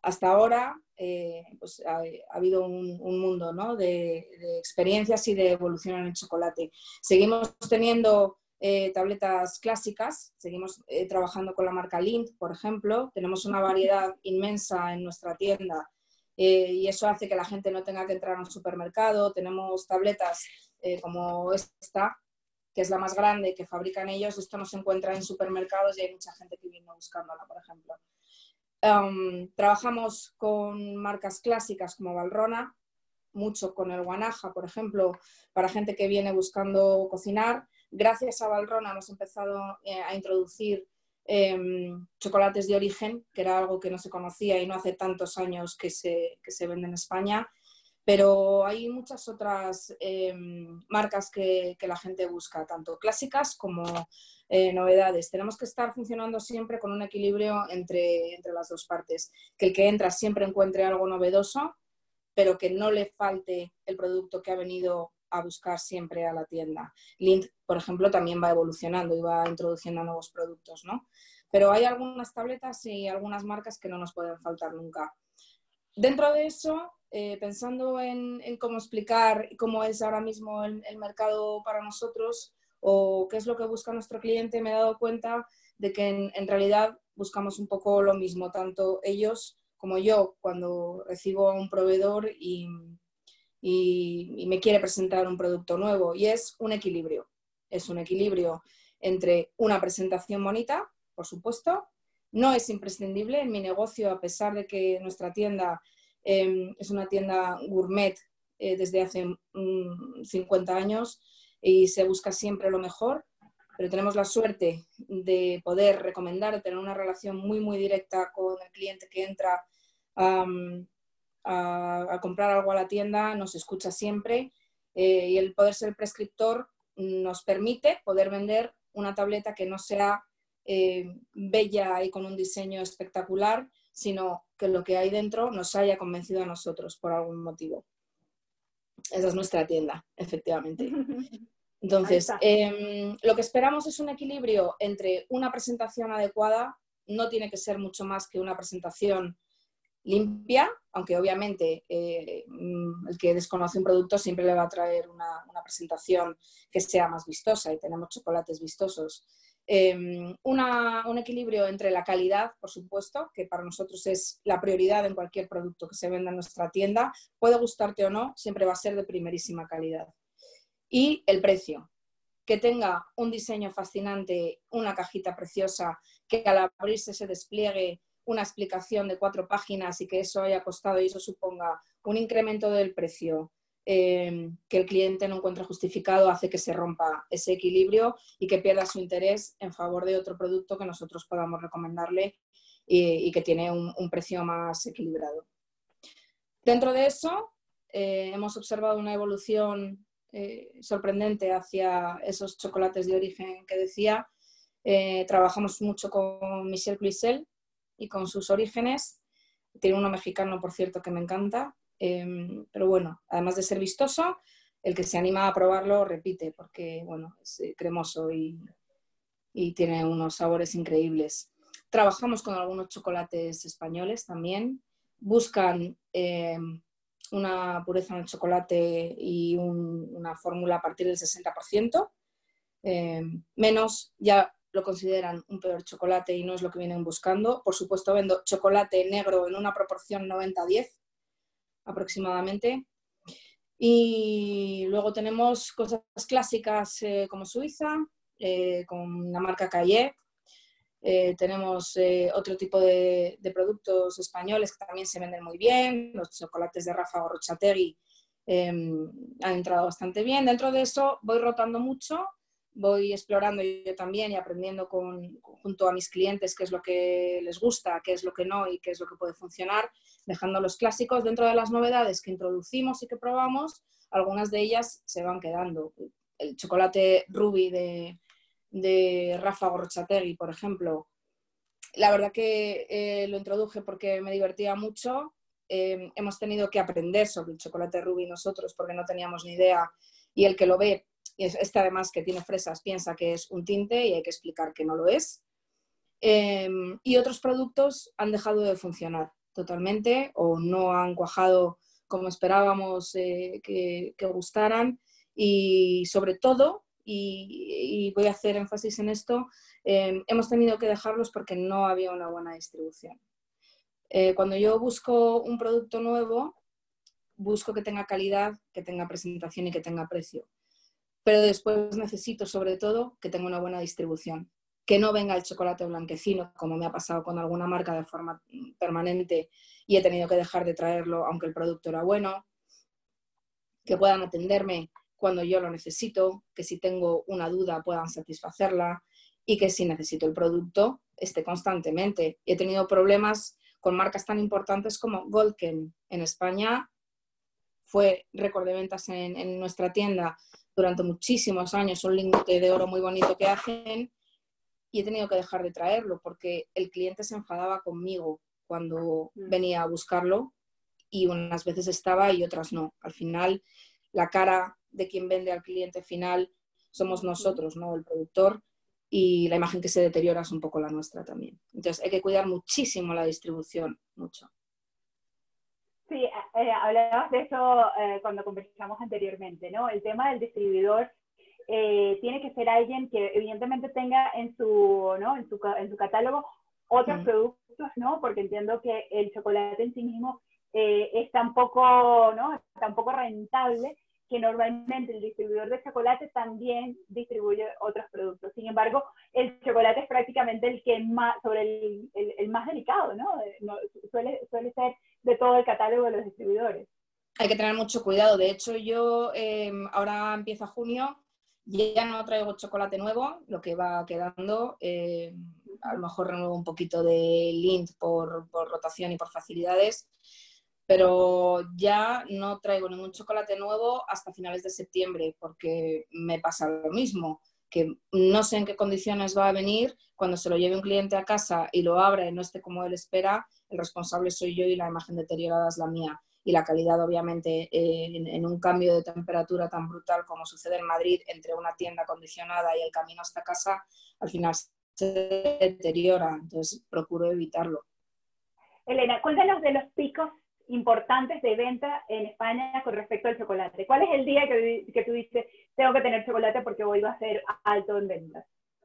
hasta ahora pues ha habido un mundo, ¿no?, de experiencias y de evolución en el chocolate. Seguimos teniendo tabletas clásicas, seguimos trabajando con la marca Lindt, por ejemplo. Tenemos una variedad inmensa en nuestra tienda y eso hace que la gente no tenga que entrar a un supermercado. Tenemos tabletas como esta, que es la más grande que fabrican ellos. Esto no se encuentra en supermercados y hay mucha gente que viene buscándola, por ejemplo. Trabajamos con marcas clásicas como Valrhona, mucho con el Guanaja, por ejemplo, para gente que viene buscando cocinar. Gracias a Valrhona hemos empezado a introducir chocolates de origen, que era algo que no se conocía y no hace tantos años que se vende en España. Pero hay muchas otras marcas que la gente busca, tanto clásicas como novedades. Tenemos que estar funcionando siempre con un equilibrio entre las dos partes. Que el que entra siempre encuentre algo novedoso, pero que no le falte el producto que ha venido a buscar siempre a la tienda. Lindt, por ejemplo, también va evolucionando y va introduciendo nuevos productos, ¿no? Pero hay algunas tabletas y algunas marcas que no nos pueden faltar nunca. Dentro de eso, pensando en cómo explicar cómo es ahora mismo el mercado para nosotros o qué es lo que busca nuestro cliente, me he dado cuenta de que en realidad buscamos un poco lo mismo, tanto ellos como yo, cuando recibo a un proveedor y me quiere presentar un producto nuevo, y es un equilibrio. Es un equilibrio entre una presentación bonita, por supuesto. No es imprescindible en mi negocio, a pesar de que nuestra tienda es una tienda gourmet desde hace 50 años y se busca siempre lo mejor, pero tenemos la suerte de poder recomendar, de tener una relación muy, muy directa con el cliente que entra a comprar algo a la tienda, nos escucha siempre y el poder ser prescriptor nos permite poder vender una tableta que no sea bella y con un diseño espectacular, sino que lo que hay dentro nos haya convencido a nosotros por algún motivo. Esa es nuestra tienda, efectivamente. Entonces, lo que esperamos es un equilibrio entre una presentación adecuada, no tiene que ser mucho más que una presentación limpia, aunque obviamente el que desconoce un producto siempre le va a traer una presentación que sea más vistosa, y tenemos chocolates vistosos. Un equilibrio entre la calidad, por supuesto, que para nosotros es la prioridad en cualquier producto que se venda en nuestra tienda, puede gustarte o no, siempre va a ser de primerísima calidad. Y el precio, que tenga un diseño fascinante, una cajita preciosa, que al abrirse se despliegue una explicación de 4 páginas y que eso haya costado y eso suponga un incremento del precio que el cliente no encuentra justificado, hace que se rompa ese equilibrio y que pierda su interés en favor de otro producto que nosotros podamos recomendarle y que tiene un precio más equilibrado. Dentro de eso, hemos observado una evolución sorprendente hacia esos chocolates de origen que decía. Trabajamos mucho con Michel Cluzel y con sus orígenes. Tiene uno mexicano, por cierto, que me encanta. Pero bueno, además de ser vistoso, el que se anima a probarlo repite, porque bueno, es cremoso y tiene unos sabores increíbles. Trabajamos con algunos chocolates españoles también. Buscan una pureza en el chocolate y una fórmula a partir del 60%. Menos ya lo consideran un peor chocolate y no es lo que vienen buscando. Por supuesto, vendo chocolate negro en una proporción 90-10 aproximadamente. Y luego tenemos cosas clásicas como Suiza, con la marca Caillé. Tenemos otro tipo de productos españoles que también se venden muy bien. Los chocolates de Rafa Gorrochategui han entrado bastante bien. Dentro de eso voy rotando mucho, voy explorando yo también y aprendiendo junto a mis clientes qué es lo que les gusta, qué es lo que no y qué es lo que puede funcionar, dejando los clásicos. Dentro de las novedades que introducimos y que probamos, algunas de ellas se van quedando. El chocolate Ruby de Rafa Gorrochategui, por ejemplo, la verdad que lo introduje porque me divertía mucho. Hemos tenido que aprender sobre el chocolate Ruby nosotros porque no teníamos ni idea, y el que lo ve, este además que tiene fresas, piensa que es un tinte y hay que explicar que no lo es. Y otros productos han dejado de funcionar. totalmente o no han cuajado como esperábamos que gustaran y sobre todo, y voy a hacer énfasis en esto, hemos tenido que dejarlos porque no había una buena distribución. Cuando yo busco un producto nuevo, busco que tenga calidad, que tenga presentación y que tenga precio. Pero después necesito, sobre todo, que tenga una buena distribución. Que no venga el chocolate blanquecino, como me ha pasado con alguna marca de forma permanente y he tenido que dejar de traerlo aunque el producto era bueno. Que puedan atenderme cuando yo lo necesito, que si tengo una duda puedan satisfacerla y que si necesito el producto esté constantemente. He tenido problemas con marcas tan importantes como Goldken en España. Fue récord de ventas en nuestra tienda durante muchísimos años, un lingote de oro muy bonito que hacen y he tenido que dejar de traerlo porque el cliente se enfadaba conmigo cuando venía a buscarlo y unas veces estaba y otras no. Al final, la cara de quien vende al cliente final somos nosotros, ¿no? El productor, y la imagen que se deteriora es un poco la nuestra también. Entonces, hay que cuidar muchísimo la distribución, mucho. Sí, hablabas de eso cuando conversamos anteriormente, ¿no? El tema del distribuidor tiene que ser alguien que evidentemente tenga en su, ¿no? en su catálogo otros productos, ¿no? Porque entiendo que el chocolate en sí mismo es tan poco, ¿no? tan poco rentable que normalmente el distribuidor de chocolate también distribuye otros productos. Sin embargo, el chocolate es prácticamente el que más, el más delicado, ¿no? Suele ser de todo el catálogo de los distribuidores. Hay que tener mucho cuidado. De hecho, yo ahora empieza junio, ya no traigo chocolate nuevo, lo que va quedando. A lo mejor renuevo un poquito de Lindt por rotación y por facilidades, pero ya no traigo ningún chocolate nuevo hasta finales de septiembre, porque me pasa lo mismo, que no sé en qué condiciones va a venir. Cuando se lo lleve un cliente a casa y lo abra y no esté como él espera, el responsable soy yo y la imagen deteriorada es la mía. Y la calidad, obviamente, en un cambio de temperatura tan brutal como sucede en Madrid, entre una tienda acondicionada y el camino hasta casa, al final se deteriora. Entonces, procuro evitarlo. Elena, cuéntanos de los picos importantes de venta en España con respecto al chocolate. ¿Cuál es el día que tú dices, tengo que tener chocolate porque hoy va a ser alto en ventas?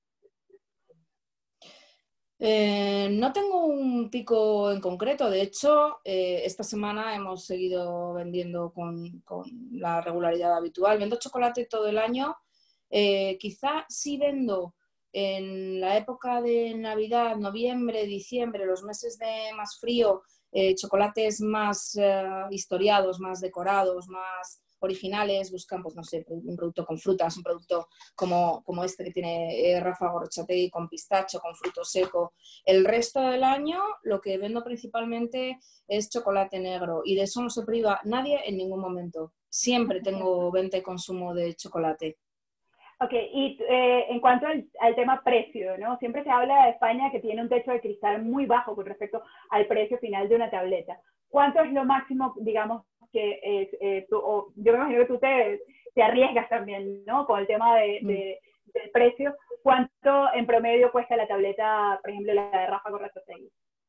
No tengo un pico en concreto. De hecho, esta semana hemos seguido vendiendo con la regularidad habitual. Vendo chocolate todo el año. Quizá sí vendo en la época de Navidad, noviembre, diciembre, los meses de más frío, chocolates más historiados, más decorados, más originales. Buscan, pues no sé, un producto con frutas, un producto como este que tiene Rafa Gorrotxategi, con pistacho, con fruto seco. El resto del año lo que vendo principalmente es chocolate negro y de eso no se priva nadie en ningún momento. Siempre tengo venta y consumo de chocolate. Ok, y en cuanto al tema precio, ¿no? Siempre se habla de España que tiene un techo de cristal muy bajo con respecto al precio final de una tableta. ¿Cuánto es lo máximo, digamos, que yo me imagino que tú te arriesgas también, ¿no? Con el tema del precio. ¿Cuánto en promedio cuesta la tableta, por ejemplo, la de Rafa Gorrotxategi?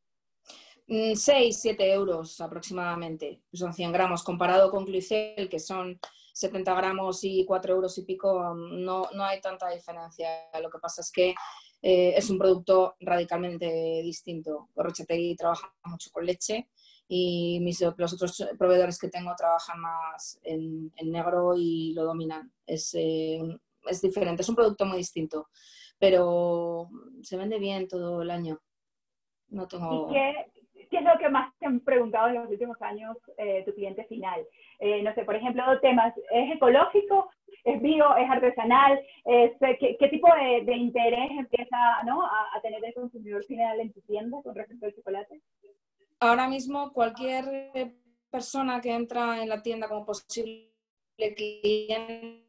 6, 7 euros aproximadamente. Son 100 gramos. Comparado con Cluicel, que son 70 gramos y 4 euros y pico, no hay tanta diferencia. Lo que pasa es que es un producto radicalmente distinto. Gorrotxategi trabaja mucho con leche y los otros proveedores que tengo trabajan más en negro y lo dominan. Es diferente, es un producto muy distinto, pero se vende bien todo el año. No tengo... ¿Y qué es lo que más te han preguntado en los últimos años tu cliente final? No sé, por ejemplo, temas, ¿es ecológico? ¿Es bio? ¿Es artesanal? ¿Qué tipo de interés empieza, ¿no? a tener el consumidor final en tu tienda con respecto al chocolate? Ahora mismo cualquier persona que entra en la tienda como posible cliente,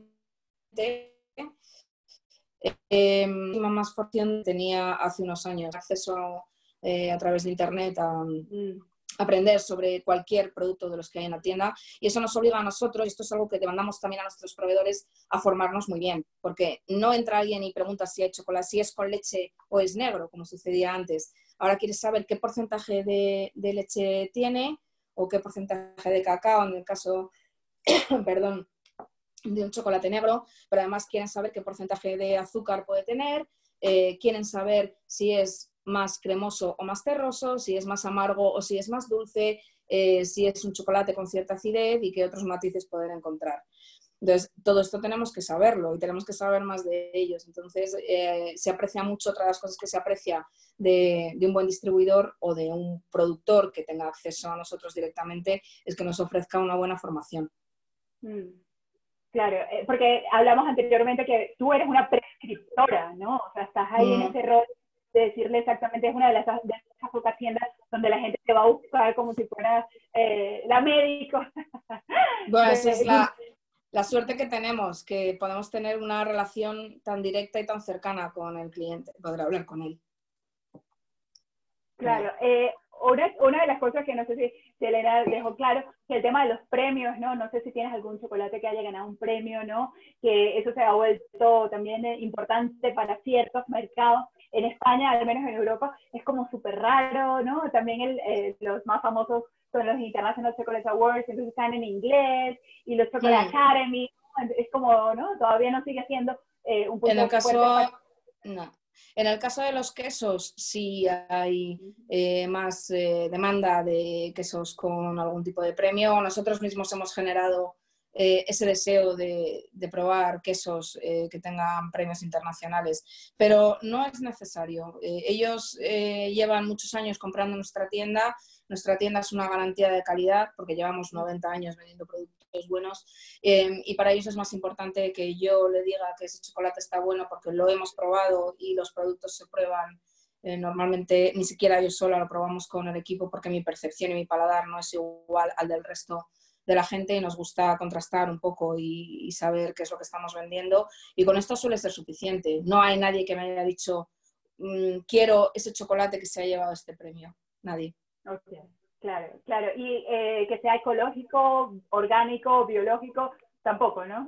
más fortuna tenía hace unos años acceso a través de internet aprender sobre cualquier producto de los que hay en la tienda, y eso nos obliga a nosotros, y esto es algo que demandamos también a nuestros proveedores, a formarnos muy bien, porque no entra alguien y pregunta si hay chocolate, si es con leche o es negro, como sucedía antes. Ahora quieres saber qué porcentaje de leche tiene o qué porcentaje de cacao, en el caso, perdón, de un chocolate negro, pero además quieren saber qué porcentaje de azúcar puede tener, quieren saber si es más cremoso o más terroso, si es más amargo o si es más dulce, si es un chocolate con cierta acidez y qué otros matices poder encontrar. Entonces, todo esto tenemos que saberlo y tenemos que saber más de ellos. Entonces, se aprecia mucho, otra de las cosas que se aprecia de un buen distribuidor o de un productor que tenga acceso a nosotros directamente, es que nos ofrezca una buena formación. Claro, porque hablamos anteriormente que tú eres una prescriptora, ¿no? O sea, estás ahí en ese rol de decirle exactamente, es una de esas pocas tiendas donde la gente te va a buscar como si fueras la médico. Bueno, esa es la suerte que tenemos, que podemos tener una relación tan directa y tan cercana con el cliente, poder hablar con él. Claro, una de las cosas que no sé si Elena dejó claro, que el tema de los premios, ¿no? No sé si tienes algún chocolate que haya ganado un premio, ¿no? Que eso se ha vuelto también importante para ciertos mercados. En España, al menos en Europa, es como súper raro, ¿no? También los más famosos son los International Chocolate Awards, entonces están en inglés, y los Chocolate Academy, es como, ¿no? Todavía no sigue siendo un punto en el caso, fuerte. no. En el caso de los quesos, sí hay más demanda de quesos con algún tipo de premio. Nosotros mismos hemos generado ese deseo de probar quesos que tengan premios internacionales, pero no es necesario. Ellos llevan muchos años comprando nuestra tienda. Nuestra tienda es una garantía de calidad porque llevamos 90 años vendiendo productos buenos, y para ellos es más importante que yo le diga que ese chocolate está bueno porque lo hemos probado y los productos se prueban. Normalmente ni siquiera yo sola lo probamos con el equipo porque mi percepción y mi paladar no es igual al del resto de la gente, y nos gusta contrastar un poco y saber qué es lo que estamos vendiendo, y con esto suele ser suficiente. No hay nadie que me haya dicho quiero ese chocolate que se ha llevado este premio. Nadie. Okay. Claro, claro. Y que sea ecológico, orgánico, biológico, tampoco, ¿no?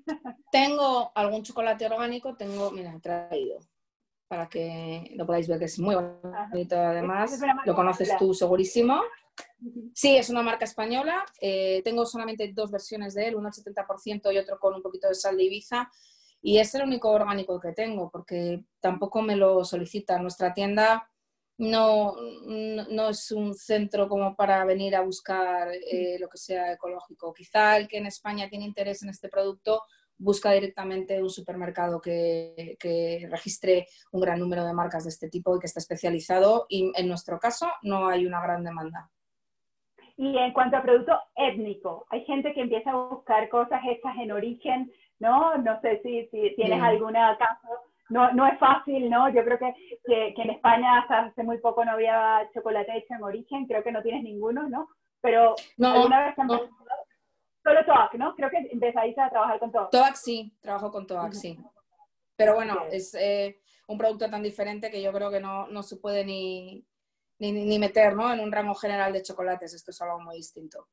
Tengo algún chocolate orgánico, mira, he traído para que lo podáis ver, que es muy bonito. Además, lo conoces tú segurísimo. Sí, es una marca española. Tengo solamente 2 versiones de él, uno al 70% y otro con un poquito de sal de Ibiza. Y es el único orgánico que tengo, porque tampoco me lo solicitan. Nuestra tienda no es un centro como para venir a buscar lo que sea ecológico. Quizá el que en España tiene interés en este producto busca directamente un supermercado que registre un gran número de marcas de este tipo y que esté especializado, y en nuestro caso no hay una gran demanda. Y en cuanto a producto étnico, hay gente que empieza a buscar cosas hechas en origen, ¿no? No sé si tienes alguna caso. No es fácil, ¿no? Yo creo que en España hasta hace muy poco no había chocolate hecho en origen, creo que no tienes ninguno, ¿no? Pero alguna vez también... Solo TOAC, ¿no? Creo que empezáis a trabajar con TOAC. TOAC sí, trabajo con TOAC, sí. Pero bueno, es un producto tan diferente que yo creo que no se puede ni meter, ¿no?, en un rango general de chocolates. Esto es algo muy distinto.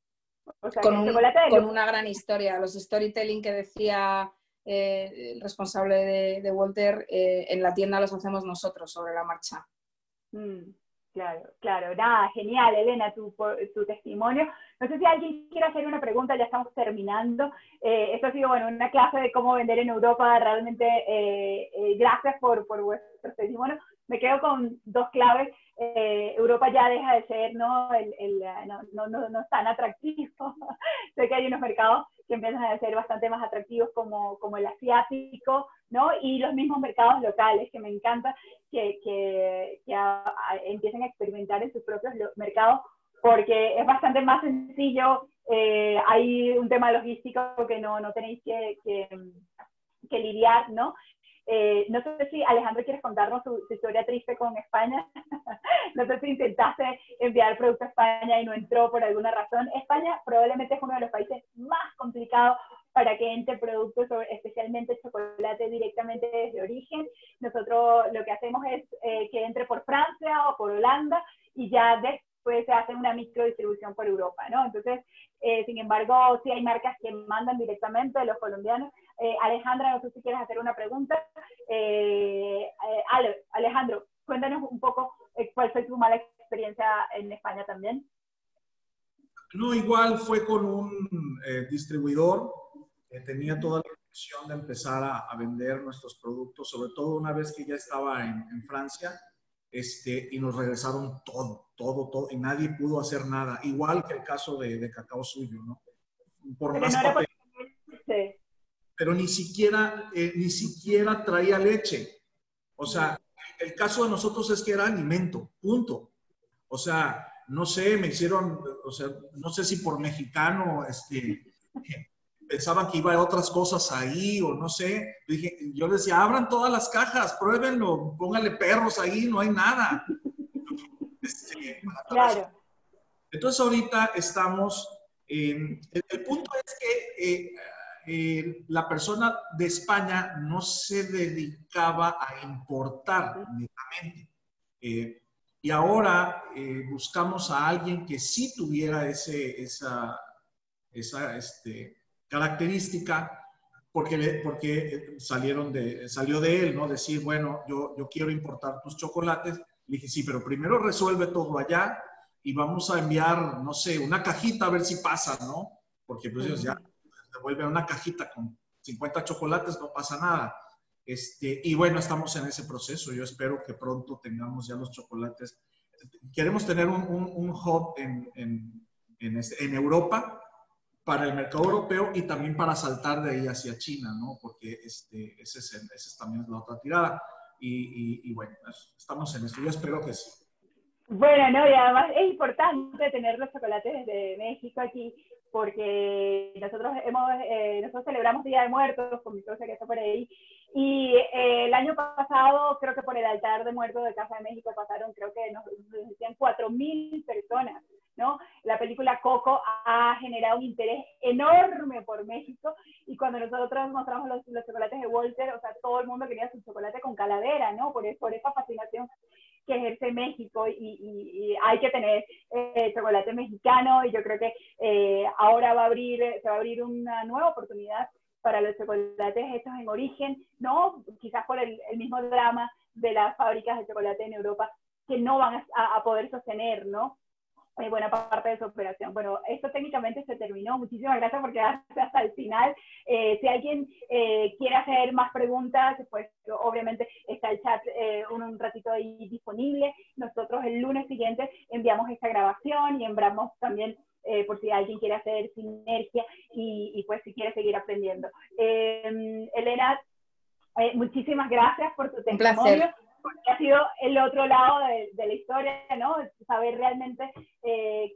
O sea, con una gran historia. Los storytelling que decía el responsable de Walter, en la tienda los hacemos nosotros sobre la marcha. Claro. Nada, genial, Elena, tu testimonio. No sé si alguien quiere hacer una pregunta, ya estamos terminando. Esto ha sido, bueno, una clase de cómo vender en Europa. Realmente, gracias por vuestro testimonio. Me quedo con 2 claves. Europa ya deja de ser, ¿no? No es tan atractivo. Sé que hay unos mercados que empiezan a ser bastante más atractivos como el asiático, ¿no? Y los mismos mercados locales, que me encanta que empiecen a experimentar en sus propios mercados, porque es bastante más sencillo. Hay un tema logístico que no tenéis que lidiar, ¿no? No sé si Alejandro quieres contarnos su historia triste con España. No sé si intentaste enviar producto a España y no entró por alguna razón. España probablemente es uno de los países más complicados para que entre productos, especialmente chocolate, directamente desde origen. Nosotros lo que hacemos es que entre por Francia o por Holanda, y ya después se hace una microdistribución por Europa, ¿no? Entonces, sin embargo, sí hay marcas que mandan directamente a los colombianos. Alejandra, no sé si quieres hacer una pregunta. Alejandro, cuéntanos un poco cuál fue tu mala experiencia en España también. No, igual fue con un distribuidor que tenía toda la intención de empezar a vender nuestros productos, sobre todo una vez que ya estaba en Francia, y nos regresaron todo, y nadie pudo hacer nada, igual que el caso de Cacao Suyo, ¿no? Por Pero más no era papel, sí. pero ni siquiera traía leche. O sea, el caso de nosotros es que era alimento, punto. O sea, no sé, me hicieron, o sea, no sé si por mexicano, pensaban que iba a otras cosas ahí o no sé. Yo les decía, abran todas las cajas, pruébenlo, pónganle perros ahí, no hay nada. Claro. Entonces ahorita estamos, el punto es que la persona de España no se dedicaba a importar netamente. Y ahora buscamos a alguien que sí tuviera esa característica, porque salió de él, ¿no? Decir, bueno, yo quiero importar tus chocolates. Le dije, sí, pero primero resuelve todo allá y vamos a enviar, no sé, una cajita a ver si pasa, ¿no? Porque pues ellos ya devuelven una cajita con 50 chocolates, no pasa nada. Y bueno, estamos en ese proceso. Yo espero que pronto tengamos ya los chocolates. Queremos tener un hub en Europa para el mercado europeo y también para saltar de ahí hacia China, ¿no? Porque esa es también la otra tirada. Y bueno, estamos en esto. Yo espero que sí. Bueno, no, y además es importante tener los chocolates desde México aquí, porque nosotros celebramos Día de Muertos con mi socia que está por ahí, y el año pasado, creo que por el altar de muertos de Casa de México pasaron, creo que nos decían 4,000 personas, ¿no? La película Coco ha generado un interés enorme por México, y cuando nosotros mostramos los chocolates de Walter, o sea, todo el mundo quería su chocolate con calavera, ¿no? Por esa fascinación que ejerce México, y hay que tener chocolate mexicano, y yo creo que ahora se va a abrir una nueva oportunidad para los chocolates hechos en origen, ¿no? Quizás por el mismo drama de las fábricas de chocolate en Europa, que no van a poder sostener, ¿no? Buena parte de su operación. Bueno, esto técnicamente se terminó. Muchísimas gracias por quedarse hasta el final. Si alguien quiere hacer más preguntas, pues obviamente está el chat un ratito ahí disponible. Nosotros el lunes siguiente enviamos esta grabación y enviamos también por si alguien quiere hacer sinergia y pues si quiere seguir aprendiendo. Elena, muchísimas gracias por tu testimonio. Un placer. Porque ha sido el otro lado de la historia, ¿no? Saber realmente en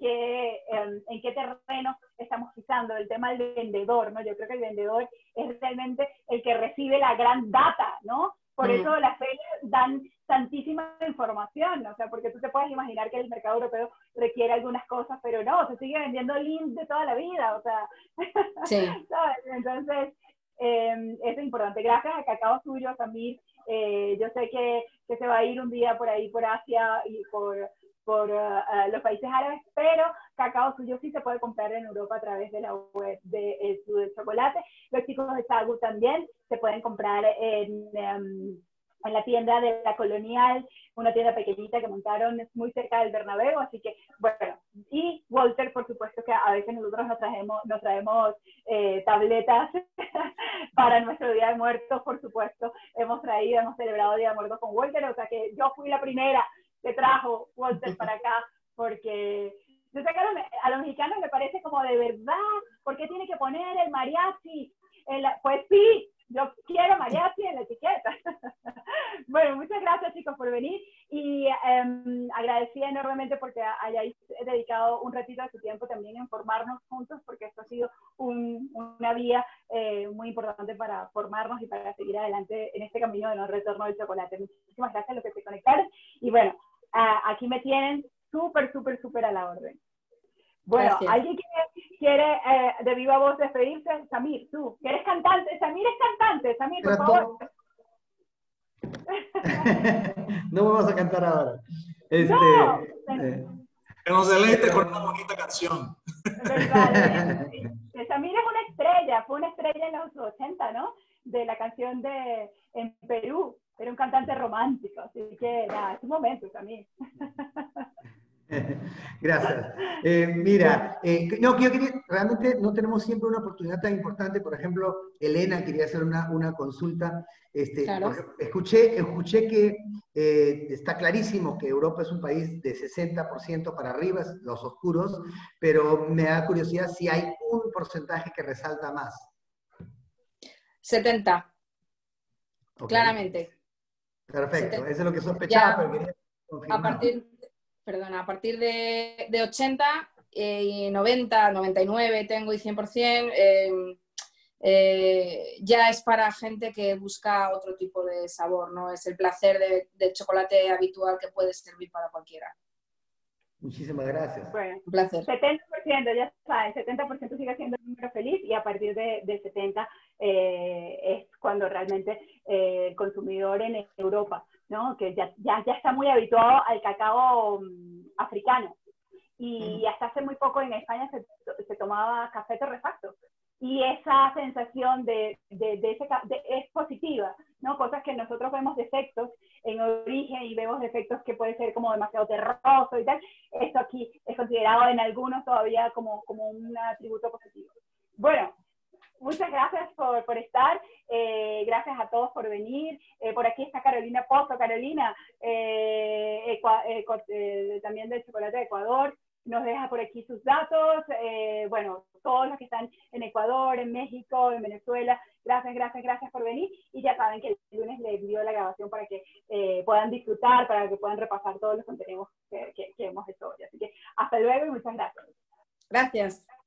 qué terreno estamos pisando, el tema del vendedor, ¿no? Yo creo que el vendedor es realmente el que recibe la gran data, ¿no? Por eso las ferias dan tantísima información, o sea, porque tú te puedes imaginar que el mercado europeo requiere algunas cosas, pero no, se sigue vendiendo links de toda la vida, o sea, sí. ¿sabes? Entonces, eso es importante. Gracias a Cacao Suyo, Samir. Yo sé que se va a ir un día por ahí, por Asia y por los países árabes, pero Cacao Suyo sí se puede comprar en Europa a través de la web de Su Chocolate. Los chicos de Sagu también se pueden comprar en la tienda de la Colonial, una tienda pequeñita que montaron muy cerca del Bernabéu, así que, bueno, y Walter, por supuesto, que a veces nosotros nos traemos tabletas para nuestro Día de Muertos, por supuesto, hemos celebrado Día de Muertos con Walter, o sea que yo fui la primera que trajo Walter para acá, porque yo sé que a los mexicanos me parece como de verdad, ¿por qué tiene que poner el mariachi? Pues sí, yo quiero mariachi en la etiqueta. Bueno, muchas gracias chicos por venir y agradecida enormemente porque hayáis dedicado un ratito de su tiempo también a informarnos juntos, porque esto ha sido una vía muy importante para formarnos y para seguir adelante en este camino de no retorno del chocolate. Muchísimas gracias a los que se conectaron y bueno, aquí me tienen súper a la orden. Bueno, gracias. ¿Alguien quiere de viva voz despedirse? Samir, tú, que eres cantante. Samir es cantante. Samir, por favor. No vamos a cantar ahora. No. Que nos deleite con una bonita canción. ¿Verdad? Samira es una estrella, fue una estrella en los 80, ¿no? De la canción en Perú. Era un cantante romántico, así que nada, es un momento también. Gracias. Mira, no, que yo quería, realmente no tenemos siempre una oportunidad tan importante. Por ejemplo, Elena quería hacer una consulta. Claro. Escuché que está clarísimo que Europa es un país de 60% para arriba, los oscuros, pero me da curiosidad si hay un porcentaje que resalta más. 70, Okay. Claramente. Perfecto, 70. eso es lo que sospechaba, Ya, pero quería confirmar. a partir de 80 y 90, 99 tengo y 100%, ya es para gente que busca otro tipo de sabor, no es el placer del chocolate habitual que puede servir para cualquiera. Muchísimas gracias. Bueno, Un placer. 70%, ya sabes, 70% sigue siendo un número feliz y a partir de 70 es cuando realmente el consumidor en Europa, ¿no? Que ya está muy habituado al cacao africano. Y hasta hace muy poco en España se tomaba café torrefacto. Y esa sensación es positiva, ¿no? Cosas que nosotros vemos defectos en origen y vemos defectos que puede ser como demasiado terroso y tal. Esto aquí es considerado en algunos todavía como un atributo positivo. Bueno, muchas gracias por estar, gracias a todos por venir. Por aquí está Carolina Pozo. Carolina, también del Chocolate de Ecuador, nos deja por aquí sus datos. Bueno, todos los que están en Ecuador, en México, en Venezuela, gracias por venir. Y ya saben que el lunes les envío la grabación para que puedan disfrutar, para que puedan repasar todos los contenidos que hemos hecho hoy. Así que hasta luego y muchas gracias. Gracias.